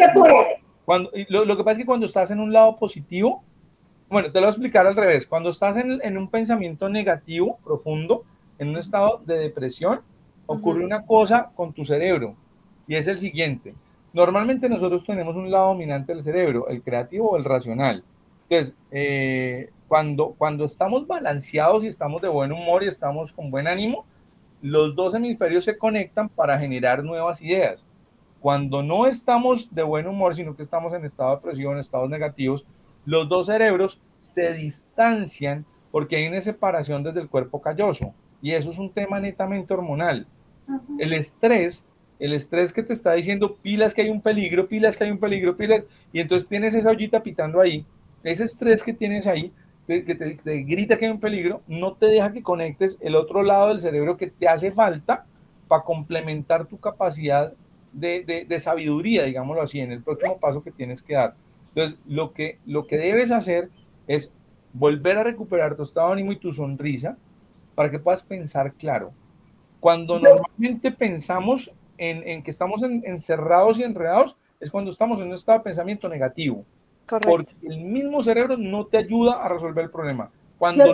lo que pasa es que cuando estás en un lado positivo, bueno, te lo voy a explicar al revés. Cuando estás en un pensamiento negativo, profundo, en un estado de depresión, ocurre una cosa con tu cerebro, y es el siguiente. Normalmente nosotros tenemos un lado dominante del cerebro, el creativo o el racional. Entonces, cuando estamos balanceados y estamos de buen humor y estamos con buen ánimo, los dos hemisferios se conectan para generar nuevas ideas. Cuando no estamos de buen humor, sino que estamos en estado de depresión, estados negativos, los dos cerebros se distancian porque hay una separación desde el cuerpo calloso, y eso es un tema netamente hormonal. El estrés que te está diciendo pilas que hay un peligro, pilas, y entonces tienes esa ollita pitando ahí, ese estrés que tienes ahí, que te grita que hay un peligro, no te deja que conectes el otro lado del cerebro que te hace falta para complementar tu capacidad de sabiduría, digámoslo así, en el próximo paso que tienes que dar. Entonces, lo que debes hacer es volver a recuperar tu estado de ánimo y tu sonrisa para que puedas pensar claro. Cuando normalmente pensamos en que estamos encerrados y enredados, es cuando estamos en un estado de pensamiento negativo. Correcto. Porque el mismo cerebro no te ayuda a resolver el problema. Cuando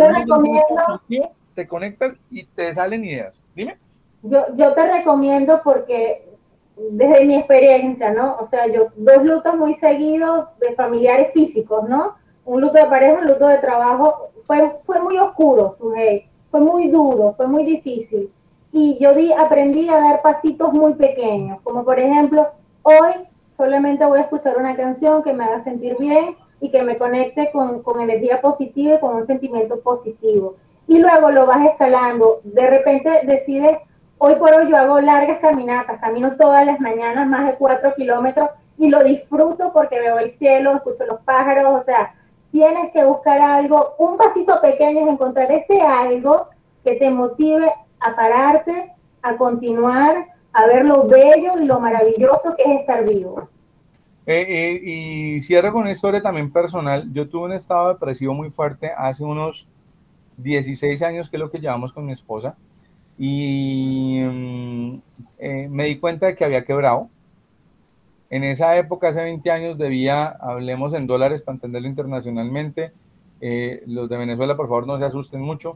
te conectas y te salen ideas. Dime. Yo te recomiendo porque desde mi experiencia, ¿no? O sea, yo 2 lutos muy seguidos de familiares físicos, ¿no? Un luto de pareja, un luto de trabajo. Fue muy oscuro, fue muy duro, fue muy difícil. Y yo aprendí a dar pasitos muy pequeños, como por ejemplo, hoy solamente voy a escuchar una canción que me haga sentir bien y que me conecte con energía positiva y con un sentimiento positivo. Y luego lo vas escalando. De repente decides, hoy por hoy yo hago largas caminatas, camino todas las mañanas más de 4 kilómetros y lo disfruto porque veo el cielo, escucho los pájaros. O sea, tienes que buscar algo, un pasito pequeño es encontrar ese algo que te motive a pararte, a continuar, a ver lo bello y lo maravilloso que es estar vivo. Y cierro con una historia también personal. Yo tuve un estado depresivo muy fuerte hace unos 16 años, que es lo que llevamos con mi esposa, y me di cuenta de que había quebrado. En esa época, hace 20 años, debía, hablemos en dólares para entenderlo internacionalmente, los de Venezuela, por favor, no se asusten mucho.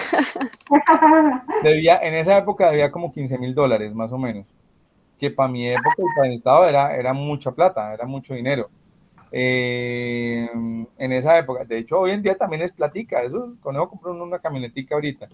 En esa época debía como $15,000, más o menos, que para mi época y para mi estado era mucha plata, era mucho dinero. En esa época, de hecho, hoy en día también es platica, eso, Conejo compró una camionetica ahorita.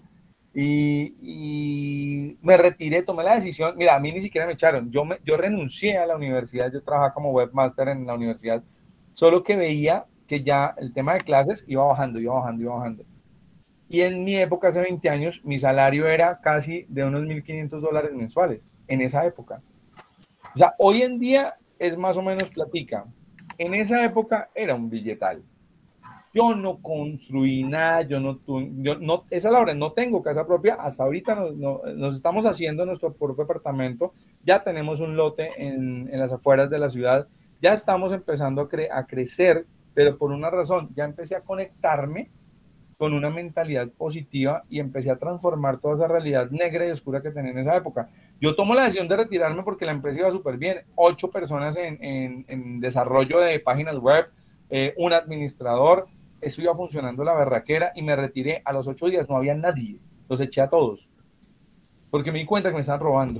Y me retiré, tomé la decisión. Mira, a mí ni siquiera me echaron. Yo renuncié a la universidad, yo trabajaba como webmaster en la universidad, solo que veía que ya el tema de clases iba bajando. Y en mi época, hace 20 años, mi salario era casi de unos $1,500 mensuales, en esa época. O sea, hoy en día es más o menos platica. En esa época era un billetal. Yo no construí nada, esa es la hora, no tengo casa propia, hasta ahorita nos estamos haciendo nuestro propio apartamento, ya tenemos un lote en las afueras de la ciudad, ya estamos empezando a crecer, pero por una razón, ya empecé a conectarme con una mentalidad positiva y empecé a transformar toda esa realidad negra y oscura que tenía en esa época. Yo tomo la decisión de retirarme porque la empresa iba súper bien, 8 personas en desarrollo de páginas web, un administrador, eso iba funcionando la berraquera, y me retiré. A los 8 días no había nadie, los eché a todos, porque me di cuenta que me estaban robando.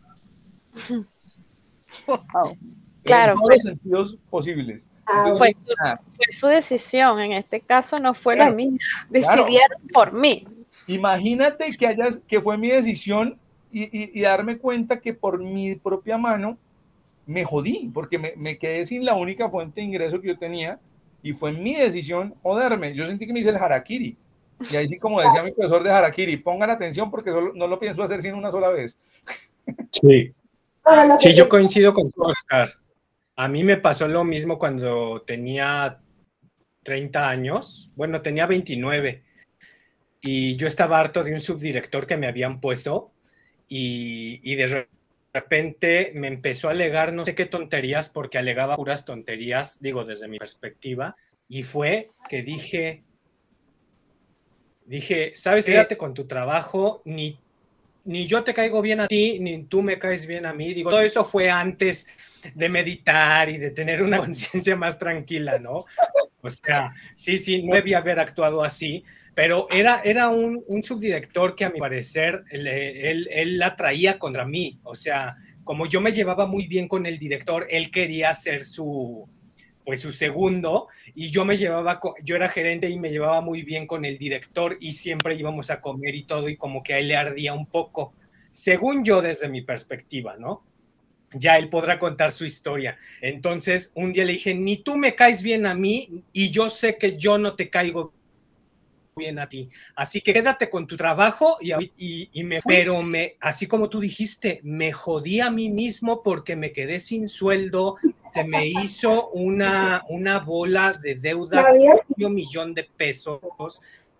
Wow. Claro, en todos los sentidos posibles. Entonces, fue su decisión, en este caso no fue la mía, decidieron por mí. Imagínate que fue mi decisión y darme cuenta que por mi propia mano me jodí, porque me quedé sin la única fuente de ingreso que yo tenía, y fue mi decisión joderme. Yo sentí que me hice el harakiri, y ahí sí, como decía mi profesor de harakiri, pongan atención porque no lo pienso hacer sino una sola vez. Sí, sí, yo coincido con Oscar. A mí me pasó lo mismo cuando tenía 30 años, bueno, tenía 29, y yo estaba harto de un subdirector que me habían puesto, y de repente me empezó a alegar no sé qué tonterías, porque alegaba puras tonterías, digo, desde mi perspectiva, y fue que dije, Dije, ¿sabes? Quédate con tu trabajo, ni yo te caigo bien a ti, ni tú me caes bien a mí. Digo, todo eso fue antes de meditar y de tener una conciencia más tranquila, ¿no? O sea, sí, no debía haber actuado así, pero era un subdirector que a mi parecer él la traía contra mí. O sea, como yo me llevaba muy bien con el director, él quería ser su segundo, y yo era gerente y me llevaba muy bien con el director y siempre íbamos a comer y todo, y como que a él le ardía un poco, según yo desde mi perspectiva, ¿no? Ya él podrá contar su historia. Entonces, un día le dije, ni tú me caes bien a mí, y yo sé que yo no te caigo bien a ti. Así que quédate con tu trabajo y me fui. Pero así como tú dijiste, me jodí a mí mismo porque me quedé sin sueldo, se me hizo una bola de deudas de $500,000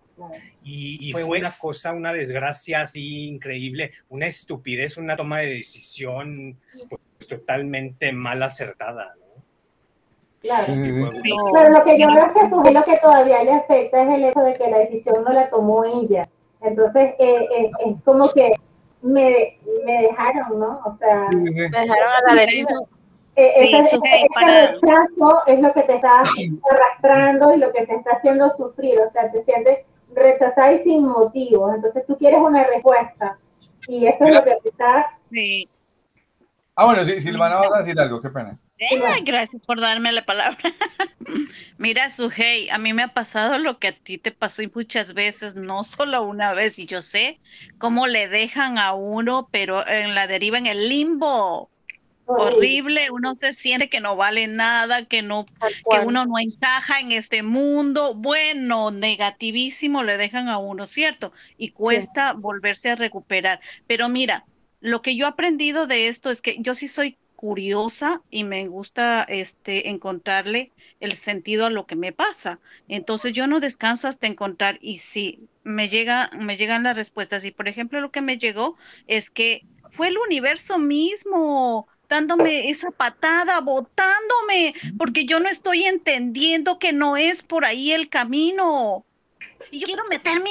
y fue una cosa, una desgracia así increíble, una estupidez, una toma de decisión pues totalmente mal acertada, ¿no? Claro. Pero lo que yo veo es que lo que todavía le afecta es el hecho de que la decisión no la tomó ella. Entonces, es como que me dejaron, ¿no? O sea, me dejaron a la deriva. Ese rechazo es lo que te está arrastrando y lo que te está haciendo sufrir. O sea, te sientes rechazada y sin motivos. Entonces, tú quieres una respuesta. Y eso es lo que te está... Sí. Bueno, sí, Silvana, vas a decir algo, qué pena. Gracias por darme la palabra. Mira, Sujei, a mí me ha pasado lo que a ti te pasó y muchas veces, no solo una vez, y yo sé cómo le dejan a uno, pero en la deriva, en el limbo. Horrible, uno se siente que no vale nada, que uno no encaja en este mundo. Bueno, negativísimo le dejan a uno, ¿cierto? Y cuesta volverse a recuperar. Pero mira, lo que yo he aprendido de esto es que yo sí soy curiosa y me gusta encontrarle el sentido a lo que me pasa. Entonces yo no descanso hasta encontrar, y sí, me llegan las respuestas. Y por ejemplo, lo que me llegó es que fue el universo mismo dándome esa patada, botándome, porque yo no estoy entendiendo que no es por ahí el camino. Y yo quiero meterme,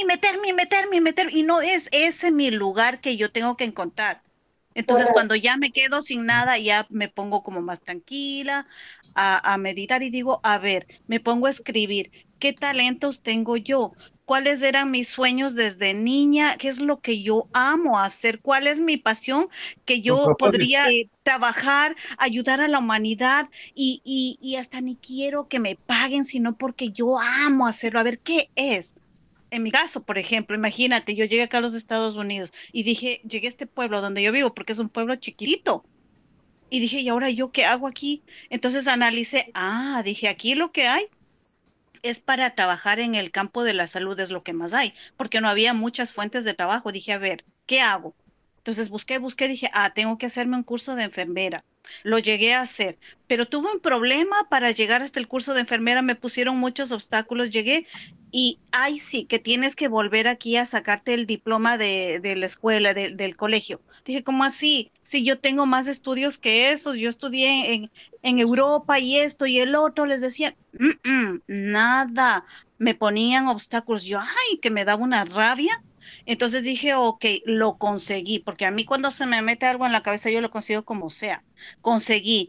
y no es ese mi lugar que yo tengo que encontrar. Entonces, cuando ya me quedo sin nada, ya me pongo como más tranquila a meditar y digo, a ver, me pongo a escribir, ¿qué talentos tengo yo? ¿Cuáles eran mis sueños desde niña? ¿Qué es lo que yo amo hacer? ¿Cuál es mi pasión que yo podría trabajar, ayudar a la humanidad y hasta ni quiero que me paguen, sino porque yo amo hacerlo? A ver, ¿qué es? En mi caso, por ejemplo, imagínate, yo llegué acá a los Estados Unidos y llegué a este pueblo donde yo vivo, porque es un pueblo chiquitito. Y dije, ¿y ahora yo qué hago aquí? Entonces analicé, dije, aquí lo que hay es para trabajar en el campo de la salud, es lo que más hay, porque no había muchas fuentes de trabajo. Dije, a ver, ¿qué hago? Entonces busqué, dije, tengo que hacerme un curso de enfermera. Lo llegué a hacer, pero tuve un problema para llegar hasta el curso de enfermera, me pusieron muchos obstáculos, llegué y, sí, que tienes que volver aquí a sacarte el diploma de la escuela, del colegio. Dije, ¿cómo así? Si yo tengo más estudios que esos, yo estudié en Europa y esto y el otro, les decía, nada, me ponían obstáculos, yo, que me daba una rabia. Entonces dije, ok, lo conseguí, porque a mí cuando se me mete algo en la cabeza, yo lo consigo como sea. Conseguí.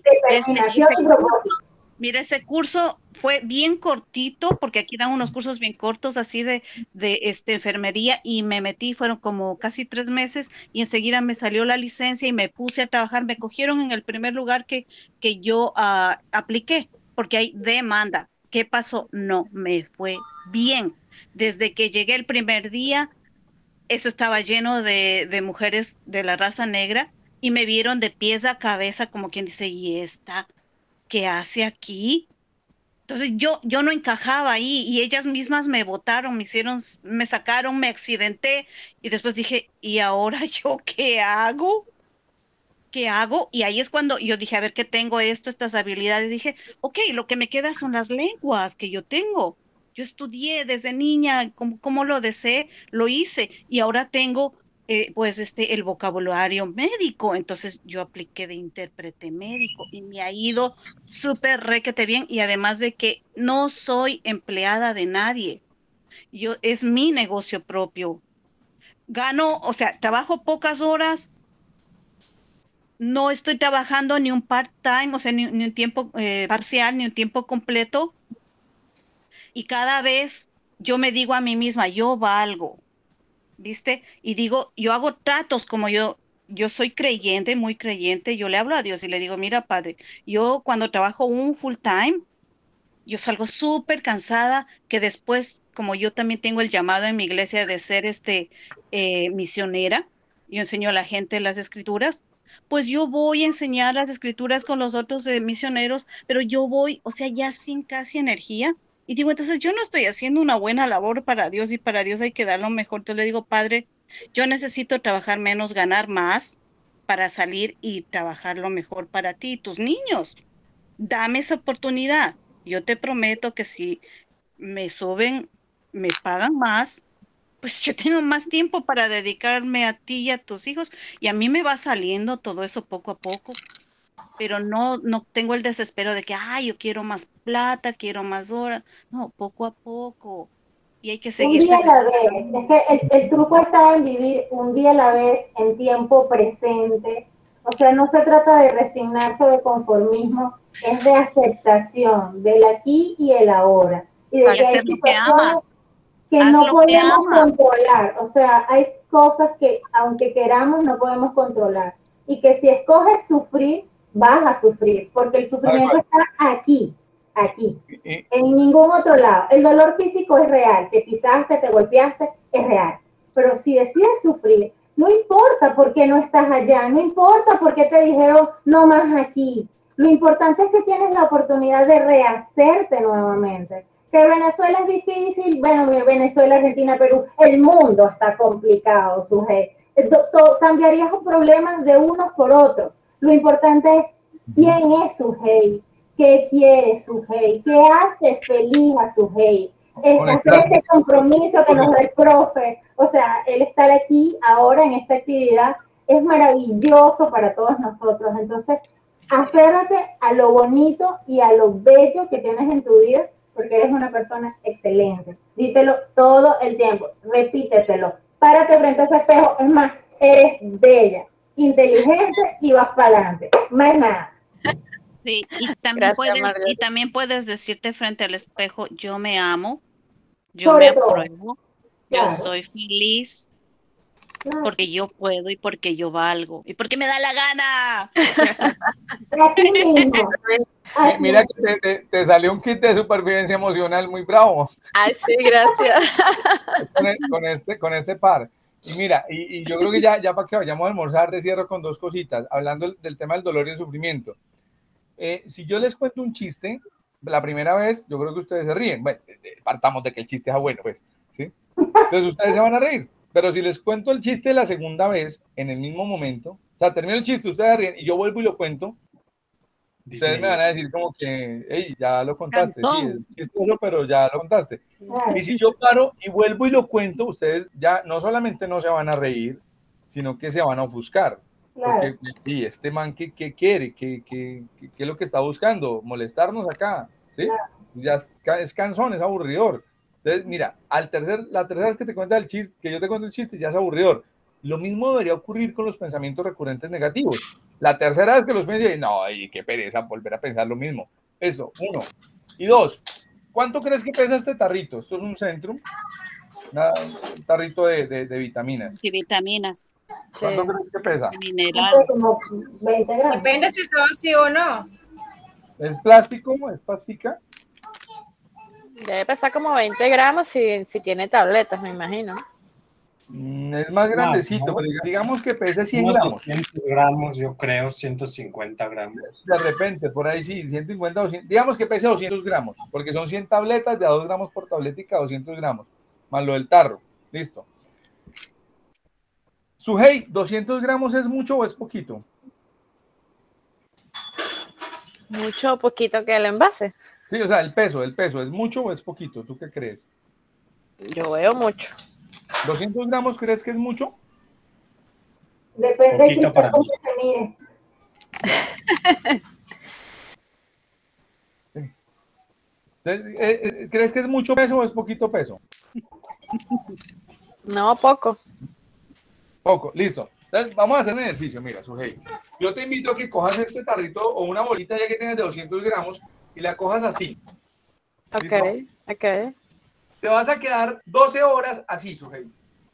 Mira, ese curso fue bien cortito, porque aquí dan unos cursos bien cortos, así de enfermería, y me metí, fueron como casi 3 meses, y enseguida me salió la licencia y me puse a trabajar. Me cogieron en el primer lugar que yo apliqué, porque hay demanda. ¿Qué pasó? No, me fue bien. Desde que llegué el primer día, eso estaba lleno de mujeres de la raza negra y me vieron de pies a cabeza como quien dice, ¿y esta qué hace aquí? Entonces yo no encajaba ahí y ellas mismas me botaron, me sacaron, me accidenté y después dije, ¿y ahora yo qué hago? ¿Qué hago? Y ahí es cuando yo dije, a ver, ¿qué tengo estas habilidades? Dije, ok, lo que me queda son las lenguas que yo tengo. Yo estudié desde niña, como lo deseé, lo hice y ahora tengo el vocabulario médico. Entonces yo apliqué de intérprete médico y me ha ido súper requete bien, y además de que no soy empleada de nadie. es mi negocio propio. Gano, o sea, trabajo pocas horas, no estoy trabajando ni un part-time, o sea, ni un tiempo parcial, ni un tiempo completo. Y cada vez yo me digo a mí misma, yo valgo, ¿viste? Y digo, yo hago tratos como yo soy creyente, muy creyente, yo le hablo a Dios y le digo, mira, Padre, yo cuando trabajo un full-time, yo salgo súper cansada, que después, como yo también tengo el llamado en mi iglesia de ser misionera, yo enseño a la gente las escrituras, pues yo voy a enseñar las escrituras con los otros misioneros, pero yo voy, o sea, ya sin casi energía. Y digo, entonces yo no estoy haciendo una buena labor para Dios y para Dios hay que dar lo mejor. Entonces le digo, Padre, yo necesito trabajar menos, ganar más para salir y trabajar lo mejor para ti y tus niños. Dame esa oportunidad. Yo te prometo que si me suben, me pagan más, pues yo tengo más tiempo para dedicarme a ti y a tus hijos. Y a mí me va saliendo todo eso poco a poco, pero no tengo el desespero de que, ay, yo quiero más plata, quiero más horas. No, poco a poco. Y hay que Un seguir día a la vez. sacrificando. Es que el truco está en vivir un día a la vez en tiempo presente. O sea, no se trata de resignarse o de conformismo, es de aceptación del aquí y el ahora. Y de Y que hay hacer lo que situaciones amas. que Haz no lo que podemos amas. controlar. O sea, hay cosas que aunque queramos no podemos controlar. Y que si escoges sufrir, vas a sufrir, porque el sufrimiento está aquí, en ningún otro lado. El dolor físico es real, te pisaste, te golpeaste, es real. Pero si decides sufrir, no importa por qué no estás allá, no importa por qué te dijeron no más aquí. Lo importante es que tienes la oportunidad de rehacerte nuevamente. Que Venezuela es difícil, bueno, Venezuela, Argentina, Perú, el mundo está complicado, Sujei. Cambiarías los problemas de unos por otros. Lo importante es quién es Sujei, qué quiere Sujei, qué hace feliz a Sujei. Hacer este compromiso que nos da el profe, o sea, el estar aquí ahora en esta actividad es maravilloso para todos nosotros. Entonces, aférrate a lo bonito y a lo bello que tienes en tu vida, porque eres una persona excelente. Dítelo todo el tiempo, repítetelo. Párate frente a ese espejo, es más, eres bella, inteligente y vas para adelante. Más nada. Sí, y también, Gracias, también puedes decirte frente al espejo, yo me amo, yo Sobre me todo. apruebo, Claro. yo soy feliz, Claro. porque yo puedo y porque yo valgo y porque me da la gana. Así mismo. Así Mira mismo. que te salió un kit de supervivencia emocional muy bravo. Ay, sí, gracias. Con este par. Y mira, y yo creo que ya para que vayamos a almorzar, te cierro con dos cositas, hablando del tema del dolor y el sufrimiento. Si yo les cuento un chiste, la primera vez, yo creo que ustedes se ríen. Bueno, partamos de que el chiste es bueno, pues, ¿sí? Entonces ustedes se van a reír. Pero si les cuento el chiste la segunda vez, en el mismo momento, o sea, termino el chiste, ustedes se ríen, y yo vuelvo y lo cuento, ustedes me van a decir como que, hey, ya lo contaste, sí, es chistoso, pero ya lo contaste. Claro. Y si yo paro y vuelvo y lo cuento, ustedes ya no solamente no se van a reír, sino que se van a ofuscar. Porque, y este man, ¿qué quiere? ¿Qué es lo que está buscando? Molestarnos acá, ¿sí? Ya es cansón, es aburridor. Entonces, mira, la tercera vez que te cuenta el chiste, que yo te cuento el chiste, ya es aburridor. Lo mismo debería ocurrir con los pensamientos recurrentes negativos. La tercera vez que los piensas, no, y qué pereza volver a pensar lo mismo. Eso, uno. Y dos, ¿cuánto crees que pesa este tarrito? Esto es un Centrum, un tarrito de vitaminas. Y vitaminas. ¿Cuánto crees que pesa? Minerales. Como 20 gramos. Depende si está vacío o no. ¿Es plástico? ¿Es pastica? Debe pesar como 20 gramos si tiene tabletas, me imagino. Es más grandecito, ¿no? pero digamos que pese 100 Unos gramos. 200 gramos, yo creo, 150 gramos. De repente, por ahí sí, 150, 200, digamos que pese 200 gramos, porque son 100 tabletas de a 2 gramos por tabletica, 200 gramos, más lo del tarro. Listo. Sujei, ¿200 gramos es mucho o es poquito? Mucho o poquito que el envase. Sí, o sea, el peso, ¿es mucho o es poquito? ¿Tú qué crees? Yo veo mucho. ¿200 gramos crees que es mucho? Depende Poquito de para cómo mí. se mide. ¿Crees que es mucho peso o es poquito peso? No, poco. Poco, listo. Entonces, vamos a hacer un ejercicio, mira, Sujei. Yo te invito a que cojas este tarrito o una bolita ya que tienes de 200 gramos y la cojas así. ¿Listo? Ok. Te vas a quedar 12 horas así, Sujei.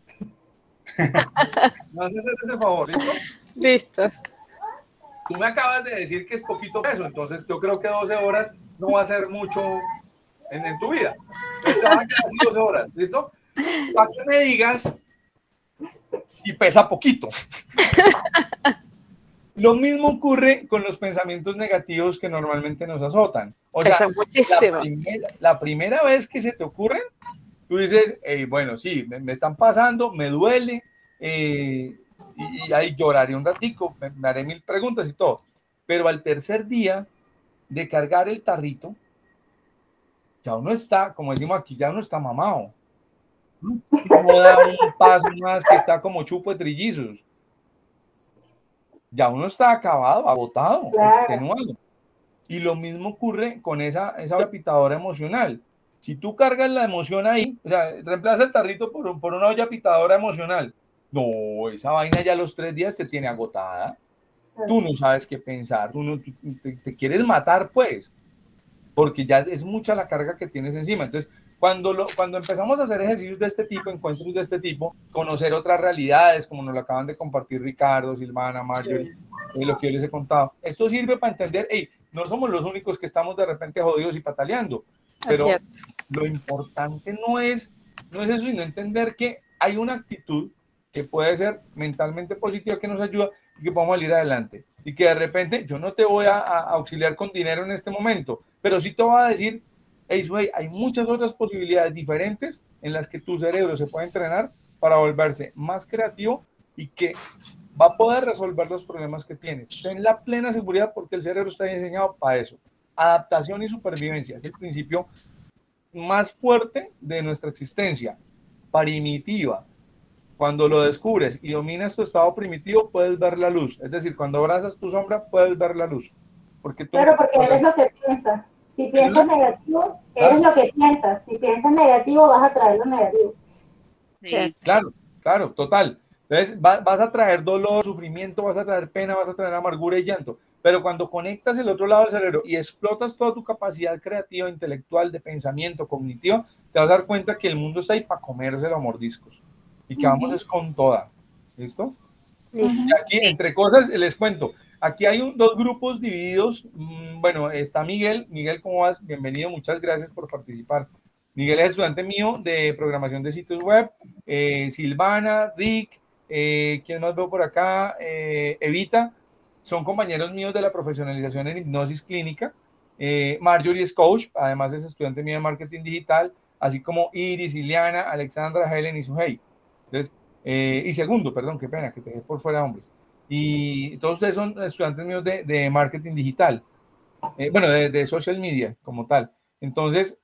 ¿Me haces ese favor, listo? Listo. Tú me acabas de decir que es poquito peso, entonces yo creo que 12 horas no va a ser mucho en tu vida. Entonces te vas a quedar así 12 horas, ¿listo? Para que me digas si pesa poquito. Lo mismo ocurre con los pensamientos negativos que normalmente nos azotan. O sea, la primera vez que se te ocurren, tú dices, bueno, sí, me están pasando, me duele, y ahí lloraré un ratico, me haré 1000 preguntas y todo. Pero al tercer día de cargar el tarrito, ya uno está, como decimos aquí, ya uno está mamado. No da un paso más que está como chupo de trillizos. Ya uno está acabado, agotado, extenuado. Y lo mismo ocurre con esa olla emocional. Si tú cargas la emoción ahí, o sea, reemplaza el tarrito por una olla pitadora emocional. No, esa vaina ya a los 3 días te tiene agotada. Tú no sabes qué pensar, tú te quieres matar, pues, porque ya es mucha la carga que tienes encima. Entonces, cuando empezamos a hacer ejercicios de este tipo, encuentros de este tipo, conocer otras realidades, como nos lo acaban de compartir Ricardo, Silvana, Marjorie, lo que yo les he contado, esto sirve para entender, no somos los únicos que estamos de repente jodidos y pataleando, pero lo importante no es eso, sino entender que hay una actitud que puede ser mentalmente positiva, que nos ayuda y que podamos salir adelante. Y que de repente yo no te voy a auxiliar con dinero en este momento, pero sí te voy a decir, hay muchas otras posibilidades diferentes en las que tu cerebro se puede entrenar para volverse más creativo y que va a poder resolver los problemas que tienes. Ten la plena seguridad porque el cerebro está diseñado para eso. Adaptación y supervivencia es el principio más fuerte de nuestra existencia, primitiva. Cuando lo descubres y dominas tu estado primitivo, puedes ver la luz. Es decir, cuando abrazas tu sombra, puedes ver la luz. Porque claro, porque eres lo que piensas. Si piensas negativo, eres lo que piensas. Si piensas negativo, vas a traer lo negativo. Sí. Claro, total. Entonces, vas a traer dolor, sufrimiento, vas a traer pena, vas a traer amargura y llanto. Pero cuando conectas el otro lado del cerebro y explotas toda tu capacidad creativa, intelectual, de pensamiento, cognitiva, te vas a dar cuenta que el mundo está ahí para comérselo a mordiscos. Y que vamos es con toda. ¿Listo? Y aquí, entre cosas, les cuento. Aquí hay 2 grupos divididos. Bueno, está Miguel. Miguel, ¿cómo vas? Bienvenido, muchas gracias por participar. Miguel es estudiante mío de programación de sitios web. Silvana, Rick, ¿quién más veo por acá? Evita, son compañeros míos de la profesionalización en hipnosis clínica. Marjorie es coach, además es estudiante mío de marketing digital, así como Iris, Ileana, Alexandra, Helen y Sujei. Entonces, y segundo, perdón, qué pena que te dejé por fuera, hombres. Y todos ustedes son estudiantes míos de marketing digital, bueno, de social media como tal. Entonces,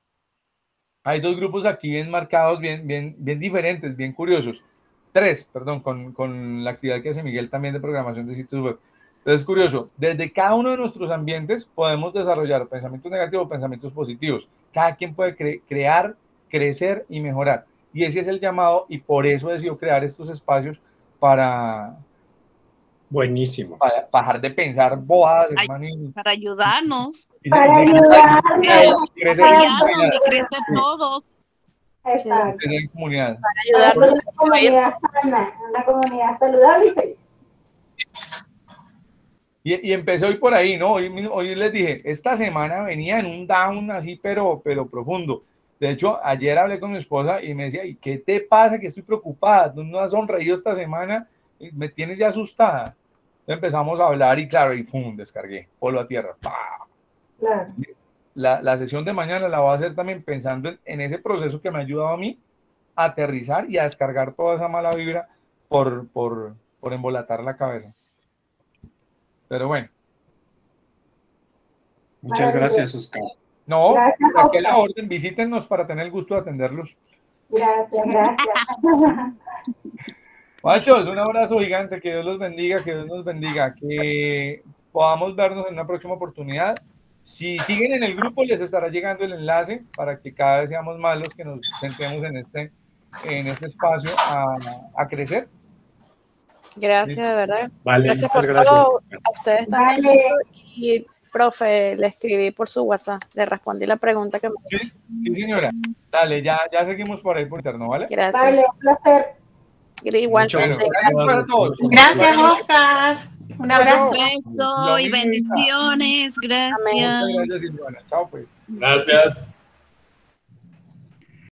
hay 2 grupos aquí bien marcados, bien diferentes, bien curiosos. 3, perdón, con la actividad que hace Miguel también de programación de sitios web. Entonces, es curioso, desde cada uno de nuestros ambientes podemos desarrollar pensamientos negativos o pensamientos positivos. Cada quien puede crear, crecer y mejorar. Y ese es el llamado, y por eso decidió crear estos espacios para... Buenísimo. Para dejar de pensar bobadas, hermano. Para ayudarnos. Para ayudarnos. Crecer todos. Exacto. En comunidad. Para ayudarnos. Una comunidad sana, una comunidad saludable y feliz. Y empecé hoy por ahí, ¿no? Hoy les dije, esta semana venía en un down así, pero profundo. De hecho, ayer hablé con mi esposa y me decía, ¿y qué te pasa? Que estoy preocupada, tú no has sonreído esta semana, me tienes ya asustada. Entonces empezamos a hablar y claro, y pum, descargué, polo a tierra. Claro. La sesión de mañana la voy a hacer también pensando en ese proceso que me ha ayudado a mí a aterrizar y a descargar toda esa mala vibra por embolatar la cabeza. Pero bueno. Muchas gracias, Oscar. No, gracias, aquí a la orden, visítenos para tener el gusto de atenderlos. Gracias. Machos, un abrazo gigante, que Dios los bendiga, que Dios nos bendiga, que podamos vernos en una próxima oportunidad. Si siguen en el grupo, les estará llegando el enlace para que cada vez seamos más los que nos sentemos en este espacio a crecer. Gracias, ¿Listo? de verdad. Vale, Gracias muchas por gracias. todo. A ustedes también, Vale. chicos. Y, profe, le escribí por su WhatsApp. Le respondí la pregunta que me hizo. Sí, señora. Dale, ya seguimos por ahí por interno, ¿vale? Gracias. Vale, un placer. Igual. Mucho Bueno, gusto. gracias para todos. Gracias, Oscar. Un abrazo. Beso Lo y mismo, hija. bendiciones. Gracias. Muchas gracias, Silvana. Chao, pues. Gracias.